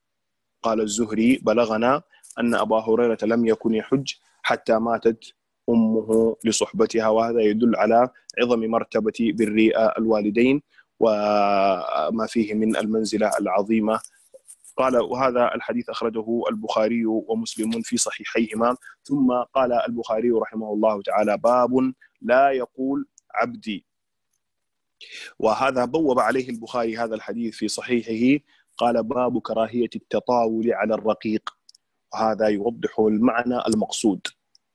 لم يكن يحج حتى ماتت أمه لصحبتها. وهذا يدل على عظم مرتبة بر الوالدين وما فيه من المنزلة العظيمة. قال وهذا الحديث أخرجه البخاري ومسلم في صحيحيهما. ثم قال البخاري رحمه الله تعالى باب لا يقول عبدي، وهذا بوب عليه البخاري هذا الحديث في صحيحه، قال باب كراهية التطاول على الرقيق، وهذا يوضح المعنى المقصود،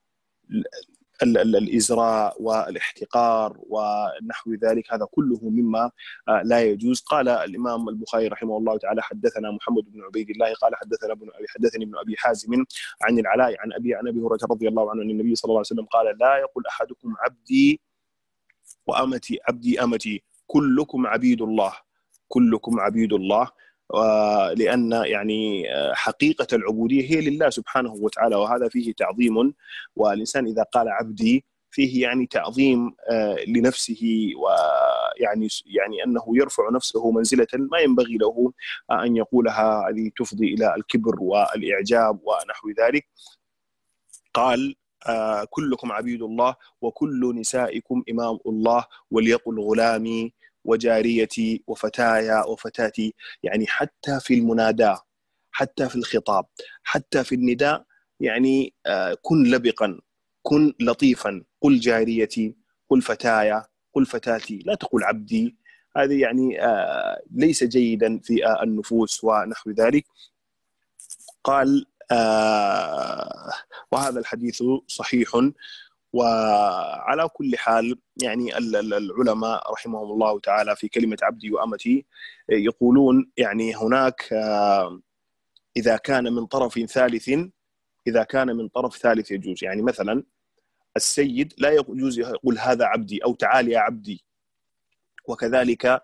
الإزراء والاحتقار ونحو ذلك، هذا كله مما لا يجوز. قال الإمام البخاري رحمه الله تعالى حدثنا محمد بن عبيد الله قال حدثني ابن أبي حازم عن العلاء عن أبي هريرة رضي الله عنه أن النبي صلى الله عليه وسلم قال لا يقول أحدكم عبدي وأمتي، عبدي أمتي، كلكم عبيد الله، لأن يعني حقيقة العبودية هي لله سبحانه وتعالى، وهذا فيه تعظيم. والإنسان إذا قال عبدي فيه يعني تعظيم لنفسه، ويعني أنه يرفع نفسه منزلة ما ينبغي له أن يقولها، هذه تفضي إلى الكبر والإعجاب ونحو ذلك. قال كلكم عبيد الله وكل نسائكم إمام الله وليقل غلامي وجاريتي وفتايا وفتاتي، يعني حتى في المناداة، حتى في الخطاب، حتى في النداء، يعني كن لبقا، كن لطيفا، قل جاريتي، قل فتايا، قل فتاتي، لا تقول عبدي. هذا يعني ليس جيدا في النفوس ونحو ذلك. قال وهذا الحديث صحيح. وعلى كل حال يعني العلماء رحمهم الله تعالى في كلمة عبدي وأمتي يقولون يعني هناك إذا كان من طرف ثالث يجوز، يعني مثلا السيد لا يجوز يقول هذا عبدي أو تعال يا عبدي، وكذلك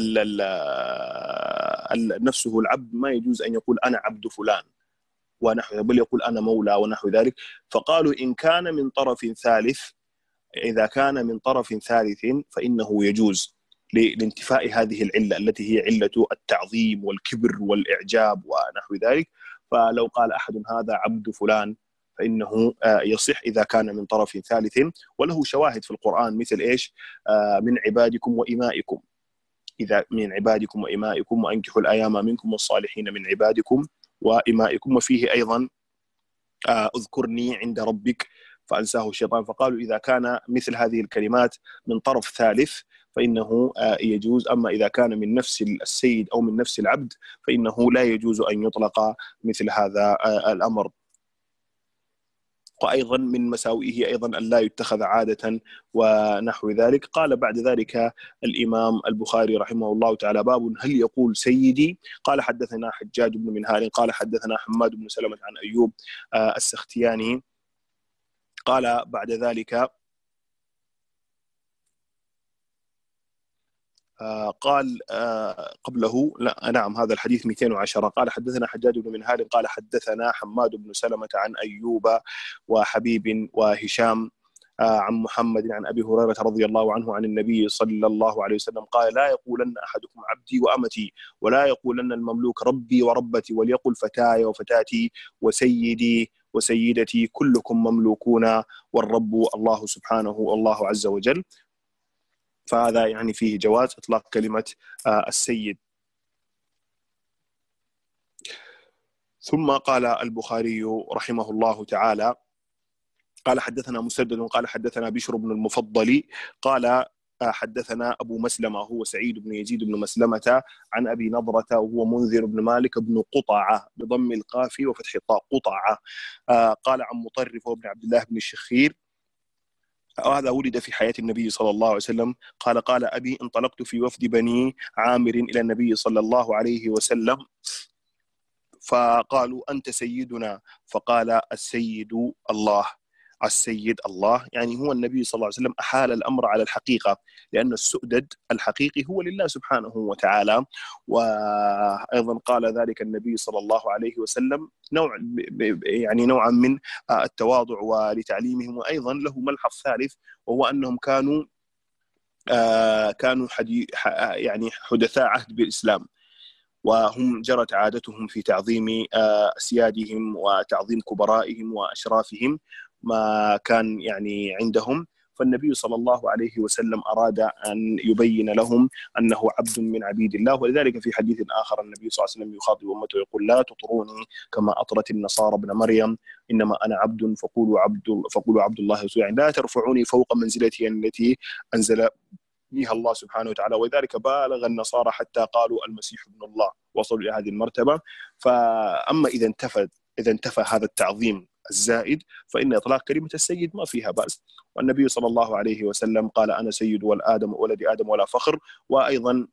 نفسه العبد ما يجوز أن يقول أنا عبد فلان ونحو، بل يقول أنا مولى ونحو ذلك. فقالوا إن كان من طرف ثالث، إذا كان من طرف ثالث فإنه يجوز لانتفاء هذه العلة التي هي علة التعظيم والكبر والإعجاب ونحو ذلك. فلو قال أحد هذا عبد فلان فإنه يصح إذا كان من طرف ثالث، وله شواهد في القرآن مثل إيش؟ من عبادكم وإمائكم، إذا من عبادكم وإمائكم وأنكحوا الأيام منكم والصالحين من عبادكم وإمائكم. وفيه أيضا اذكرني عند ربك فأنساه الشيطان. فقالوا إذا كان مثل هذه الكلمات من طرف ثالث فإنه يجوز. أما إذا كان من نفس السيد أو من نفس العبد فإنه لا يجوز أن يطلق مثل هذا الأمر. وأيضا من مساوئه أيضا أن لا يتخذ عادة ونحو ذلك. قال بعد ذلك الإمام البخاري رحمه الله تعالى: باب هل يقول سيدي؟ قال حدثنا حجاج بن منهال قال حدثنا حماد بن سلمة عن أيوب السختياني قال بعد ذلك قال قبله لا نعم هذا الحديث 210. قال حدثنا حجاج بن منهال قال حدثنا حماد بن سلمة عن أيوب وحبيب وهشام عن محمد عن أبي هريرة رضي الله عنه عن النبي صلى الله عليه وسلم قال: لا يقولن أحدكم عبدي وأمتي، ولا يقولن المملوك ربي وربتي، وليقل فتاي وفتاتي وسيدي وسيدتي، كلكم مملوكون والرب الله سبحانه والله عز وجل. فهذا يعني فيه جواز إطلاق كلمة السيد. ثم قال البخاري رحمه الله تعالى: قال حدثنا مسدد قال حدثنا بشر بن المفضل قال حدثنا أبو مسلمة هو سعيد بن يزيد بن مسلمة عن أبي نضرة وهو منذر بن مالك بن قطعة بضم القاف وفتح الطاء قطعة قال عن مطرف وابن عبد الله بن الشخير، وهذا ولد في حياة النبي صلى الله عليه وسلم. قال أبي: انطلقت في وفد بني عامر إلى النبي صلى الله عليه وسلم فقالوا: أنت سيدنا؟ فقال: السيد الله. السيد الله يعني هو النبي صلى الله عليه وسلم أحال الأمر على الحقيقة، لأن السؤدد الحقيقي هو لله سبحانه وتعالى. وأيضا قال ذلك النبي صلى الله عليه وسلم يعني نوعا من التواضع ولتعليمهم. وأيضا له ملحظ ثالث وهو أنهم كانوا يعني حدثاء عهد بالإسلام، وهم جرت عادتهم في تعظيم أسيادهم وتعظيم كبرائهم وأشرافهم ما كان يعني عندهم. فالنبي صلى الله عليه وسلم أراد أن يبين لهم أنه عبد من عبيد الله. ولذلك في حديث آخر النبي صلى الله عليه وسلم يخاطب أمته يقول: لا تطروني كما أطرت النصارى ابن مريم، إنما أنا عبد فقولوا عبد الله ورسوله، يعني لا ترفعوني فوق منزلتي التي أنزل بها الله سبحانه وتعالى. وذلك بالغ النصارى حتى قالوا المسيح ابن الله، وصلوا إلى هذه المرتبة. فأما إذا انتفى هذا التعظيم الزائد فإن إطلاق كلمة السيد ما فيها بأس. والنبي صلى الله عليه وسلم قال: أنا سيد ولد آدم ولا فخر. وأيضا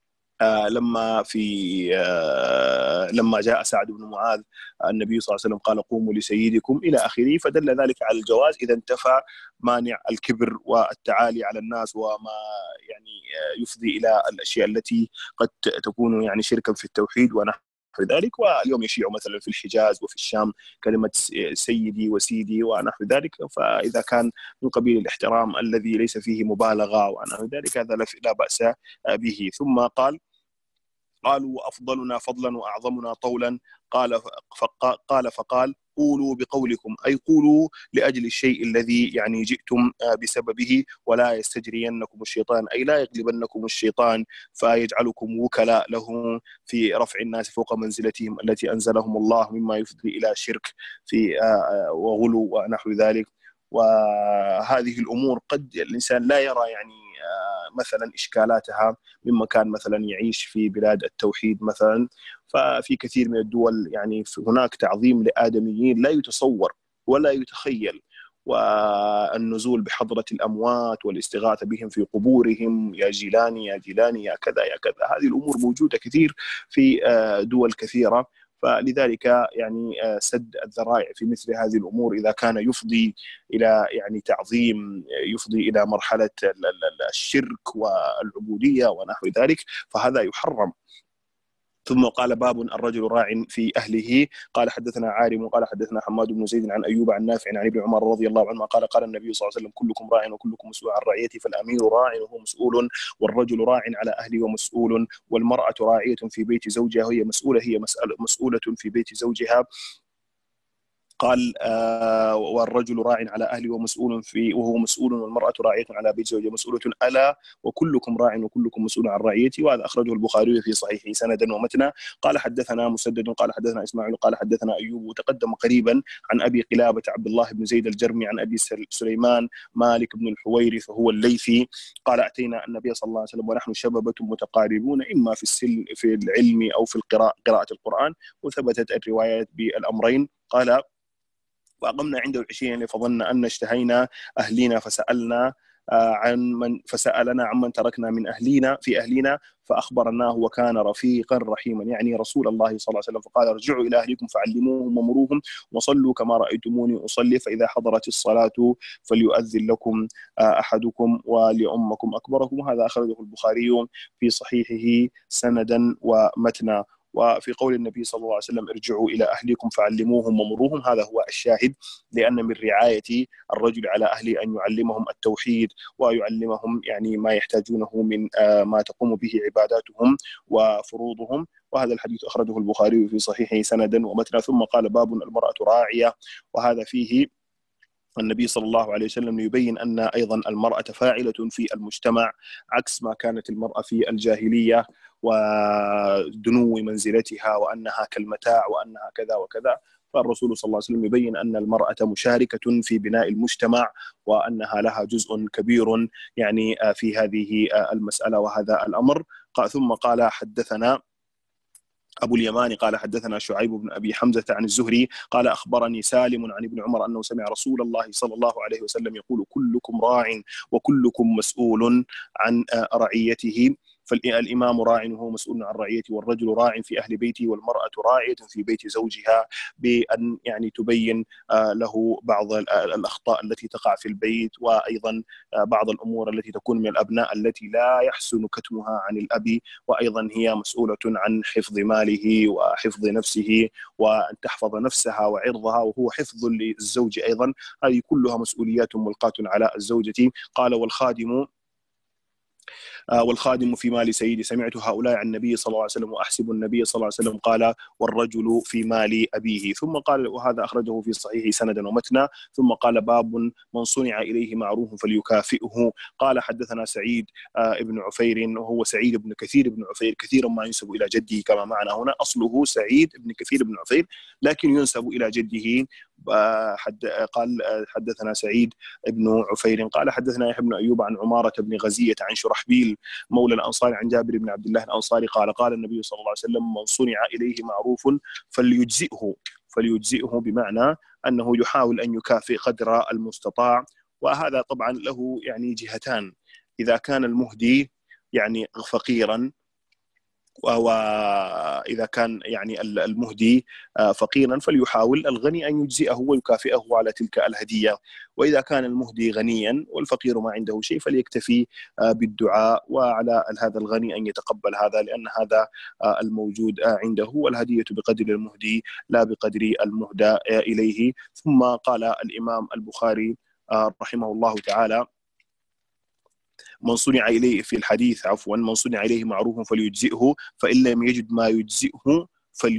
لما جاء سعد بن معاذ النبي صلى الله عليه وسلم قال: قوموا لسيدكم إلى آخره. فدل ذلك على الجواز إذا انتفى مانع الكبر والتعالي على الناس وما يعني يفضي إلى الأشياء التي قد تكون يعني شركا في التوحيد ونحو ذلك. واليوم يشيع مثلا في الحجاز وفي الشام كلمة سيدي وسيدي ونحو ذلك، فإذا كان من قبيل الاحترام الذي ليس فيه مبالغة ونحو ذلك هذا لا بأس به. ثم قالوا: وأفضلنا فضلا وأعظمنا طولا. فقال: قولوا بقولكم، أي قولوا لأجل الشيء الذي يعني جئتم بسببه، ولا يستجرينكم الشيطان، أي لا يغلبنكم الشيطان فيجعلكم وكلاء له في رفع الناس فوق منزلتهم التي أنزلهم الله، مما يفضي إلى شرك في وغلو ونحو ذلك. وهذه الأمور قد الإنسان لا يرى يعني مثلا إشكالاتها مما كان مثلا يعيش في بلاد التوحيد مثلا. ففي كثير من الدول يعني هناك تعظيم لآدميين لا يتصور ولا يتخيل، والنزول بحضرة الأموات والاستغاثة بهم في قبورهم: يا جيلاني يا جيلاني يا كذا يا كذا. هذه الأمور موجودة كثير في دول كثيرة. فلذلك يعني سد الذرائع في مثل هذه الأمور إذا كان يفضي إلى يعني تعظيم، يفضي إلى مرحلة الشرك والعبودية ونحو ذلك، فهذا يحرم. ثم قال: باب الرجل راع في أهله. قال حدثنا عارم قال حدثنا حماد بن زيد عن أيوب عن نافع عن ابن عمر رضي الله عنهما قال النبي صلى الله عليه وسلم: كلكم راع وكلكم مسؤول عن رعيته، فالأمير راع وهو مسؤول، والرجل راع على أهله ومسؤول، والمرأة راعية في بيت زوجها وهي مسؤولة في بيت زوجها. قال والرجل راع على أهله وهو مسؤول، والمرأة راعية على بيت زوجها مسؤولة، ألا وكلكم راع وكلكم مسؤول عن رعيته. وهذا أخرجه البخاري في صحيحه سندا ومتنا. قال حدثنا مسدد قال حدثنا إسماعيل قال حدثنا أيوب، وتقدم قريبا عن أبي قلابة عبد الله بن زيد الجرمي عن أبي سليمان مالك بن الحويرث وهو الليثي قال أتينا النبي صلى الله عليه وسلم ونحن شببة متقاربون إما في العلم أو في قراءة القرآن، وثبتت الروايات بالأمرين. قال وأقمنا عنده العشية فظن أن اشتهينا أهلنا فسألنا عمن تركنا من أهلنا فأخبرناه وكان رفيقا رحيما، يعني رسول الله صلى الله عليه وسلم. فقال ارجعوا إلى أهلكم فعلموهم ومروهم وصلوا كما رأيتموني أصلي، فإذا حضرت الصلاة فليؤذن لكم أحدكم ولأمكم أكبركم. هذا أخرجه البخاري في صحيحه سندا ومتنا. وفي قول النبي صلى الله عليه وسلم ارجعوا إلى أهلكم فعلموهم ومروهم، هذا هو الشاهد، لأن من رعاية الرجل على أهله أن يعلمهم التوحيد ويعلمهم يعني ما يحتاجونه من ما تقوم به عباداتهم وفروضهم. وهذا الحديث أخرجه البخاري في صحيحه سندا ومتنا. ثم قال باب المرأة راعية، وهذا فيه النبي صلى الله عليه وسلم يبين أن أيضا المرأة فاعلة في المجتمع عكس ما كانت المرأة في الجاهلية ودنو منزلتها وأنها كالمتاع وأنها كذا وكذا. فالرسول صلى الله عليه وسلم يبين أن المرأة مشاركة في بناء المجتمع وأنها لها جزء كبير يعني في هذه المسألة وهذا الأمر. ثم قال حدثنا أبو اليمان قال حدثنا شعيب بن أبي حمزة عن الزهري قال أخبرني سالم عن ابن عمر أنه سمع رسول الله صلى الله عليه وسلم يقول كلكم راع وكلكم مسؤول عن رعيته. فالإمام راع وهو مسؤول عن رعيته، والرجل راع في أهل بيته، والمرأة راعية في بيت زوجها، بأن يعني تبين له بعض الأخطاء التي تقع في البيت، وأيضا بعض الأمور التي تكون من الأبناء التي لا يحسن كتمها عن الأب، وأيضا هي مسؤولة عن حفظ ماله وحفظ نفسه وأن تحفظ نفسها وعرضها، وهو حفظ للزوج أيضا. هذه كلها مسؤوليات ملقاة على الزوجة. قال والخادم في مال سيدي، سمعت هؤلاء عن النبي صلى الله عليه وسلم وأحسب النبي صلى الله عليه وسلم قال والرجل في مال أبيه. ثم قال وهذا أخرجه في صحيح سندا ومتنا. ثم قال باب من صنع إليه معروف فليكافئه. قال حدثنا سعيد ابن عفير وهو سعيد بن كثير بن عفير، كثيرا ما ينسب إلى جده كما معنا هنا، أصله سعيد بن كثير بن عفير لكن ينسب إلى جده. قال حدثنا سعيد بن عفير قال حدثنا يحيى بن أيوب عن عمارة بن غزية عن شرحبيل مولى الأنصار عن جابر بن عبد الله الأنصاري قال قال النبي صلى الله عليه وسلم من صنع إليه معروف فليجزئه بمعنى أنه يحاول أن يكافئ قدر المستطاع. وهذا طبعا له يعني جهتان، إذا كان المهدي يعني فقيرا، وإذا كان يعني المهدي فقيرا فليحاول الغني أن يجزئه ويكافئه على تلك الهدية، وإذا كان المهدي غنيا والفقير ما عنده شيء فليكتفي بالدعاء، وعلى هذا الغني أن يتقبل هذا لأن هذا الموجود عنده، والهدية بقدر المهدي لا بقدر المهدى إليه. ثم قال الإمام البخاري رحمه الله تعالى من صنع إليه في الحديث من صنع إليه معروف فليجزئه، فإن لم يجد ما يجزئه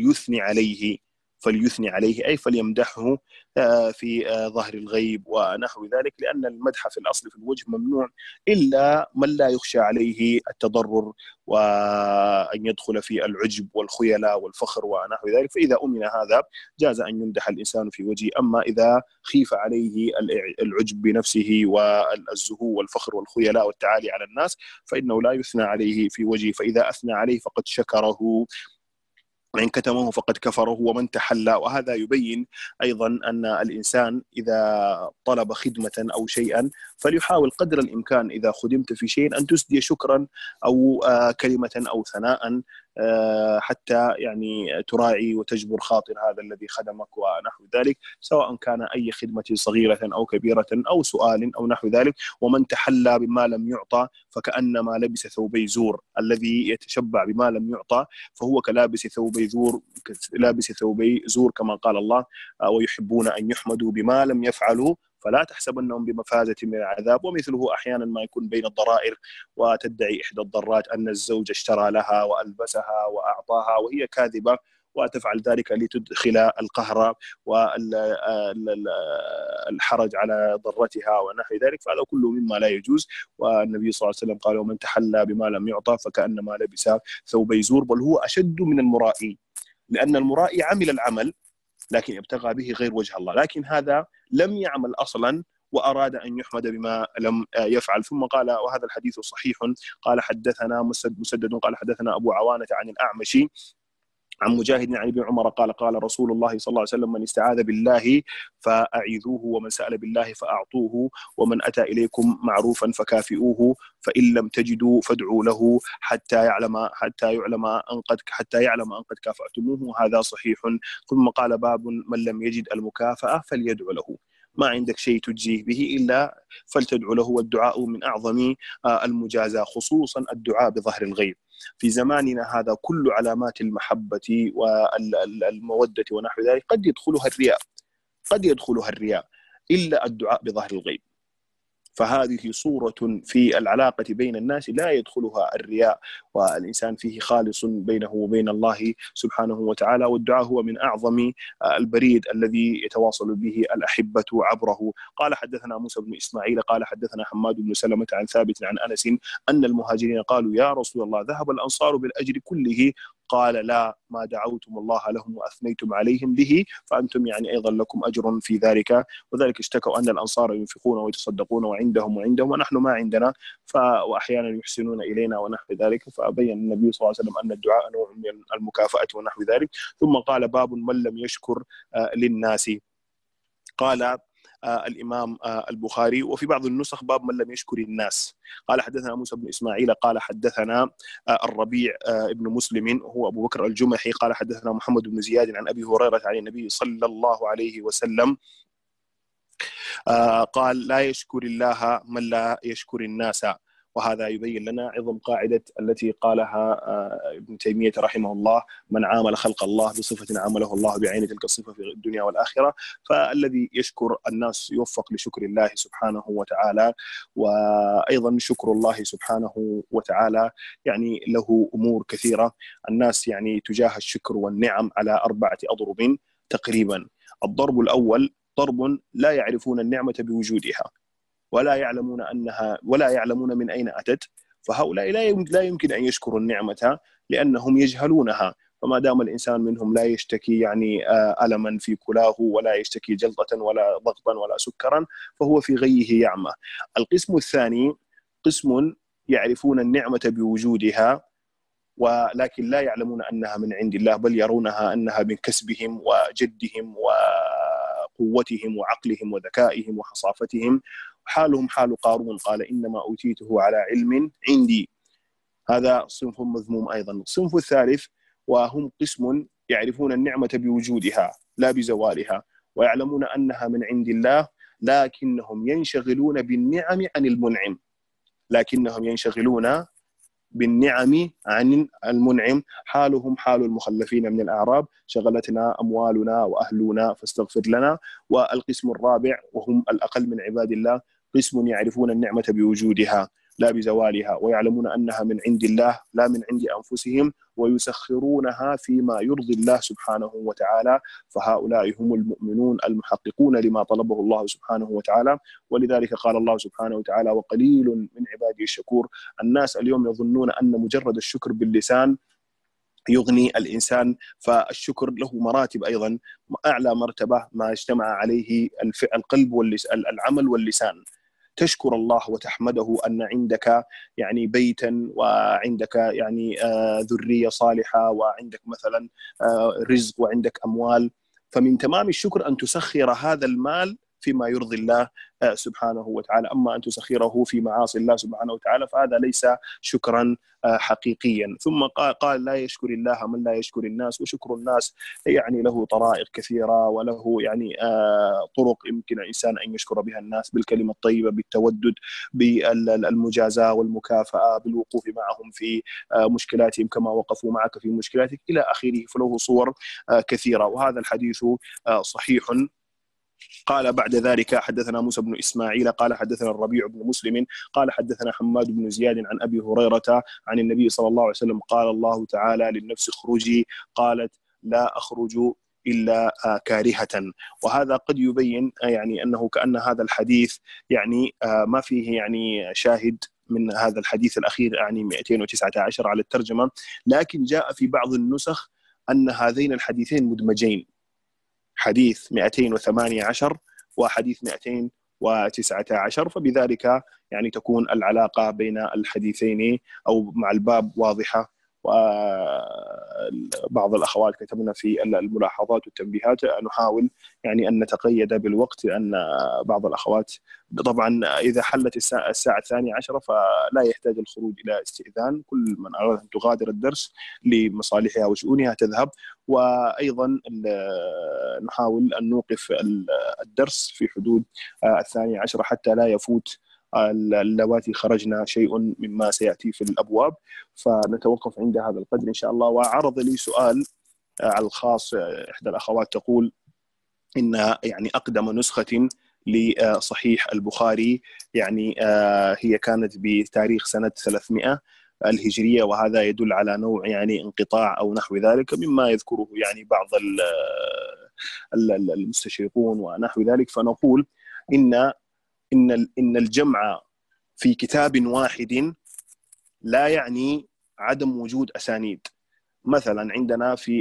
فليثني عليه أي فليمدحه في ظهر الغيب ونحو ذلك، لأن المدح في الأصل في الوجه ممنوع إلا من لا يخشى عليه التضرر وأن يدخل في العجب والخيلاء والفخر ونحو ذلك، فإذا أمن هذا جاز أن يمدح الإنسان في وجهه. أما إذا خيف عليه العجب بنفسه والزهو والفخر والخيلاء والتعالي على الناس فإنه لا يثنى عليه في وجهه، فإذا أثنى عليه فقد شكره، من كتمه فقد كفره ومن تحلى. وهذا يبين أيضا أن الإنسان إذا طلب خدمة أو شيئا فليحاول قدر الإمكان إذا خدمت في شيء أن تسدي شكرا أو كلمة أو ثناء حتى يعني تراعي وتجبر خاطر هذا الذي خدمك ونحو ذلك، سواء كان أي خدمة صغيرة أو كبيرة أو سؤال أو نحو ذلك. ومن تحلى بما لم يعطى فكأنما لبس ثوبي زور، الذي يتشبع بما لم يعطى فهو كلابس ثوبي زور كما قال الله ويحبون أن يحمدوا بما لم يفعلوا فلا تحسبنهم بمفازة من العذاب. ومثله أحيانا ما يكون بين الضرائر وتدعي إحدى الضرات أن الزوج اشترى لها وألبسها وأعطاها وهي كاذبة، وتفعل ذلك لتدخل القهر والحرج على ضرتها ونحو ذلك، فهذا كله مما لا يجوز. والنبي صلى الله عليه وسلم قال: ومن تحلى بما لم يعطى فكأنما لبس ثوبي زور، بل هو أشد من المرائي، لأن المرائي عمل العمل لكن ابتغى به غير وجه الله، لكن هذا لم يعمل أصلا وأراد أن يحمد بما لم يفعل. ثم قال، وهذا الحديث صحيح، قال حدثنا مسدد قال حدثنا أبو عوانة عن الأعمش عن مجاهد عن ابن عمر قال: قال رسول الله صلى الله عليه وسلم: من استعاذ بالله فأعيذوه، ومن سأل بالله فأعطوه، ومن أتى إليكم معروفا فكافئوه، فإن لم تجدوا فادعوا له حتى يعلم أن قد كافأتموه. هذا صحيح. ثم قال: باب من لم يجد المكافأة فليدعو له. ما عندك شيء تجزيه به إلا فلتدعو له، والدعاء من أعظم المجازاة، خصوصا الدعاء بظهر الغيب. في زماننا هذا كل علامات المحبة والمودة ونحو ذلك قد يدخلها الرياء إلا الدعاء بظهر الغيب. فهذه صورة في العلاقة بين الناس لا يدخلها الرياء، والإنسان فيه خالص بينه وبين الله سبحانه وتعالى. والدعاء هو من أعظم البريد الذي يتواصل به الأحبة عبره. قال حدثنا موسى بن إسماعيل قال حدثنا حماد بن سلمة عن ثابت عن أنس أن المهاجرين قالوا: يا رسول الله، ذهب الأنصار بالأجر كله؟ قال: لا، ما دعوتم الله لهم وأثنيتم عليهم به فأنتم يعني أيضا لكم أجر في ذلك. وذلك اشتكوا أن الأنصار ينفقون ويتصدقون وعندهم ونحن ما عندنا، وأحيانا يحسنون إلينا ونحو ذلك. فبين النبي صلى الله عليه وسلم أن الدعاء نوع من المكافأة ونحو ذلك. ثم قال: باب من لم يشكر للناس. قال الإمام البخاري: وفي بعض النسخ باب من لم يشكر الناس. قال حدثنا موسى بن إسماعيل قال حدثنا الربيع بن مسلم هو أبو بكر الجمحي قال حدثنا محمد بن زياد عن أبي هريرة عن النبي صلى الله عليه وسلم قال: لا يشكر الله من لا يشكر الناس. وهذا يبين لنا عظم قاعدة التي قالها ابن تيمية رحمه الله: من عامل خلق الله بصفة عامله الله بعين تلك الصفة في الدنيا والآخرة. فالذي يشكر الناس يوفق لشكر الله سبحانه وتعالى. وأيضا شكر الله سبحانه وتعالى يعني له أمور كثيرة. الناس يعني تجاه الشكر والنعم على 4 أضرب تقريبا. الضرب الأول ضرب لا يعرفون النعمة بوجودها ولا يعلمون من أين أتت، فهؤلاء لا يمكن أن يشكروا النعمة لأنهم يجهلونها. فما دام الإنسان منهم لا يشتكي يعني ألما في كلاه ولا يشتكي جلطة ولا ضغطا ولا سكرا، فهو في غيه يعمى. القسم الثاني قسم يعرفون النعمة بوجودها ولكن لا يعلمون أنها من عند الله، بل يرونها أنها من كسبهم وجدهم وقوتهم وعقلهم وذكائهم وحصافتهم. حالهم حال قارون قال: إنما أوتيته على علم عندي. هذا صنف مذموم أيضا. الصنف الثالث وهم قسم يعرفون النعمة بوجودها لا بزوالها، ويعلمون أنها من عند الله، لكنهم ينشغلون بالنعم عن المنعم. عن المنعم. حالهم حال المخلفين من الأعراب: شغلتنا أموالنا وأهلنا فاستغفر لنا. والقسم الرابع وهم الأقل من عباد الله قسم يعرفون النعمة بوجودها لا بزوالها، ويعلمون أنها من عند الله لا من عند أنفسهم، ويسخرونها فيما يرضي الله سبحانه وتعالى. فهؤلاء هم المؤمنون المحققون لما طلبه الله سبحانه وتعالى. ولذلك قال الله سبحانه وتعالى: وقليل من عبادي الشكور. الناس اليوم يظنون أن مجرد الشكر باللسان يغني الإنسان، فالشكر له مراتب أيضا. أعلى مرتبة ما اجتمع عليه القلب العمل واللسان. تشكر الله وتحمده أن عندك يعني بيتا، وعندك يعني ذرية صالحة، وعندك مثلا رزق، وعندك أموال. فمن تمام الشكر أن تسخر هذا المال فيما يرضي الله سبحانه وتعالى. أما أن تسخره في معاصي الله سبحانه وتعالى فهذا ليس شكرا حقيقيا. ثم قال: لا يشكر الله من لا يشكر الناس. وشكر الناس يعني له طرائق كثيرة، وله يعني طرق يمكن الإنسان أن يشكر بها الناس: بالكلمة الطيبة، بالتودد، بالمجازاة والمكافأة، بالوقوف معهم في مشكلاتهم كما وقفوا معك في مشكلاتك إلى آخره. فله صور كثيرة. وهذا الحديث صحيح. قال بعد ذلك: حدثنا موسى بن إسماعيل قال حدثنا الربيع بن مسلم قال حدثنا حماد بن زياد عن أبي هريرة عن النبي صلى الله عليه وسلم قال: الله تعالى للنفس اخرجي، قالت: لا أخرج إلا كارهة. وهذا قد يبين يعني أنه كأن هذا الحديث يعني ما فيه يعني شاهد من هذا الحديث الأخير يعني 219 على الترجمة، لكن جاء في بعض النسخ أن هذين الحديثين مدمجين، حديث 218 وحديث 219، فبذلك يعني تكون العلاقة بين الحديثين أو مع الباب واضحة. وبعض الأخوات كتبنا في الملاحظات والتنبيهات، نحاول يعني أن نتقيد بالوقت، لأن بعض الأخوات طبعا إذا حلت الساعة 12 فلا يحتاج الخروج إلى استئذان، كل من أراد أن تغادر الدرس لمصالحها وشؤونها تذهب. وأيضا نحاول أن نوقف الدرس في حدود 12 حتى لا يفوت اللواتي خرجنا شيء مما سيأتي في الأبواب، فنتوقف عند هذا القدر إن شاء الله. وعرض لي سؤال على الخاص، إحدى الأخوات تقول إن يعني أقدم نسخة لصحيح البخاري يعني هي كانت بتاريخ سنة 300 الهجرية، وهذا يدل على نوع يعني انقطاع أو نحو ذلك مما يذكره يعني بعض المستشرقون ونحو ذلك. فنقول إن الجمع في كتاب واحد لا يعني عدم وجود أسانيد. مثلا عندنا في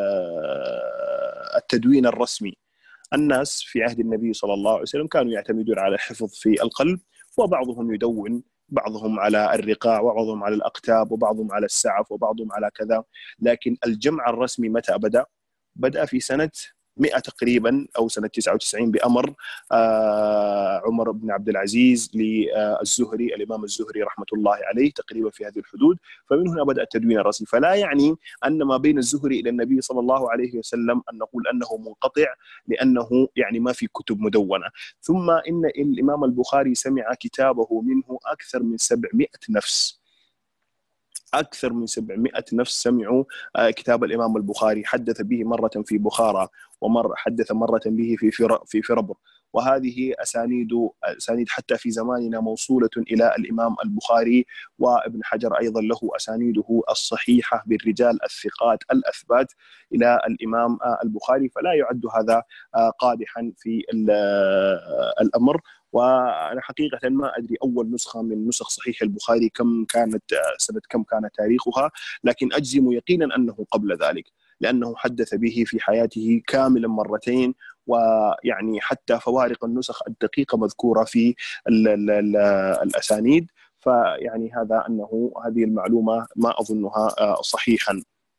التدوين الرسمي، الناس في عهد النبي صلى الله عليه وسلم كانوا يعتمدون على الحفظ في القلب، وبعضهم يدون، بعضهم على الرقاع، وبعضهم على الأقتاب، وبعضهم على السعف، وبعضهم على كذا. لكن الجمع الرسمي متى بدأ؟ بدأ في سنة 100 تقريبا أو سنة 99 بأمر عمر بن عبد العزيز للزهري، الإمام الزهري رحمة الله عليه، تقريبا في هذه الحدود. فمن هنا بدأ التدوين الرسمي. فلا يعني أن ما بين الزهري إلى النبي صلى الله عليه وسلم أن نقول أنه منقطع، لأنه يعني ما في كتب مدونة. ثم إن الإمام البخاري سمع كتابه منه أكثر من 700 نفس، أكثر من 700 نفس سمعوا كتاب الإمام البخاري. حدث به مرة في بخارى، حدث مرة به في فربر. وهذه أسانيد حتى في زماننا موصولة إلى الإمام البخاري. وابن حجر أيضا له أسانيده الصحيحة بالرجال الثقات الأثبات إلى الإمام البخاري، فلا يعد هذا قادحا في الأمر. وأنا حقيقة ما أدري أول نسخة من نسخ صحيح البخاري كم كانت، سنة كم كان تاريخها، لكن أجزم يقينا أنه قبل ذلك، لأنه حدث به في حياته كاملا مرتين. ويعني حتى فوارق النسخ الدقيقة مذكورة في الأسانيد. فيعني هذا أنه هذه المعلومة ما أظنها صحيحا.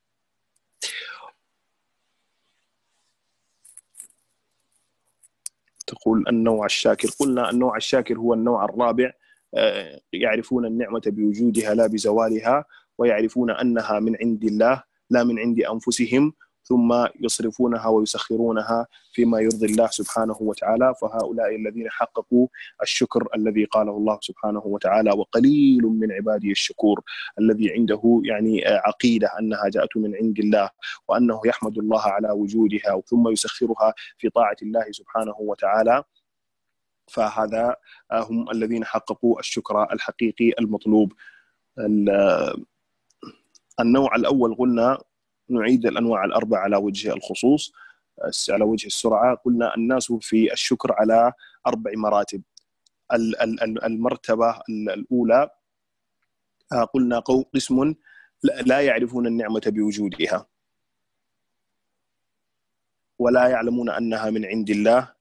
تقول النوع الشاكر، قلنا النوع الشاكر هو النوع الرابع، يعرفون النعمة بوجودها لا بزوالها، ويعرفون أنها من عند الله لا من عند أنفسهم، ثم يصرفونها ويسخرونها فيما يرضي الله سبحانه وتعالى. فهؤلاء الذين حققوا الشكر الذي قاله الله سبحانه وتعالى: وقليل من عبادي الشكور، الذي عنده يعني عقيدة أنها جاءت من عند الله، وأنه يحمد الله على وجودها ثم يسخرها في طاعة الله سبحانه وتعالى. فهذا هم الذين حققوا الشكر الحقيقي المطلوب. النوع الأول قلنا، نعيد الأنواع الأربعة على وجه الخصوص، على وجه السرعة. قلنا الناس في الشكر على 4 مراتب. المرتبة الأولى قلنا قسم لا يعرفون النعمة بوجودها ولا يعلمون أنها من عند الله،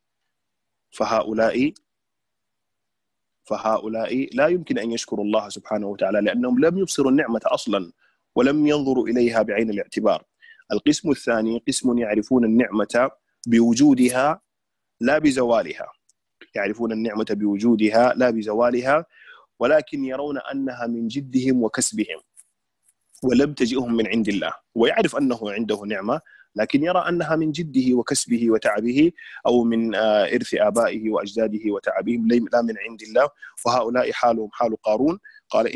فهؤلاء لا يمكن أن يشكروا الله سبحانه وتعالى، لأنهم لم يبصروا النعمة أصلا ولم ينظروا إليها بعين الاعتبار. القسم الثاني قسم يعرفون النعمة بوجودها لا بزوالها، يعرفون النعمة بوجودها لا بزوالها، ولكن يرون أنها من جدهم وكسبهم ولم تجئهم من عند الله. ويعرف أنه عنده نعمة، لكن يرى أنها من جده وكسبه وتعبه، أو من إرث آبائه وأجداده وتعبهم، لا من عند الله. وهؤلاء حالهم حال قارون، قال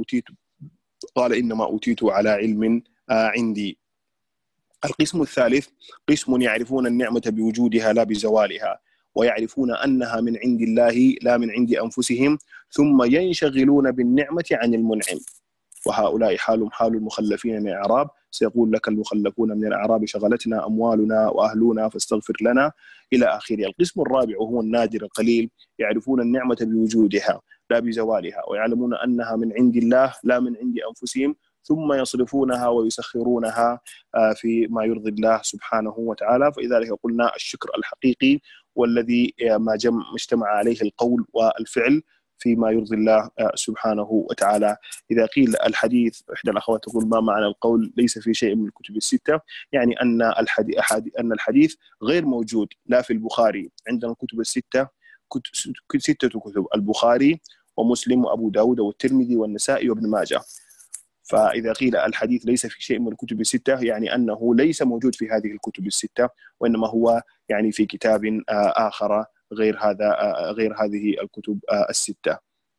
إنما أوتيت على علم عندي. القسم الثالث قسم يعرفون النعمة بوجودها لا بزوالها، ويعرفون أنها من عند الله لا من عند أنفسهم، ثم ينشغلون بالنعمة عن المنعم. وهؤلاء حالهم حال المخلفين من الأعراب. سيقول لك المخلفون من الأعراب شغلتنا أموالنا وأهلنا فاستغفر لنا، إلى آخره. القسم الرابع وهو النادر القليل، يعرفون النعمة بوجودها لا بزوالها، ويعلمون أنها من عند الله لا من عند أنفسهم، ثم يصرفونها ويسخرونها في ما يرضي الله سبحانه وتعالى. فلذلك قلنا الشكر الحقيقي والذي ما اجتمع عليه القول والفعل فيما يرضي الله سبحانه وتعالى. إذا قيل الحديث، إحدى الأخوات تقول ما معنى القول ليس في شيء من الكتب الستة؟ يعني أن الحديث غير موجود لا في البخاري، عندنا الكتب الستة ستة كتب: البخاري ومسلم وأبو داود والترمذي والنسائي وابن ماجه. فإذا قيل الحديث ليس في شيء من الكتب الستة يعني أنه ليس موجود في هذه الكتب الستة، وإنما هو يعني في كتاب آخر غير هذا، غير هذه الكتب الستة.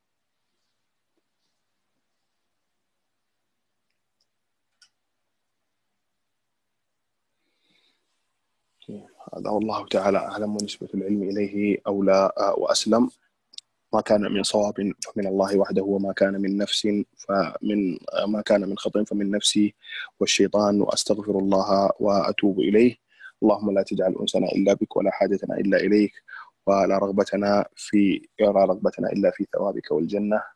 هذا والله تعالى أعلم، ونسبة العلم إليه أولى وأسلم. ما كان من صواب فمن الله وحده، وما كان من نفس فمن ما كان من خطأ فمن نفسي والشيطان، وأستغفر الله وأتوب إليه. اللهم لا تجعل أنسنا إلا بك، ولا حاجتنا إلا إليك، ولا رغبتنا إلا في ثوابك والجنة.